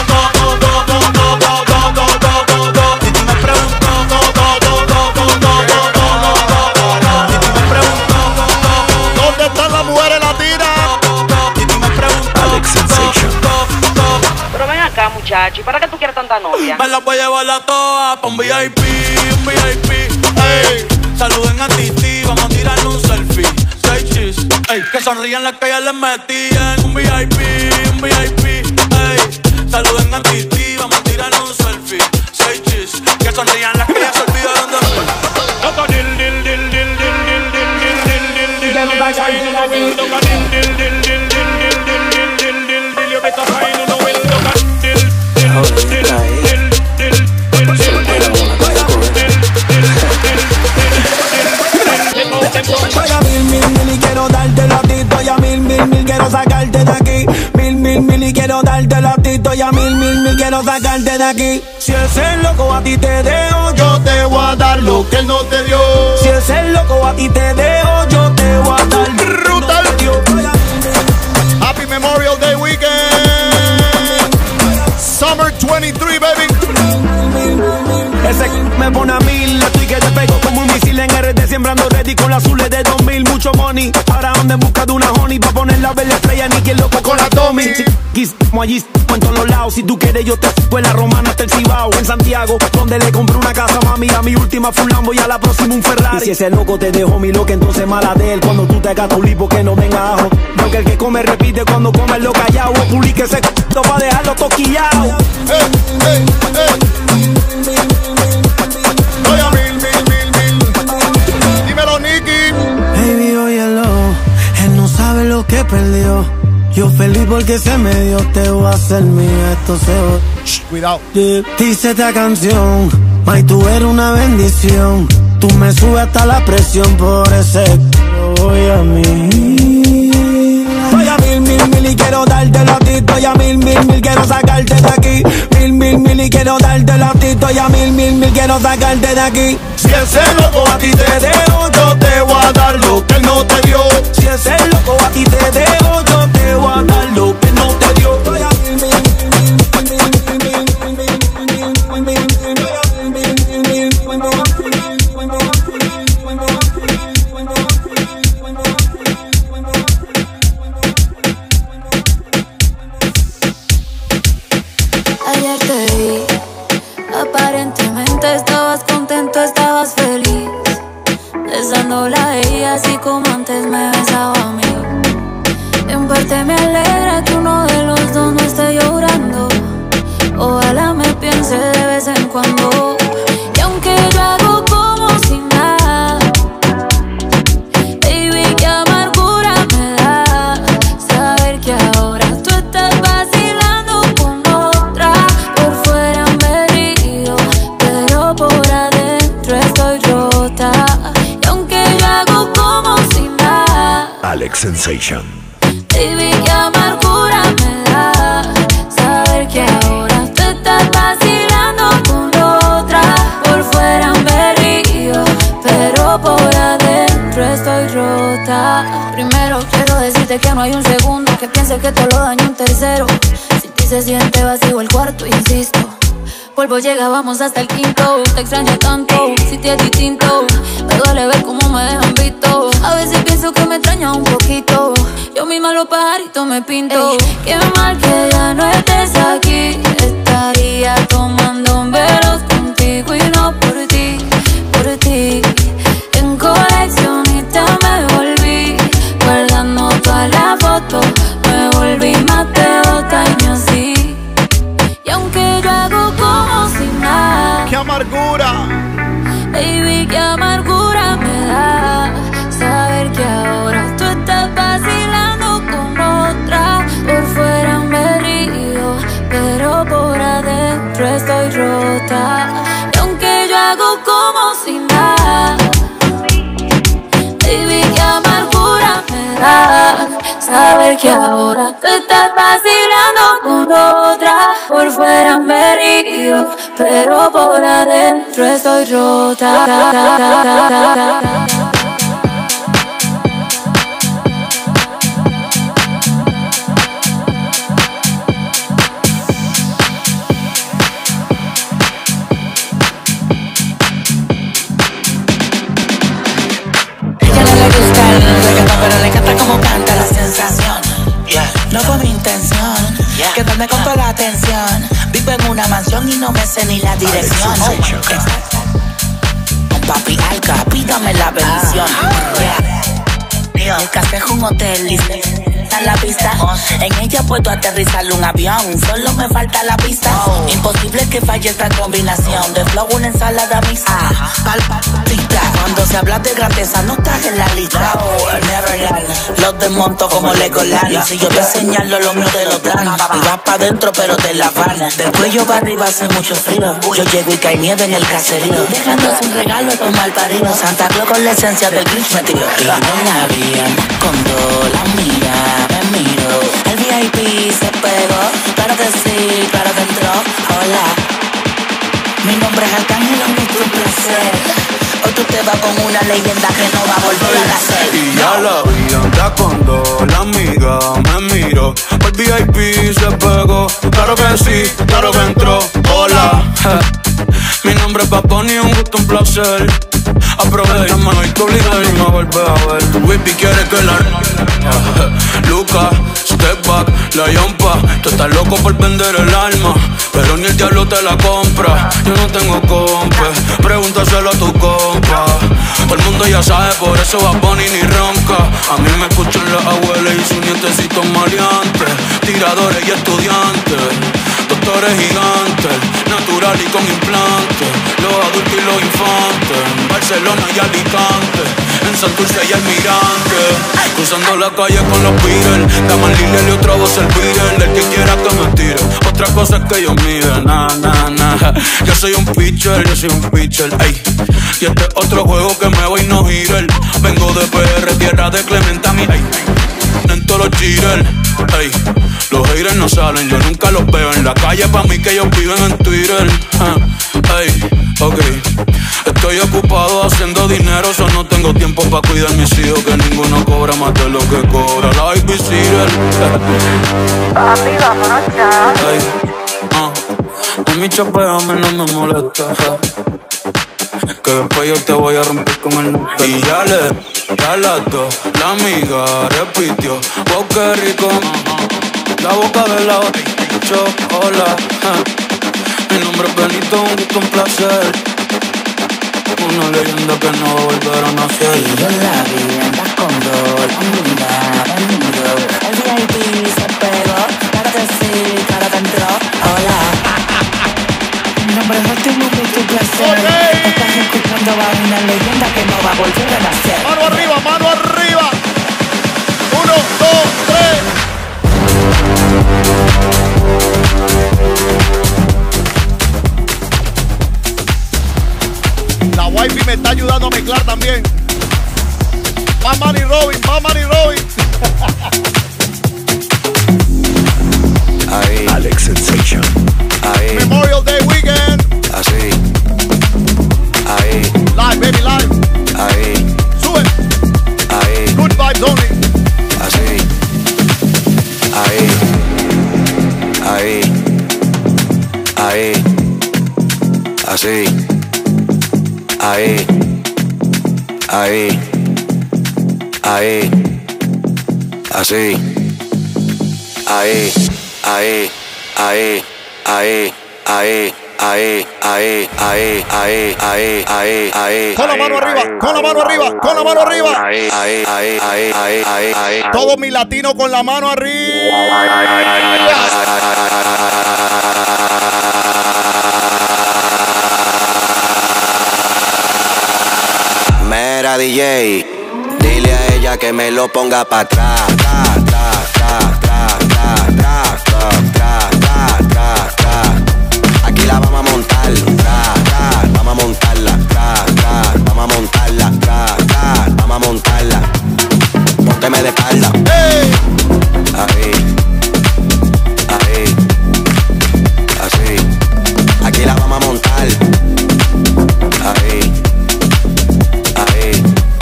Titi me preguntó, ¿dónde están las mujeres latinas? Titi me preguntó, Alex Sensation. Pero ven acá, muchacho, ¿y para qué tú quieres tanta novia? Me la voy a llevar a todas pa' un VIP, ey. Saluden a Titi, vamos a tirarle un selfie. 6 chis, ey. Que sonrían las que ya les metí en un VIP, ey. Saluden a Titi, vamos a tirarle un selfie. 6 chis, que sonrían las que ya se olvidaron de mí. Voy a mil y quiero darte la tito y a mil quiero sacarte de aquí. Mil y quiero darte la tito y a mil quiero sacarte de aquí. Si ese loco a ti te dejo, yo te voy a dar lo que él no te dio. Si ese loco a ti te dejo, yo te voy a dar brutal. Happy Memorial Day weekend. Summer 23, baby. Ese me pone a 1000, estoy que te pego como un misil en RD, sembrando ready con las azules de 2000, mucho money. Ahora ando en busca de una honey pa' poner la verde estrella, ni quien loco con la Tommy. Como allí, en todos los lados, si tú quieres yo te fui en la Romana hasta el Cibao, en Santiago, donde le compré una casa mami, a mi última fue un Lambo y a la próxima un Ferrari. Y si ese loco te dejó mi loca, entonces mala de él, cuando tú te gastas un lipo que no venga ajo. Porque el que come repite cuando come lo callado, o publique ese c***o pa' dejarlo toquillado. Voy a mil. Dímelo, Nicky. Baby, óyelo, él no sabe lo que perdió. Yo feliz porque se me dio, te voy a hacer mío, esto se va. Cuidado. Dice esta canción, may tú eres una bendición. Tú me subes hasta la presión, por ese voy a mí. Voy a y quiero darte la tito y a mil, quiero sacarte de aquí. Mil y quiero darte la tito y a mil, quiero sacarte de aquí. Si ese loco a ti te dejo, yo te voy a dar lo que él no te dio. Si ese loco a ti te dejo, yo te voy a dar lo que él no te dio. Ayer te vi, aparentemente estabas contento, estabas feliz, besándola a ella así como antes me besaba a mí. En parte me alegra que uno de los dos no esté llorando. Ojalá me piense de vez en cuando. Y aunque yo hago como si nada, baby, qué amargura me da saber que ahora tú estás vacilando con otra. Por fuera me río, pero por adentro estoy rota. Y aunque yo hago como si nada, Alex Sensation. baby, qué amargura me da saber que ahora tú estás vacilando con otra. Por fuera me río, pero por adentro estoy rota. Primero quiero decirte que no hay un segundo que piense que te lo daño un tercero. Si ti se siente vacío el cuarto, insisto, polvo llega, vamos hasta el quinto. Te extraño tanto, si te es distinto. Me duele ver cómo me dejan visto. A veces pienso que me extraña un poquito. Yo misma los pajaritos me pinto. Qué mal que ya no estés aquí. Estaría tomando velos contigo y no por ti, por ti. En coleccionista me volví, guardando todas las fotos. Me volví más de 2 años así. Y aunque yo hago como si nada, ¡qué amargura! baby, qué amargura me da saber que ahora tú estás vacilando con otra. Por fuera me río, pero por adentro estoy rota. Y aunque yo hago como si nada, baby, qué amargura me da saber que ahora tú estás vacilando con otra. Por fuera me río, pero por adentro estoy rota. Pero le encanta como canta la sensación. No fue mi intención quedarme con toda la atención. Vivo en una mansión y no me sé ni la dirección. Papi Alca, pídame la bendición. El café es un hotel, dice la pista. En ella puedo aterrizar un avión. Solo me falta la pista. Imposible que falle esta combinación de flow, una ensalada mixta. Palpatita. Cuando se habla de grandeza no estás en la lista. Neverland, los desmonto como Legoland. Si yo te señalo lo mío te lo dan. Y vas pa' dentro pero te la van. Del cuello para arriba hace mucho frío. Yo llego y cae nieve en el caserío, dejándose un regalo a tomar parido. Santa Claus con la esencia del Grinch metido. Y no la bien, con toda la mía me miro. El VIP se pegó, claro que sí, claro que entró. Hola, mi nombre es Arcángel, es un placer. Hoy tú te vas con una leyenda que no va a volver a nacer. Y ya la vi anda cuando la amiga me miró. El VIP se pegó, claro que sí, claro que entró. Hola, mi nombre es Bad Bunny, un gusto, un placer. Aprovechame, no hay que obligar y me vuelve a ver. Whippy quiere que la Luca, step back, la yompa. Tú estás loco por vender el alma, pero ni el diablo te la compra. Yo no tengo compa, pregúntaselo a tu compa. Todo el mundo ya sabe, por eso Bad Bunny ni ronca. A mí me escuchan las abuelas y sus nietecitos maleantes, tiradores y estudiantes, doctores gigantes, natural y con implantes, los adultos y los infantes, en Barcelona y Alicante, en Santurce y Almirante, cruzando la calle con los Beatles, Daman Liliel y otra voz el Beatle, el que quiera que me tire, otra cosa es que yo mire, yo soy un pitcher, ey, y este otro juego que me voy no girar, vengo de PR, tierra de Clementami, ey. salen todos los cheaters. Ey, los haters no salen, yo nunca los veo en la calle, pa' mí que ellos viven en Twitter. Ey, ok. Estoy ocupado haciendo dinero, so no tengo tiempo pa' cuidar mis hijos, que ninguno cobra más de lo que cobra la babysitter. Papi, vámonos ya. A mi chapeo a mí no me molesta, que después yo te voy a romper con el nombre. Y ya a las dos, la amiga repitió, wow, qué rico, la boca de la chocolate. Mi nombre es Benito, un gusto, un placer. Una leyenda que no va a volver a nacer. Y yo la vi, andas con dos, amiga, el VIP se pegó, cara te sí, cara te entró, hola. Mi nombre es Óptimo, gusto, un placer. Estás escuchando a una leyenda que no va a volver a nacer. Mano arriba, mano arriba. 1, 2, 3. La wifey me está ayudando a mezclar también. Va Manny Robin, va Manny Robin. Ahí. Alex Sensation. Ahí. Memorial Day weekend. Así. Ahí. Live, baby, live. Ahí. Sube. Ahí. Good vibes only. Así. Ahí. Ahí. Ahí. Así. Ahí. Ahí. Ahí. Así. Ahí. Ahí. Ahí. Ahí. Ahí. Ahí, ahí, ahí, ahí, ahí, ahí, ahí. Con la mano arriba, con la mano arriba, con la mano arriba. Ahí, ahí, ahí, ahí, ahí, ahí, ahí. Todo mi latino con la mano arriba. Mera DJ, dile a ella que me lo ponga pa' atrás. Aquí la vamos a montar, vamos a montarla, vamos a montarla, vamos a montarla. Pónteme de espalda. Ahí, ahí, así. Aquí la vamos a montar. Ahí, ahí,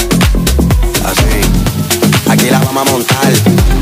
así. Aquí la vamos a montar.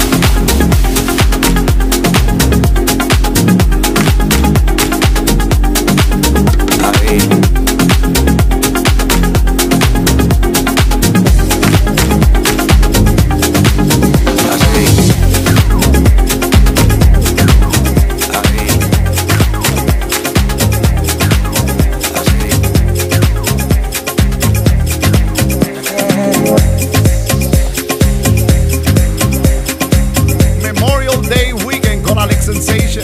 Memorial Day weekend con Alex Sensation.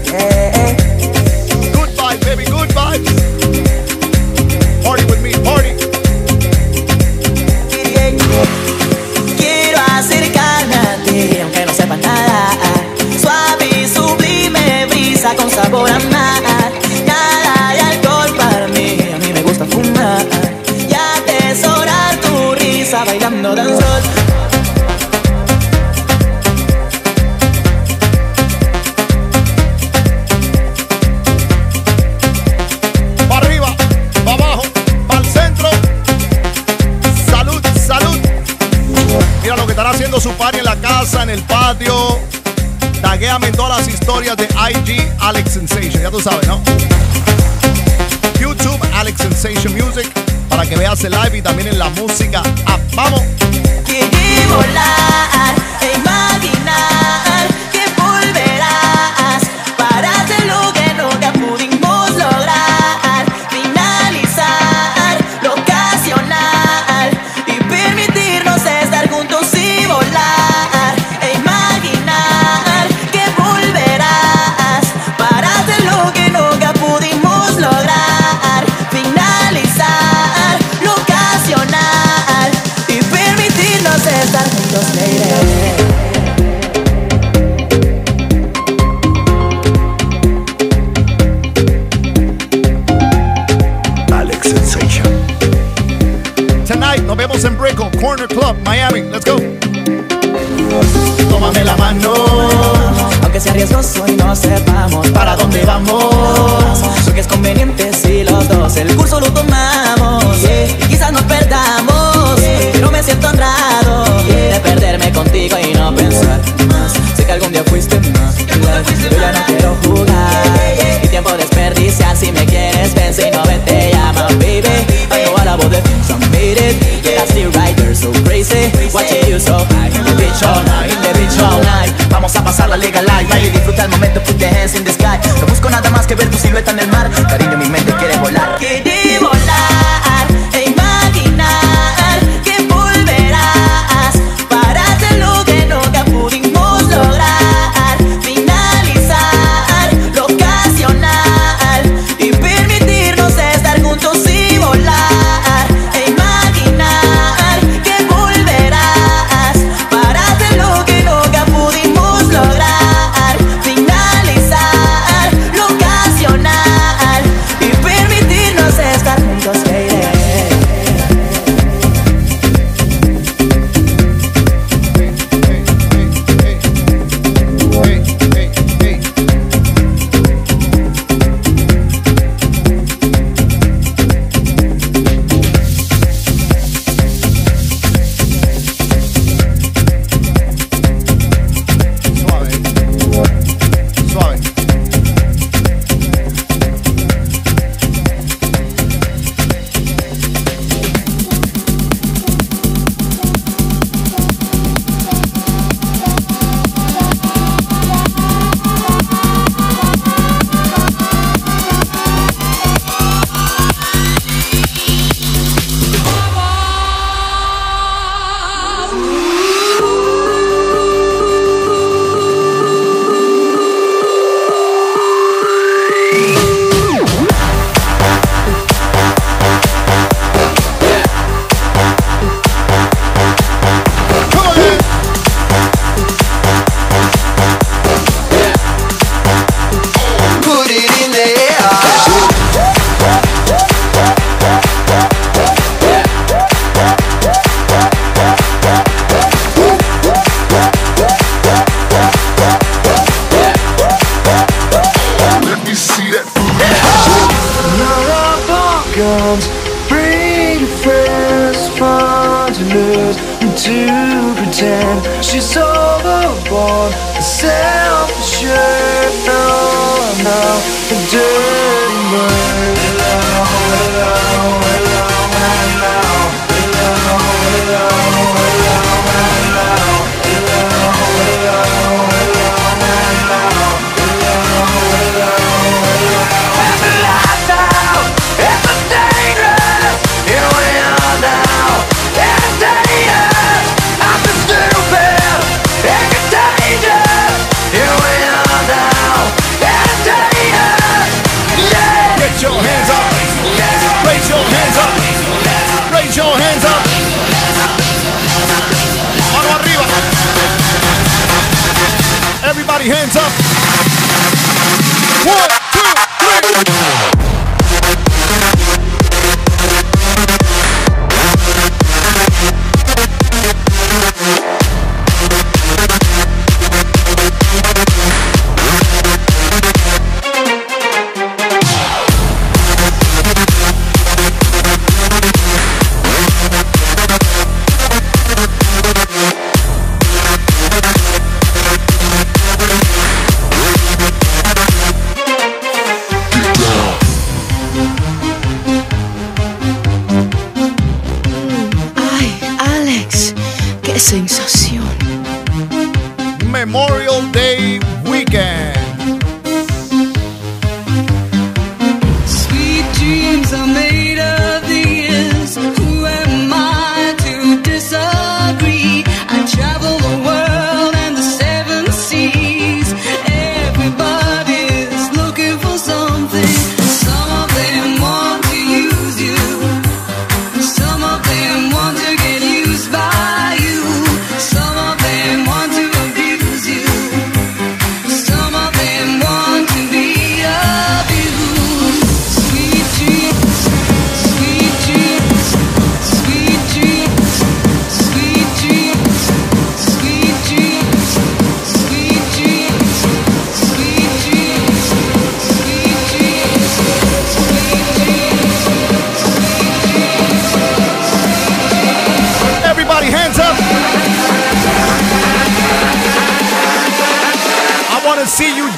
Good vibes, baby, good vibes. Party with me, party. Quiero acercarme a ti, aunque no sepa nada. Suave y sublime, brisa con sabor a mar. Nada de alcohol para mí, a mí me gusta fumar. Y atesorar tu risa bailando danzón. Pa' arriba, pa' abajo, pa' el centro. Salud, salud. Mira lo que estará haciendo su party en la casa, en el patio. Taguéame en todas las historias de IG Alex Sensation. Ya tú sabes, ¿no? YouTube Alex Sensation Music para que veas el live y también en la música app. ¡Vamos! Quiero volar e imaginar que volverás para hacer lo que nunca pudimos lograr. Finalizar lo ocasional y permitirnos estar juntos y volar. E imaginar que volverás para hacer lo que nunca pudimos lograr. Finalizar lo ocasional y permitirnos estar juntos, lady. Alex Sensation. Tonight nos vemos en Brickell Corner Club, Miami. Let's go. Toma dame la mano. Aunque sea riesgoso y no sepamos para dónde vamos, lo que es conveniente si los dos el curso lo tomamos. Quizás nos perdamos, pero me siento honrado de perderme contigo y no pensar más. Sé que algún día fuiste más, yo ya no quiero jugar y tiempo desperdiciar. Si me quieres ven, si no ven te llama baby. I know all about the things I made it. That's the rider so crazy, watching you so high. In the beach all night, in the beach all night. Vamos a pasar la legal life, baila y disfruta el momento, put your hands in the sky. No busco nada más que ver tu silueta en el mar. Cariño, mi mente quiere volar. Quiere volar e imaginar que volverás para hacer lo que nunca pudimos lograr. Finalizar lo ocasional y permitirnos estar juntos y volar. E imaginar que volverás para hacer lo que nunca pudimos lograr. Finalizar lo ocasional y permitirnos estar juntos, baby. Suave. Put it in the air. Let me see that. Now our ball guns, bring your friends, fun to lose and to pretend she's overboard, self-assured. No, the dirty word.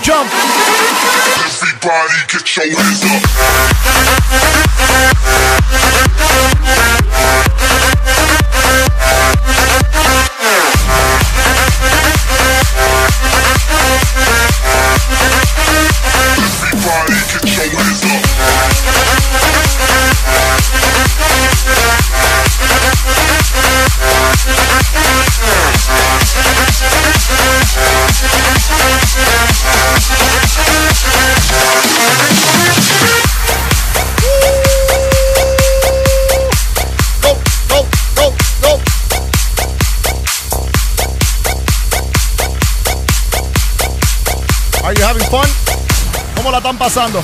jump. Everybody get your hands up. Everybody get your hands up. Are you having fun? ¿Cómo la están pasando?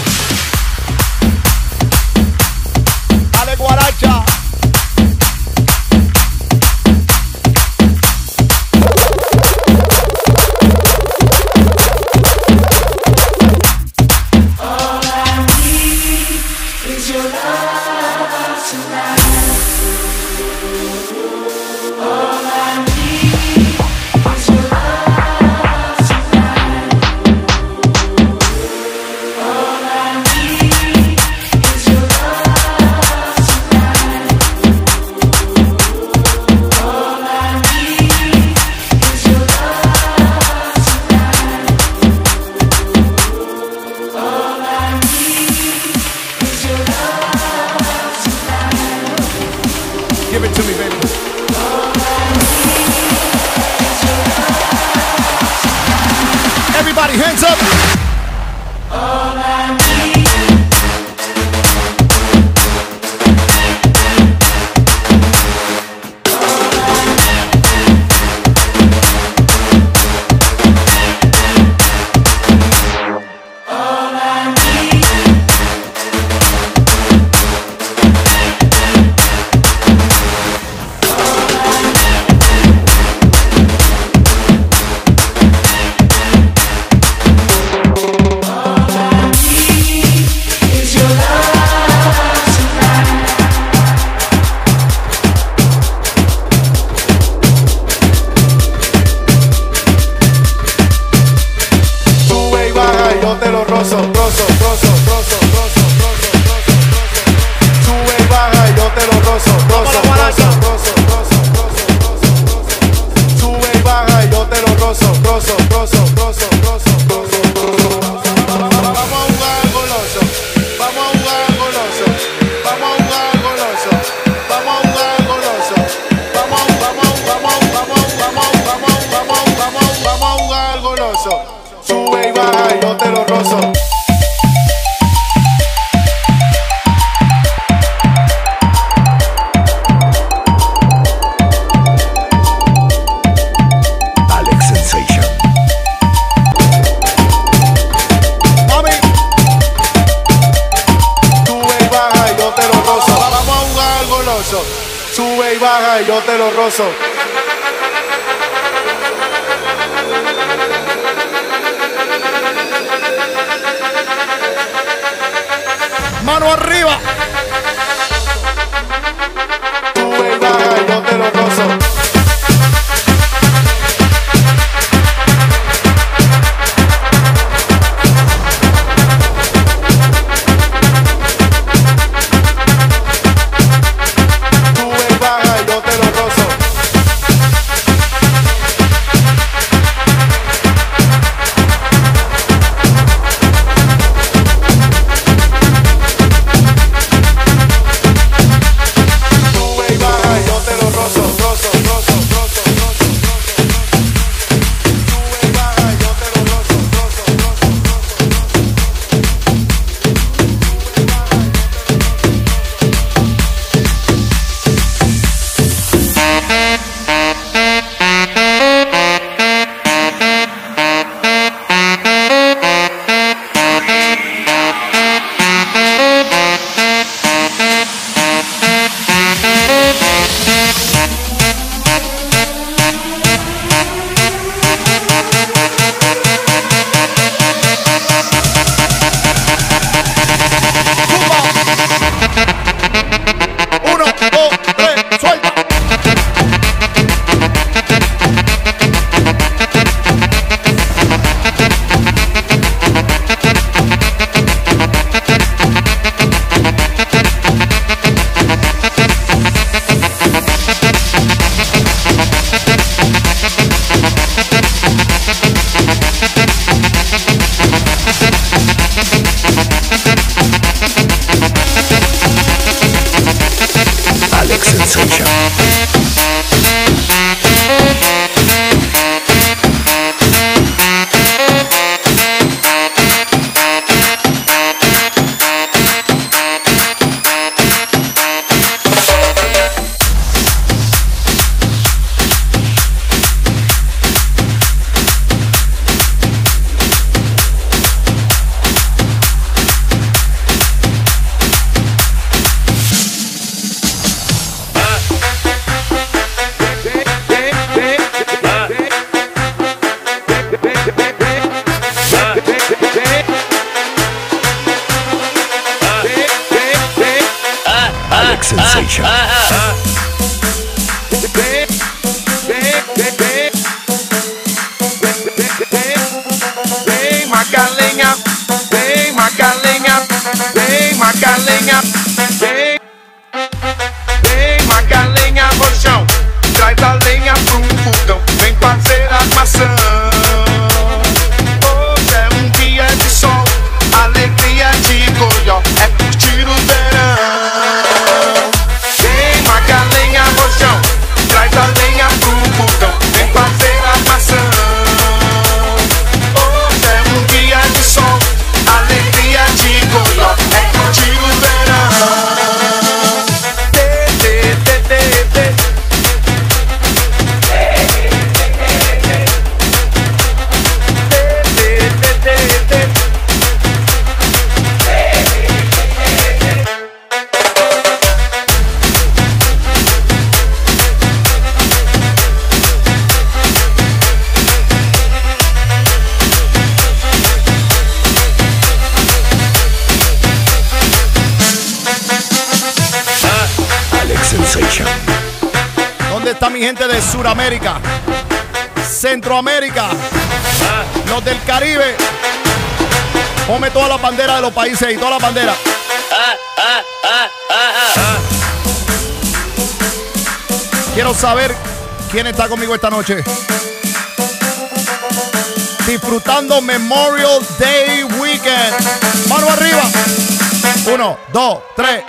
Dale guaracha. Give it to me, baby. Everybody, hands up. All I need. Sube y baja y yo te lo rozo. Mano arriba. Sube y baja y yo te lo rozo. Alex Sensation. Vem Macalenha, vem Macalenha, vem Macalenha, vem Macalenha, roxão, traz a lenha pro fogão, vem fazer armação. Hoje é um dia de sol, alegria de goió, é curtir o verão. Vem Macalenha, roxão, traz a lenha pro fogão, vem fazer armação. Alegria de goió, é curtir o verão. ¿Dónde está mi gente de Sudamérica? Centroamérica, los del Caribe. Ponme todas las banderas de los países y todas las banderas. Quiero saber quién está conmigo esta noche. Disfrutando Memorial Day Weekend. Mano arriba. 1, 2, 3.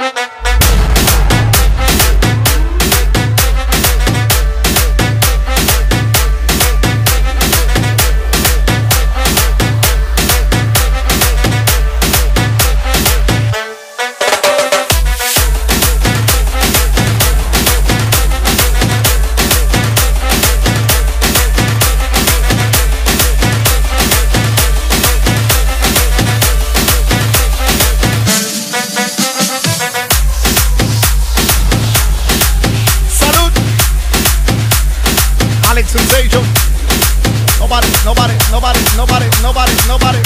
Sensation. Nobody.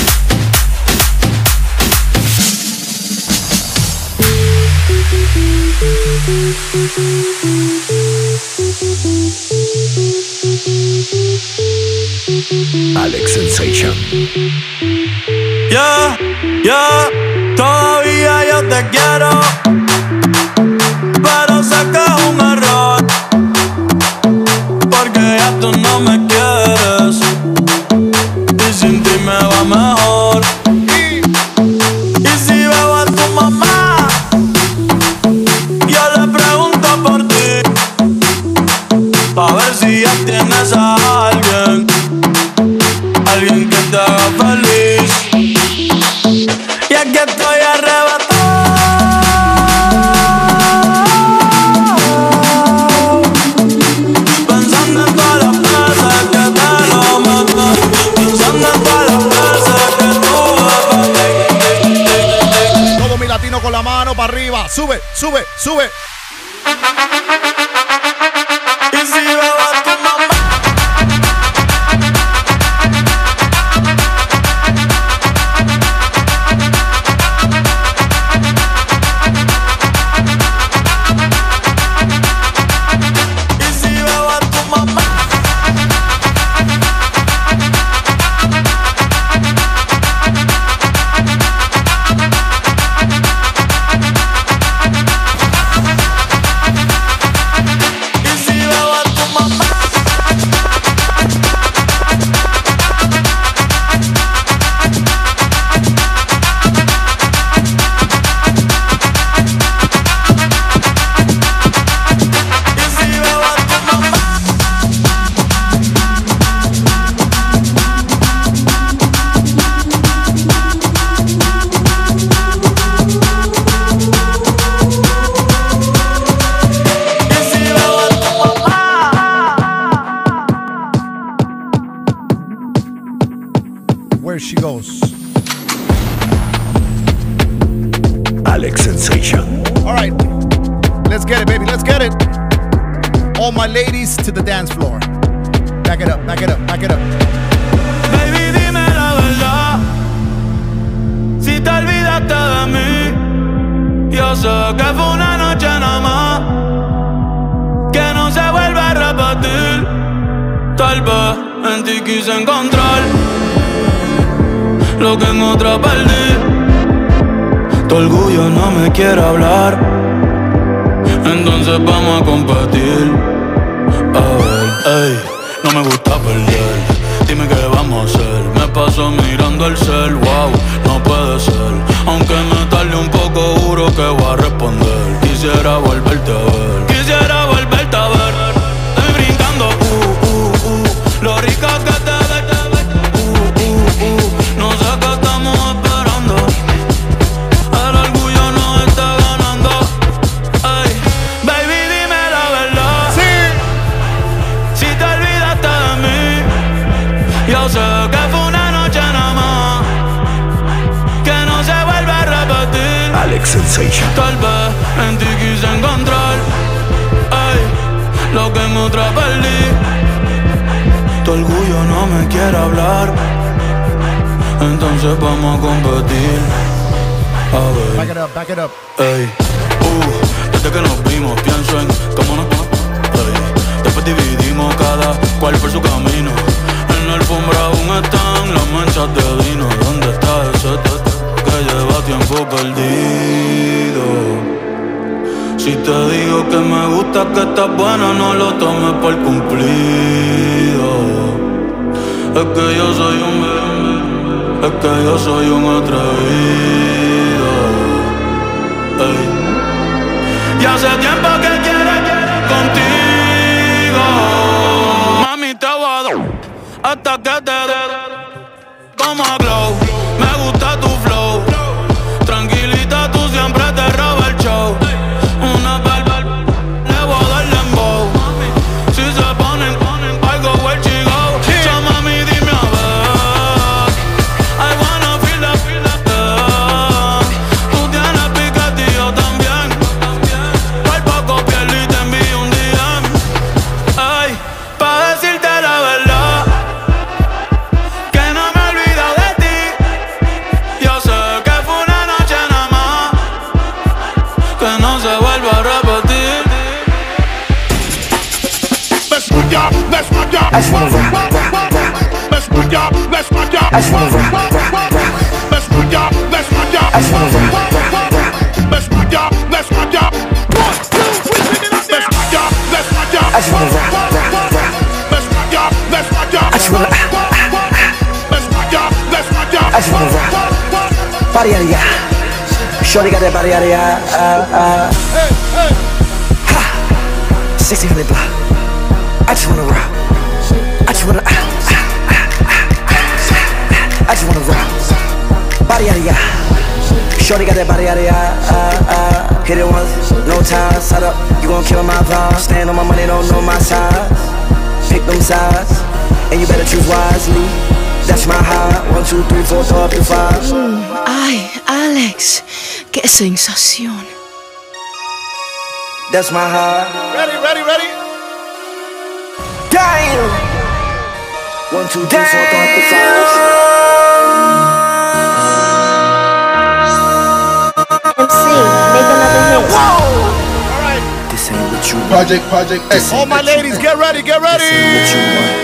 Alex Sensation. Yeah, todavía yo te quiero, pero sé que es un error. Porque ya tú no me quieres y sin ti me va mejor. Y si veo a tu mamá, yo le pregunto por ti, pa' ver si ya tienes a alguien que te haga feliz. Y aquí estoy arrebatado, pensando en todas las veces que te lo maté, pensando en todas las veces que tuve. Todo mi latino con la mano para arriba. Sube. Y si veo a tu mamá, Where she goes. Alex Sensation. All right, let's get it, baby. Let's get it. All my ladies to the dance floor. Back it up. Baby, dime la verdad. Si te olvidaste de mí, yo sé que fue una noche Tal vez en ti quise encontrar lo que en otra perdí. Tu orgullo no me quiere hablar, entonces vamos a competir. A ver, ey, no me gusta perder. Dime qué vamos a hacer. Me paso mirando el cel, wow, no puede ser. Aunque me tarde un poco, juro que voy a responder. Quisiera volverte a ver, quisiera volverte a ver. Estoy brincando, lo rica que te ves, no sé qué estamos esperando. El orgullo nos está ganando. Ay, baby, dime la verdad. Sí. Si te olvidaste de mí, yo sé que fue una noche nada más, que no se vuelve a repetir. Alex Sensation. Tal vez en ti quise encontrar, ay, lo que en otra perdí. Tu orgullo no me quiere hablar, entonces vamos a competir. A ver. Back it up. Ey, desde que nos vimos pienso en cómo nos vamos. Después dividimos cada cual por su camino. En la alfombra aún están las manchas de vino. ¿Dónde está ese tete que lleva tiempo perdido? Si te digo que me gusta, que estás buena, no lo tomes por cumplido. Es que yo soy un atrevido. Ey. Y hace tiempo que quiero contigo. Mami, te voy a dar hasta que te dé como a glow. Me gusta tu flow. Tranquilita, tú siempre te robas el show. Una barba, le voy a dar dembow. Si se ponen, I go where she go. So mami, dime a ver, I wanna feel that love. Tú tienes piquete y yo también. Por poco piel y te envío un DM. Ay, pa' decirte la verdad, que no me he olvidado de ti. Yo sé que fue una noche nada más, que no se vuelva a repetir. Let's run ya, let's run ya. Let's run ya, let's run ya. Let's run ya, let's run ya. Let's run ya, let's run ya. Let's run ya, let's run ya. 1, 2, 3, sing it out there. Let's run ya, let's run ya. Let's run ya, let's run ya. Let's run ya, let's run ya. I just wanna rock. Body out of ya. Shorty got that body out of ya. Ha. 1600 block. I just wanna rock. I just wanna. I just wanna rock. Body out of ya. Shorty got that body out of ya. Hit it once, no time. Set up, you gon' kill my vibe. Stand on my money, don't know my size. Pick them sides, and you better choose wisely. That's my high. 1, 2, 3, 4, throw up your 5. Ay, Alex, qué sensación. That's my high. Ready, ready, ready. Damn. 1, 2, 3, 4, throw up the 5. MC, make another hit. This ain't what you want. Project X. All my ladies, get ready, get This ain't what you ready. want.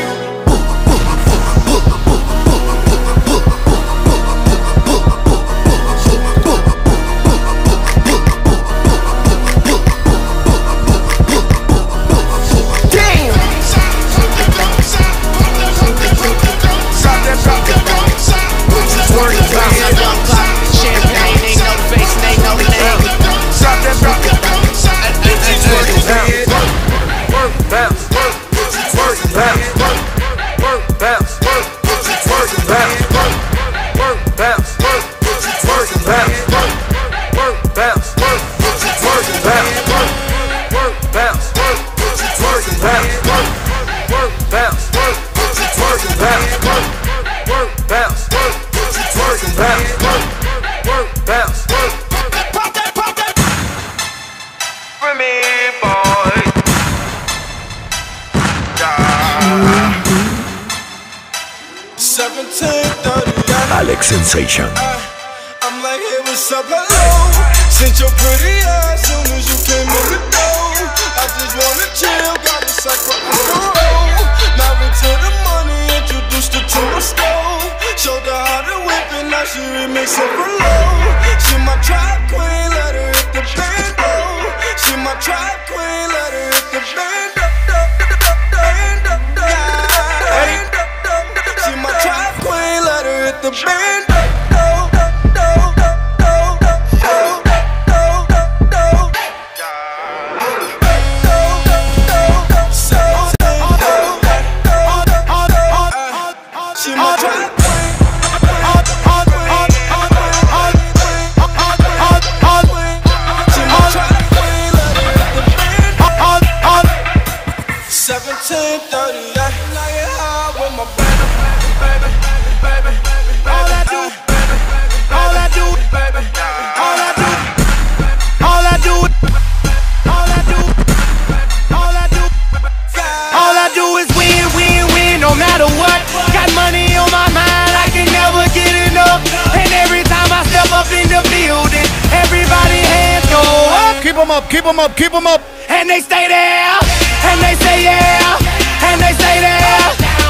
Alex Sensation. I'm like, hey, what's up, hello? Since your pretty ass soon as you came in the door. I just wanna chill, got a sack for the roll. Now return from the stove. Showed her how to whip it, now she remix it for low. She my trap queen, let her hit the bando. She my trap queen, let her hit the bando. She my trap queen, let her hit the bando. Keep 'em up, keep 'em up, keep 'em up. And they stay there, and they say yeah, and they stay there.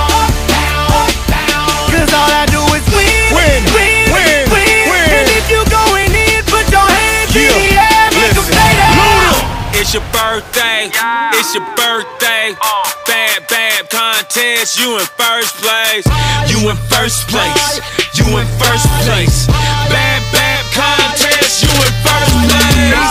Cause all I do is win, win. And if you going in, put your hands in the air, make 'em stay there. It's your birthday, it's your birthday. Bad, bad contest, you in first place. You in first place, you in first place. Bad, bad contest, you in first place.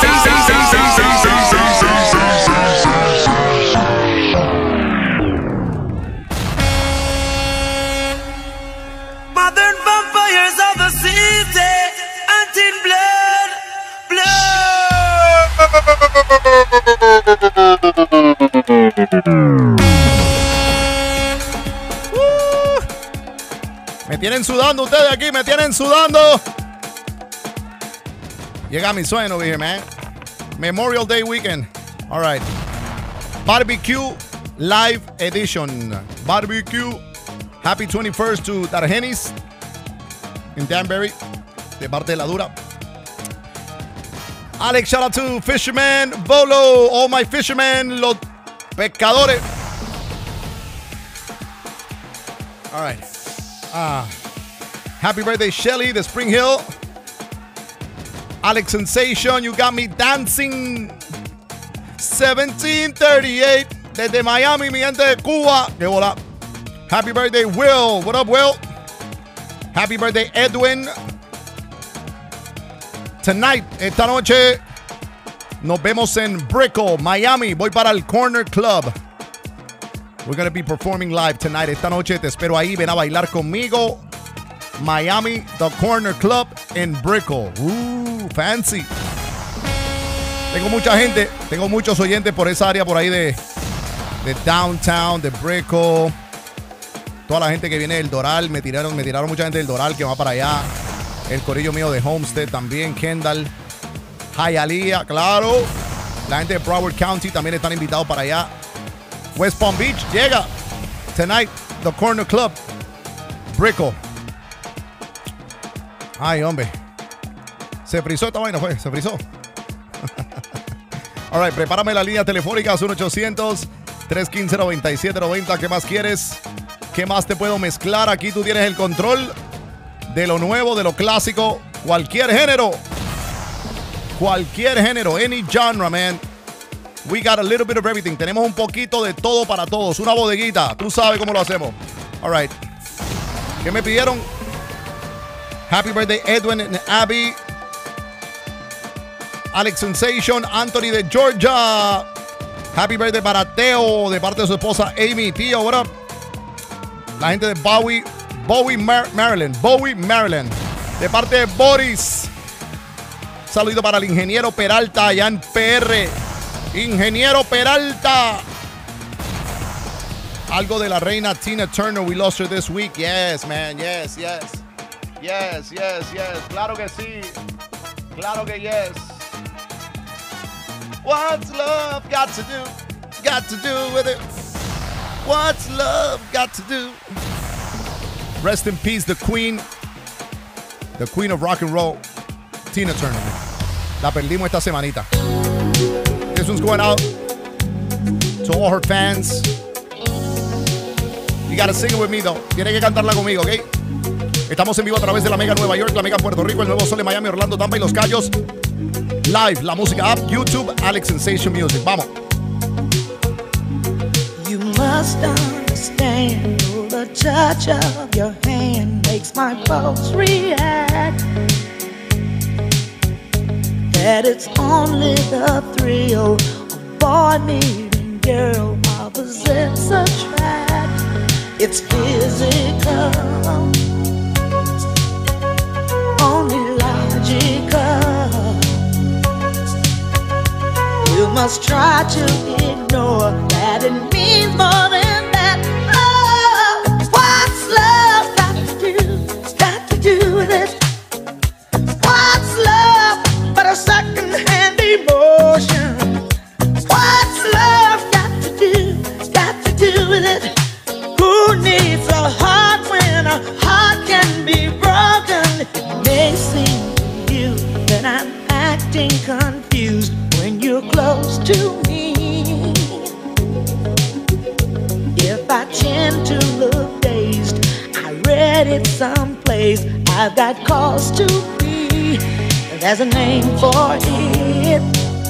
Modern vampires of the city, until Me tienen sudando ustedes aquí, me tienen sudando. Llega mi sueño over here, man. Memorial Day weekend. All right. Barbecue Live Edition. Barbecue. Happy 21st to Dargenis in Danbury. De parte de la dura. Alex, shout out to Fisherman Bolo. All my fishermen, los pescadores. All right. Happy birthday, Shelly, the Spring Hill. Alex Sensation, you got me dancing. 1738 desde Miami, mi gente de Cuba. De bola. Happy birthday, Will. What up, Will? Happy birthday, Edwin. Tonight, esta noche, nos vemos en Brickell, Miami. Voy para el Corner Club. We're going to be performing live tonight. Esta noche te espero ahí. Ven a bailar conmigo. Miami, The Corner Club en Brickell. Fancy. Tengo mucha gente, tengo muchos oyentes por esa área por ahí de Downtown, de Brickell. Toda la gente que viene del Doral, me tiraron mucha gente del Doral que va para allá. El corillo mío de Homestead también, Kendall, Hialeah, claro. La gente de Broward County también están invitados para allá. West Palm Beach llega tonight, The Corner Club, Brickell. Ay, hombre. Se frizó esta vaina, fue. Se frizó. All right, prepárame la línea telefónica 1-800-315-9790. ¿Qué más quieres? ¿Qué más te puedo mezclar? Aquí tú tienes el control de lo nuevo, de lo clásico. Cualquier género. Cualquier género. Any genre, man. We got a little bit of everything. Tenemos un poquito de todo para todos. Una bodeguita. Tú sabes cómo lo hacemos. All right. ¿Qué me pidieron? Happy birthday, Edwin and Abby. Alex Sensation, Anthony de Georgia. Happy birthday para Teo, de parte de su esposa Amy. Tío, what up? La gente de Bowie, Maryland. Bowie, Maryland. De parte de Boris. Saludito para el ingeniero Peralta, allá en PR. Ingeniero Peralta. Algo de la reina Tina Turner. We lost her this week. Yes, man. Yes. Claro que sí. Claro que yes. What's love got to do? Got to do with it. What's love got to do? Rest in peace, the queen of rock and roll, Tina Turner. La perdimos esta semanita. This one's going out to all her fans. You gotta sing it with me, though. Tienes que cantarla conmigo, ¿ok? Estamos en vivo a través de la Mega Nueva York, la Mega Puerto Rico, el Nuevo Sol en Miami, Orlando, Tampa y Los Cayos. Live, la música app, YouTube, Alex Sensation Music. Vamos. You must understand, oh, the touch of your hand makes my pulse react. That it's only the thrill of boy meeting girl opposites attract. It's physical, only logical. You must try to ignore that it means more than that. Oh, what's love got to do? Got to do with it. What's love but a second-hand emotion? What's love got to do? Got to do with it. Who needs a heart when a heart can be broken? It may seem to you that I'm acting confused when you're close to me. If I tend to look dazed, I read it someplace. I've got cause to be. There's a name for it.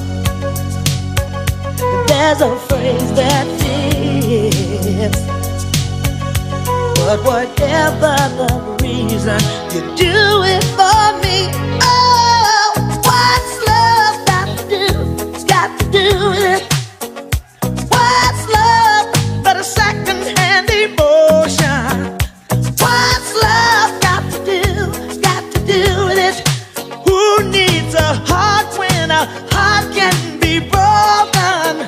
There's a phrase that fits. But whatever the reason, you do it for me. Oh, what's love got to do? It's got to do with it. What's love but a second-hand emotion? What's love got to do? Got to do with it. Who needs a heart when a heart can be broken?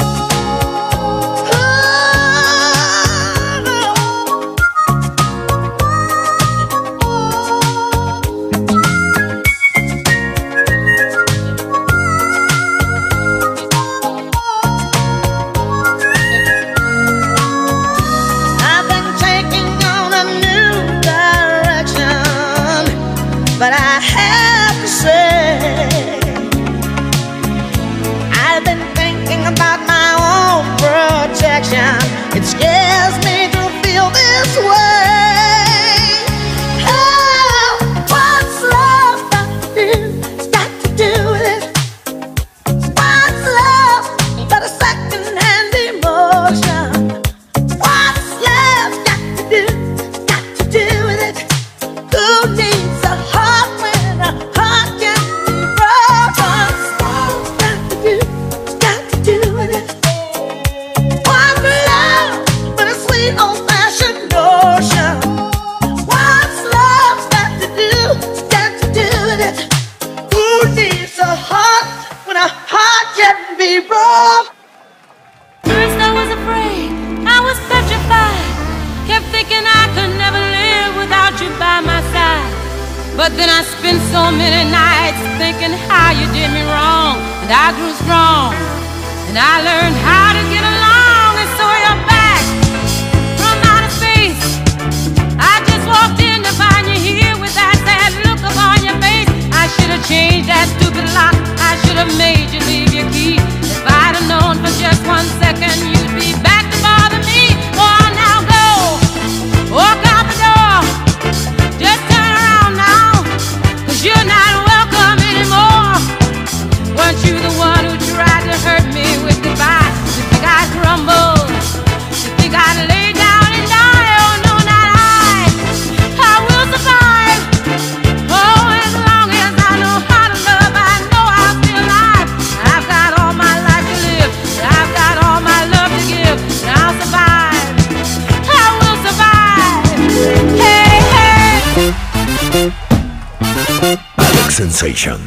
But I have to say, I've been thinking about my own protection. It scares me to feel this way. Oh, what's love got to do? It's got to do with it. What's love but a second-hand emotion? What's love got to do? Got to do with it. Who needs a heart when a heart can be broken? Got to do, got to do with it. One love, but a sweet old-fashioned notion. What's love got to do with it? Who needs a heart when a heart can be broken? First I was afraid, I was petrified. Kept thinking I could never live without you by my side. But then I spent so many nights thinking how you did me wrong. And I grew strong, and I learned how to get along. And so you're back from outer space. I just walked in to find you here with that sad look upon your face. I should have changed that stupid lock. I should have made you leave your key. If I'd have known for just 1 second you'd be back to bother me. Oh, now go, walk out the door. Just turn around now, 'cause you're not welcome anymore. Weren't you the one who tried to hurt me with goodbye? You think I'd crumble? You think I'd lay down and die? Oh no, not I will survive. Oh, as long as I know how to love, I know I'll be alive. I've got all my life to live, I've got all my love to give, and I'll survive. I will survive. Hey, hey. Alex Sensation.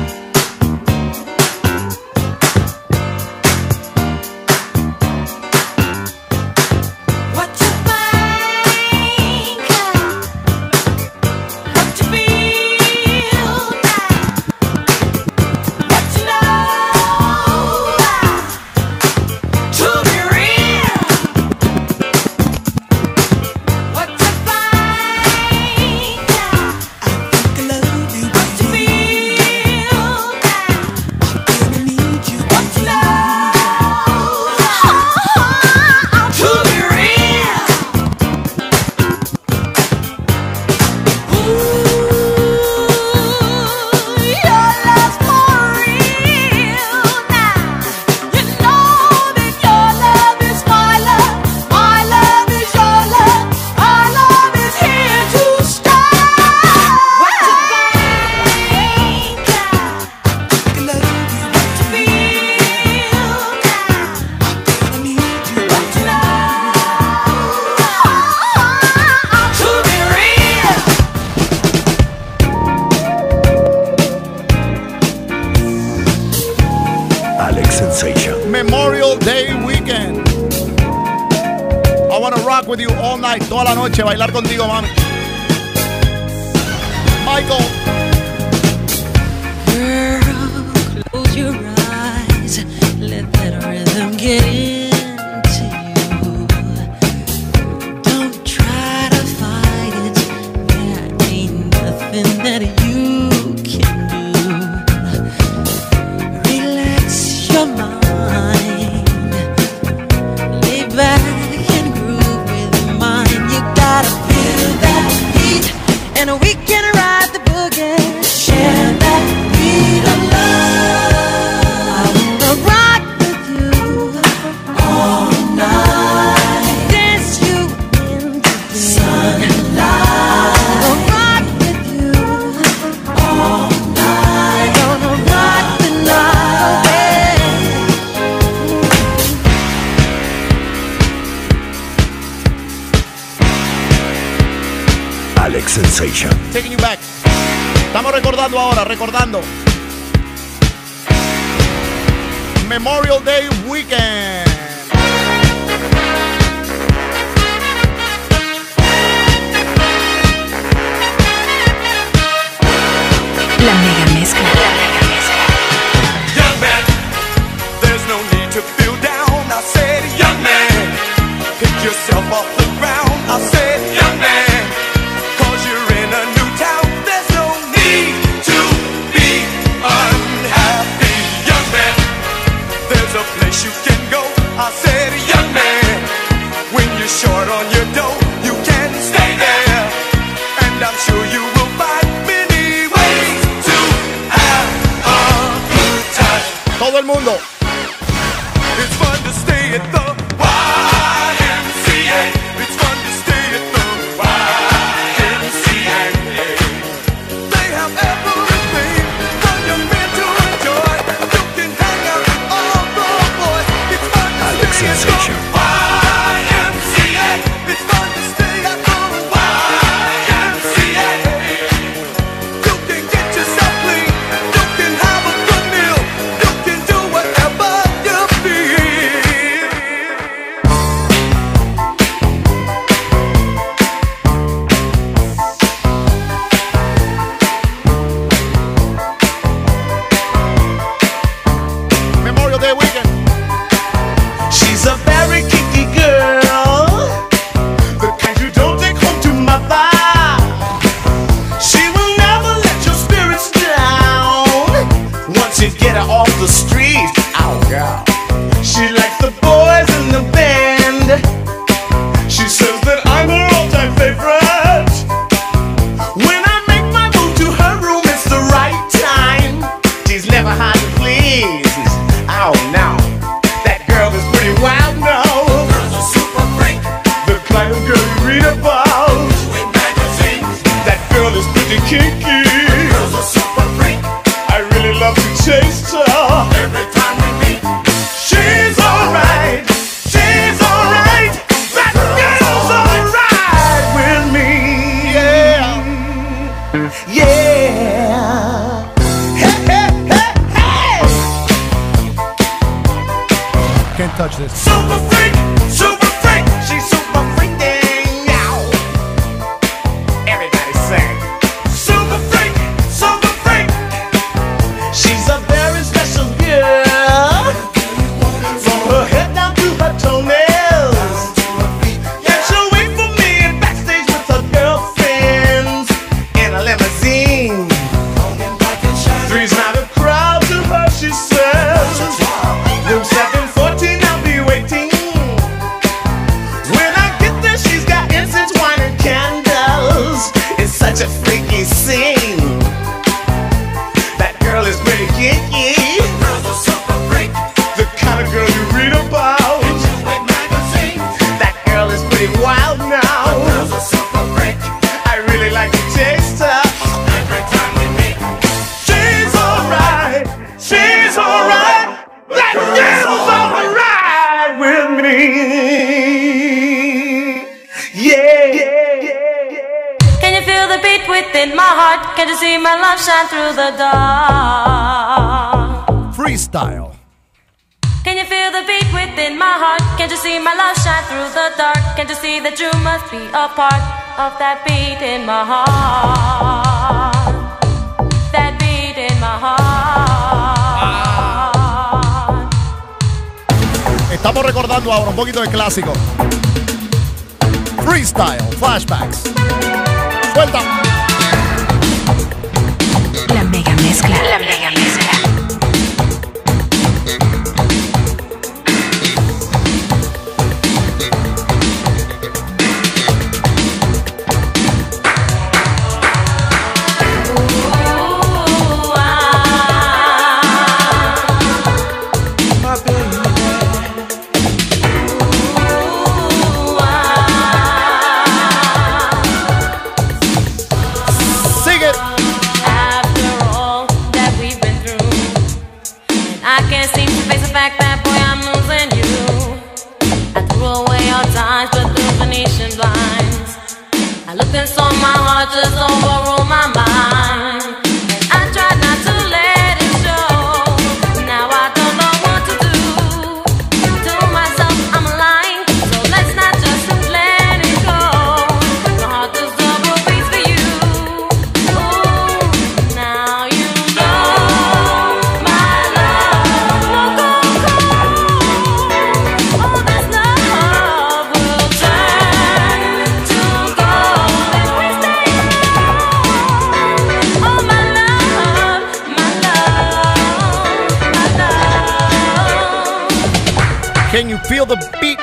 What you think, what you feel, what you know, to be real. What you think, what you feel. Memorial Day weekend. I wanna rock with you all night, toda la noche, bailar contigo, mami. Michael. Girl, close your eyes. Let that rhythm get into you. Don't try to fight it. There ain't nothing that you can do. Relax your mind. Lay back and groove with mine. You gotta feel that heat, and we can ride the boogie. Share that beat of love. I wanna rock with you all night. Dance you into the sunlight. I wanna rock with you all night. Gonna rock the night away. Alex Sensation. Taking you back. Estamos recordando ahora, recordando. Memorial Day weekend. La mega mezcla. Young man, there's no need to feel down. I said, young man, pick yourself off the ground. I said, young man, 'cause you're in a new town. There's no need to be unhappy. Young man, there's a place you can go. I said, young man, when you're short on your dough, you can stay there. And I'm sure you will find many ways to have a good time. Todo el mundo. It's fun to stay at the YMCA. It's fun to stay at the YMCA. They have everything for young men to enjoy. You can hang out with all the boys. It's fun to Alex stay at Sensation. the YMCA. It's fun to stay at the YMCA. You can get yourself clean. You can have a good meal. You can do whatever you feel. Memorial Day weekend. She's a very kinky girl, the kind you don't take home to mother. She will never let your spirits down once you get her off the street. Oh, girl. She likes the boys in the band. She says that I'm her all-time favorite. When I make my move to her room, it's the right time. She's never hard to please. Oh, no. That girl is pretty wild now. Girl's a super freak. The kind of girl you read about in magazines. That girl is pretty kinky. Girl's a super freak. I really love to chase her. Every time we meet, she's alright. She's alright. That girl's alright with me. Yeah. Yeah. Hey, hey, hey, hey. Can't touch this. Super freak, she's super freaking now. Everybody sing. Super freak, she's a very special girl. From her head down to her toenails. Yeah, she'll wait for me backstage with her girlfriends in a limousine. Three's not a crowd to her, she says. Room 714, I'll be waiting. When I get there, she's got incense, wine, and candles. It's such a freaky scene. That girl is pretty kinky. Girl's a super freak. The kind of girl you read about in magazines. That girl is pretty wild now. Girl's a super freak. I really like to taste her. Every time we meet, she's alright. She's alright. That girl's alright with me. Yeah. Can you feel the beat within my heart? Can you see my love shine through the dark? Freestyle. Can you feel within my heart? Can't you see my love shine through the dark? Can't you see that you must be a part of that beat in my heart? That beat in my heart. Estamos recordando ahora un poquito de clásico. Freestyle, flashbacks. Suelta. La mega mezcla. La mega mezcla. Just overrule my mind, and I tried not to let it show. Now I don't know what to do. To myself, I'm lying, so let's not just let it go. My heart just overbeats for you. Ooh, now you know my love will go cold. Oh, this love will turn to gold if we stay. Can you feel the beat?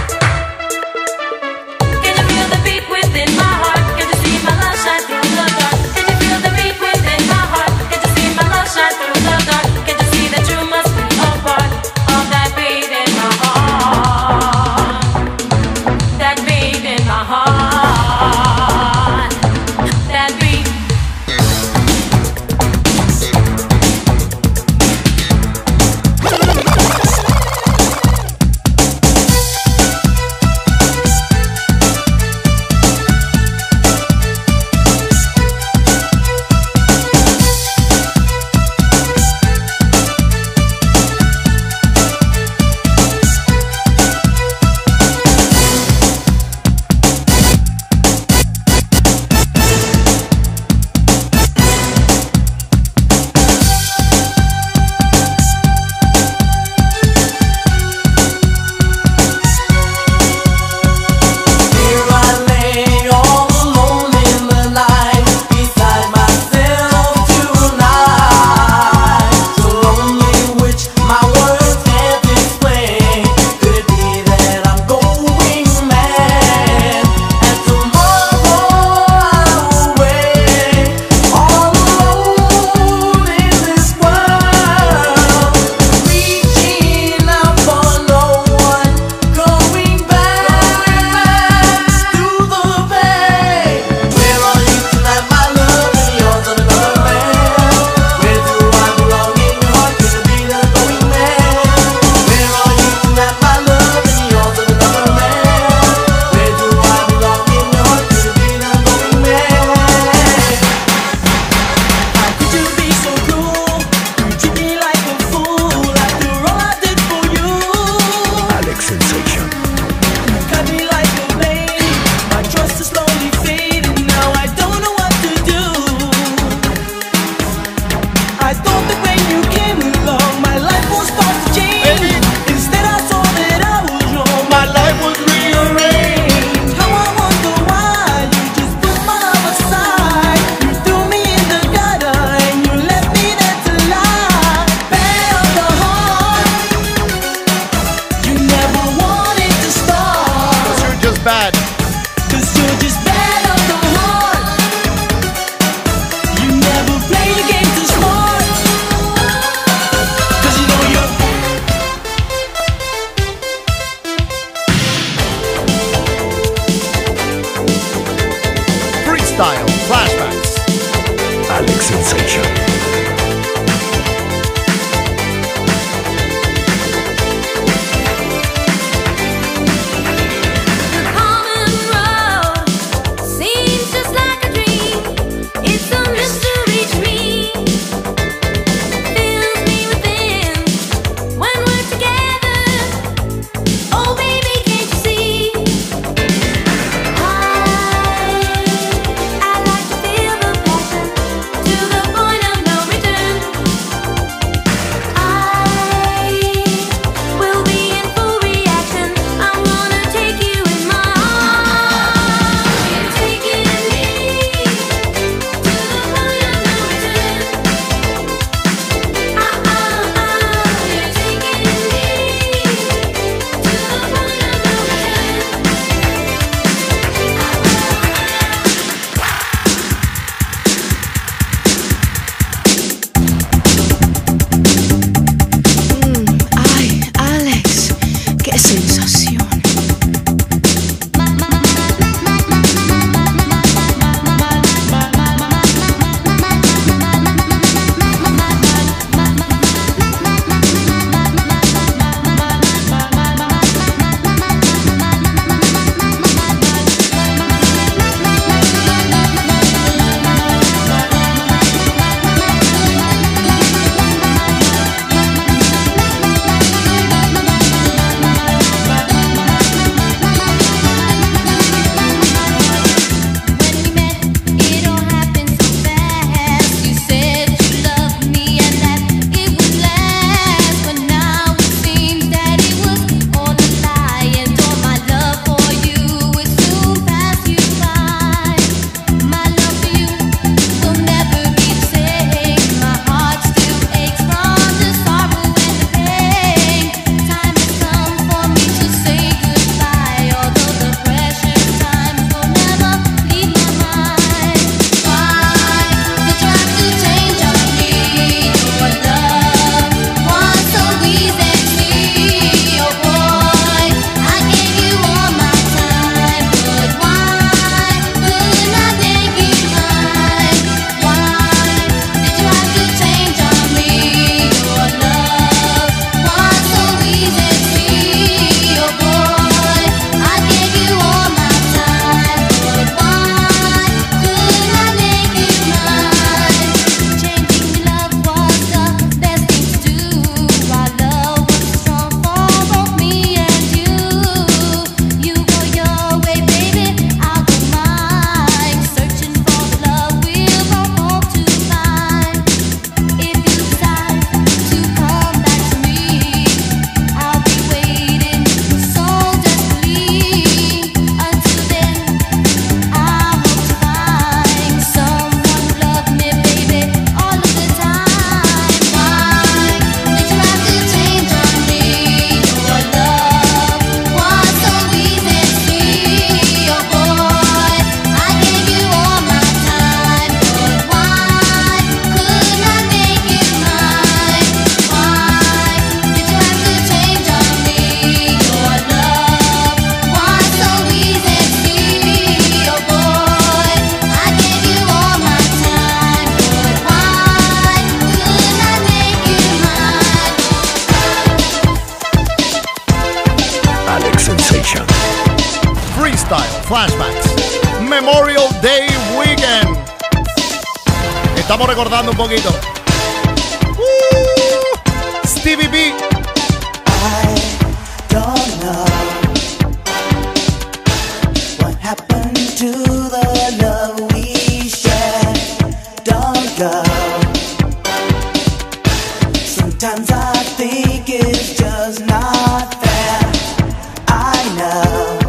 Can you feel the beat within my heart? Can you see my love shine through the dark? Can you feel the beat within my heart? Can you see my love shine through the dark? Can you see that you must be a part of that beat in my heart? That beat in my heart. That beat. Flashbacks. Memorial Day Weekend. Estamos recordando un poquito. Stevie B. Don't know what happened to the love we shared. Don't go. Sometimes I think it's just not fair. I know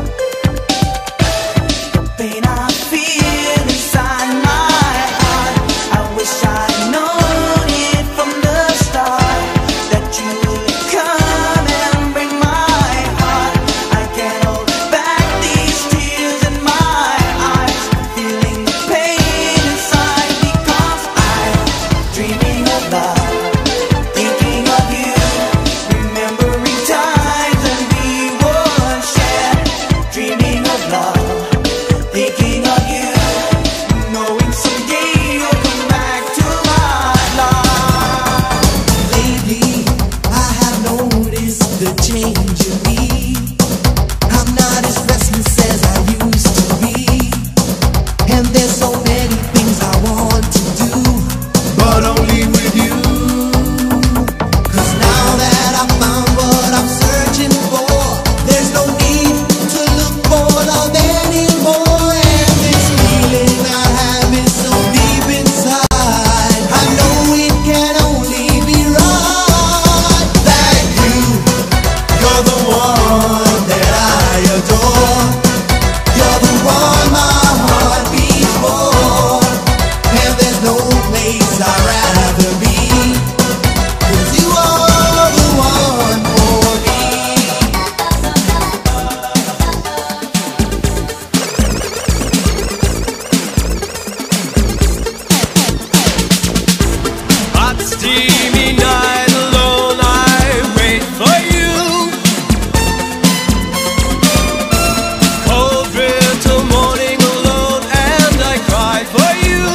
the pain I feel inside my heart. I wish I'd known it from the start that you would come and break my heart. I can't hold back these tears in my eyes, feeling the pain inside because I'm dreaming of love, thinking of you, remembering times when we would share. Dreaming of love, thinking of you, knowing someday you'll come back to my life. Lately, I have noticed the change in me. I'm not as restless as I used to be, and there's so many things I want to do, but only with you. 'Cause now that I found what I'm searching for, there's no need to look for love anymore. And this feeling I have is so deep inside, I know it can only be right. That you're the one that I adore. You're the one my heart beats for, and there's no place I'd rather be, 'cause you are the one for me. Hot steamy night alone, I wait for you. Cold winter morning alone, and I cry for you.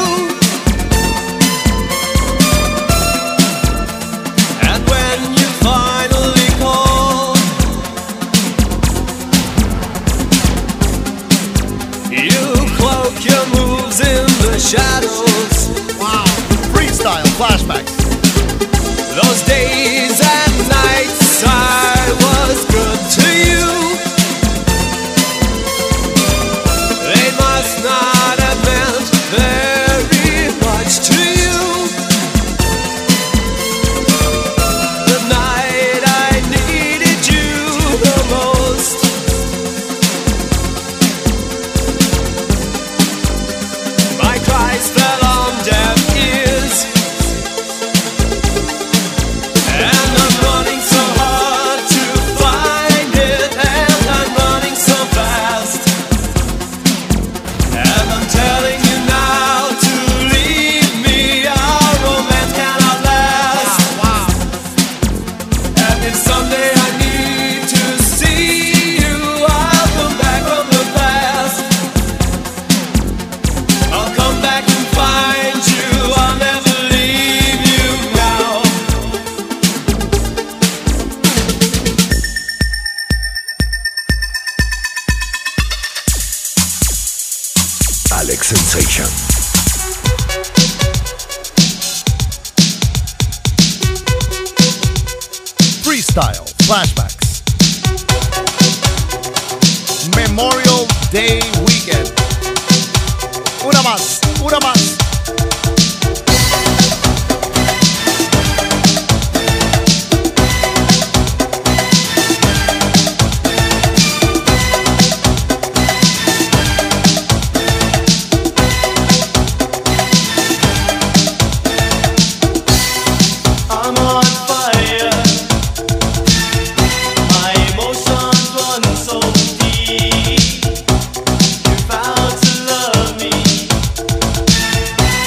And when you finally call, you cloak your moves in the shadows. Wow. Freestyle Flashbacks. Those days and nights I was good to you. They must not have meant very much to you. The night I needed you the most, my cries fell on deaf ears. And I'm running so hard to find it, and I'm running so fast. And I'm telling you now to leave me, our romance cannot last. And if someday I need to see you, I'll come back from the past. I'll come back and find you, I'll never leave you now. Alex Sensation. Freestyle Flashbacks. Memorial Day Weekend. Una más, una más. I'm on fire. My emotions run so deep. You vowed to love me.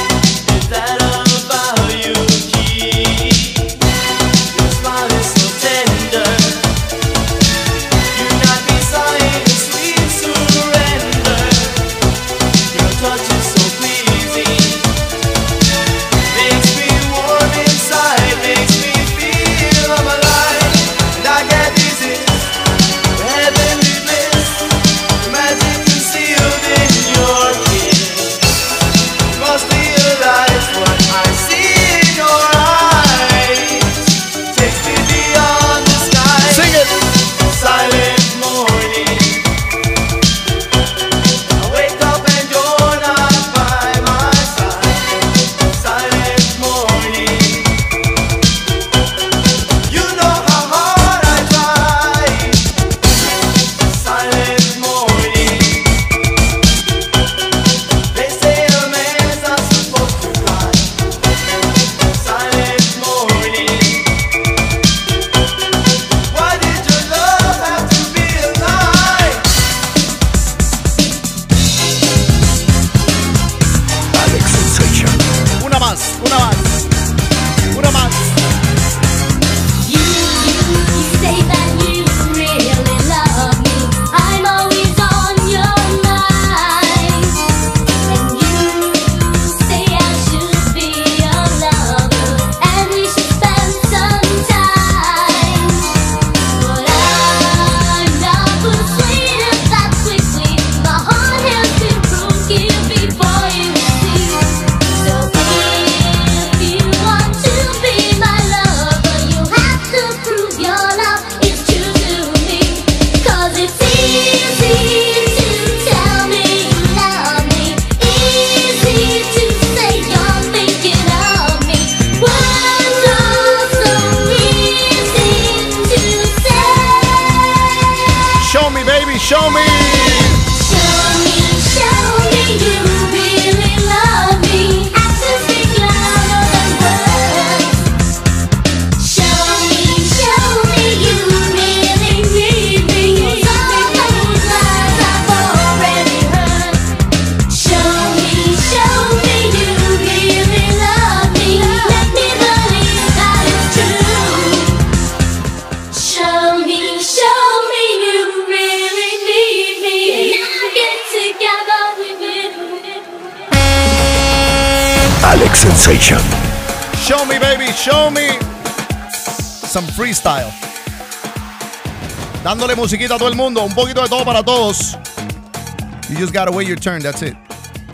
Sensation. Show me, baby, show me. Some freestyle. Dándole musiquita a todo el mundo. Un poquito de todo para todos. You just gotta wait your turn, that's it.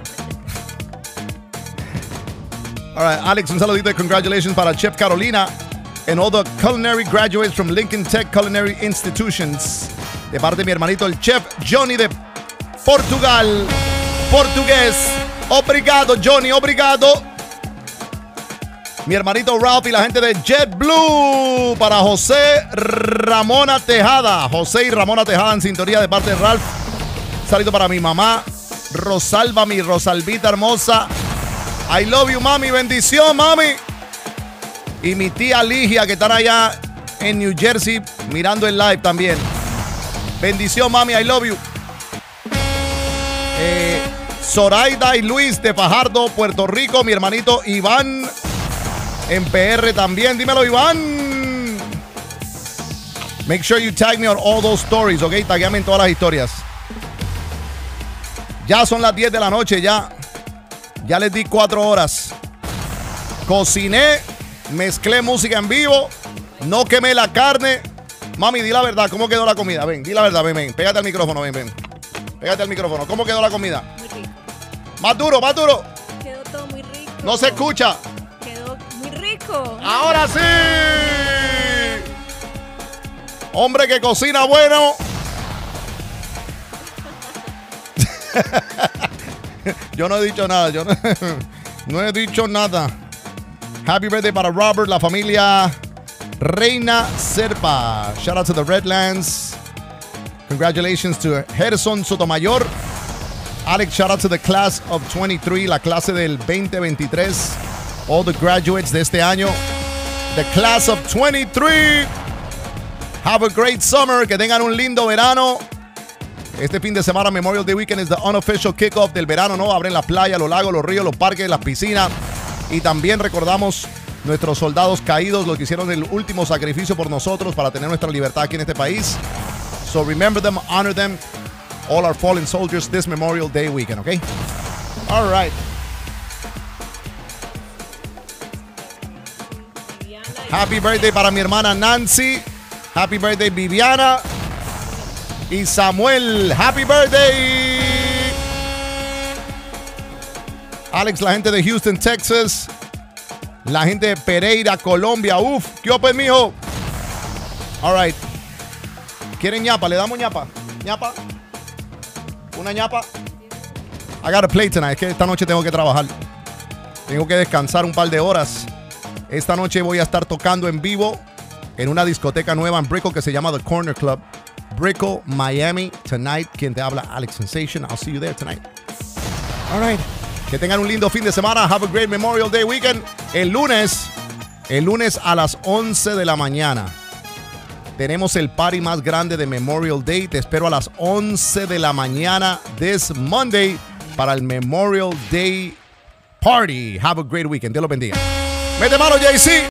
All right, Alex, un saludito de congratulations para Chef Carolina and all the culinary graduates from Lincoln Tech Culinary Institutions. De parte de mi hermanito, el Chef Johnny de Portugal. Portugués. Obrigado, Johnny, obrigado. Mi hermanito Ralph y la gente de JetBlue. Para José Ramona Tejada. José y Ramona Tejada en sintonía de parte de Ralph. Saludo para mi mamá, Rosalba, mi Rosalvita hermosa. I love you, mami. Bendición, mami. Y mi tía Ligia, que están allá en New Jersey mirando el live también. Bendición, mami. I love you. Zoraida y Luis de Fajardo, Puerto Rico. Mi hermanito Iván en PR también. Dímelo, Iván. Make sure you tag me on all those stories, ¿ok? Tagueame en todas las historias. Ya son las 10 de la noche, ya les di 4 horas. Cociné, mezclé música en vivo, no quemé la carne. Mami, di la verdad, ¿cómo quedó la comida? Ven, di la verdad, ven. Pégate al micrófono, ven. Pégate al micrófono. ¿Cómo quedó la comida? Muy rico. Más duro, más duro. Quedó todo muy rico. No se escucha. Quedó muy rico. Ahora sí. Hombre que cocina bueno. Yo no he dicho nada, no he dicho nada. Happy birthday para Robert, la familia Reina Serpa. Shout out to the Redlands. Congratulations to Gerson Sotomayor. Alex, shout out to the class of 23, la clase del 2023. All the graduates de este año. The class of 23. Have a great summer. Que tengan un lindo verano. Este fin de semana, Memorial Day Weekend, es the unofficial kickoff del verano, ¿no? Abren la playa, los lagos, los ríos, los parques, las piscinas. Y también recordamos nuestros soldados caídos, los que hicieron el último sacrificio por nosotros para tener nuestra libertad aquí en este país. So remember them, honor them, all our fallen soldiers this Memorial Day Weekend, ¿ok? All right. Happy birthday para mi hermana Nancy. Happy birthday, Viviana. Y Samuel, happy birthday. Alex, la gente de Houston, Texas. La gente de Pereira, Colombia. Uf, ¿qué open, mijo? All right. ¿Quieren ñapa? ¿Le damos ñapa? ¿Ñapa? ¿Una ñapa? I gotta play tonight. Es que esta noche tengo que trabajar. Tengo que descansar un par de horas. Esta noche voy a estar tocando en vivo en una discoteca nueva en Brickell que se llama The Corner Club. Brickell, Miami, tonight. Quien te habla, Alex Sensation. I'll see you there tonight. All right. Que tengan un lindo fin de semana. Have a great Memorial Day weekend. El lunes a las 11 de la mañana tenemos el party más grande de Memorial Day. Te espero a las 11 de la mañana this Monday para el Memorial Day Party. Have a great weekend. Dios los bendiga. Mete mano, JC.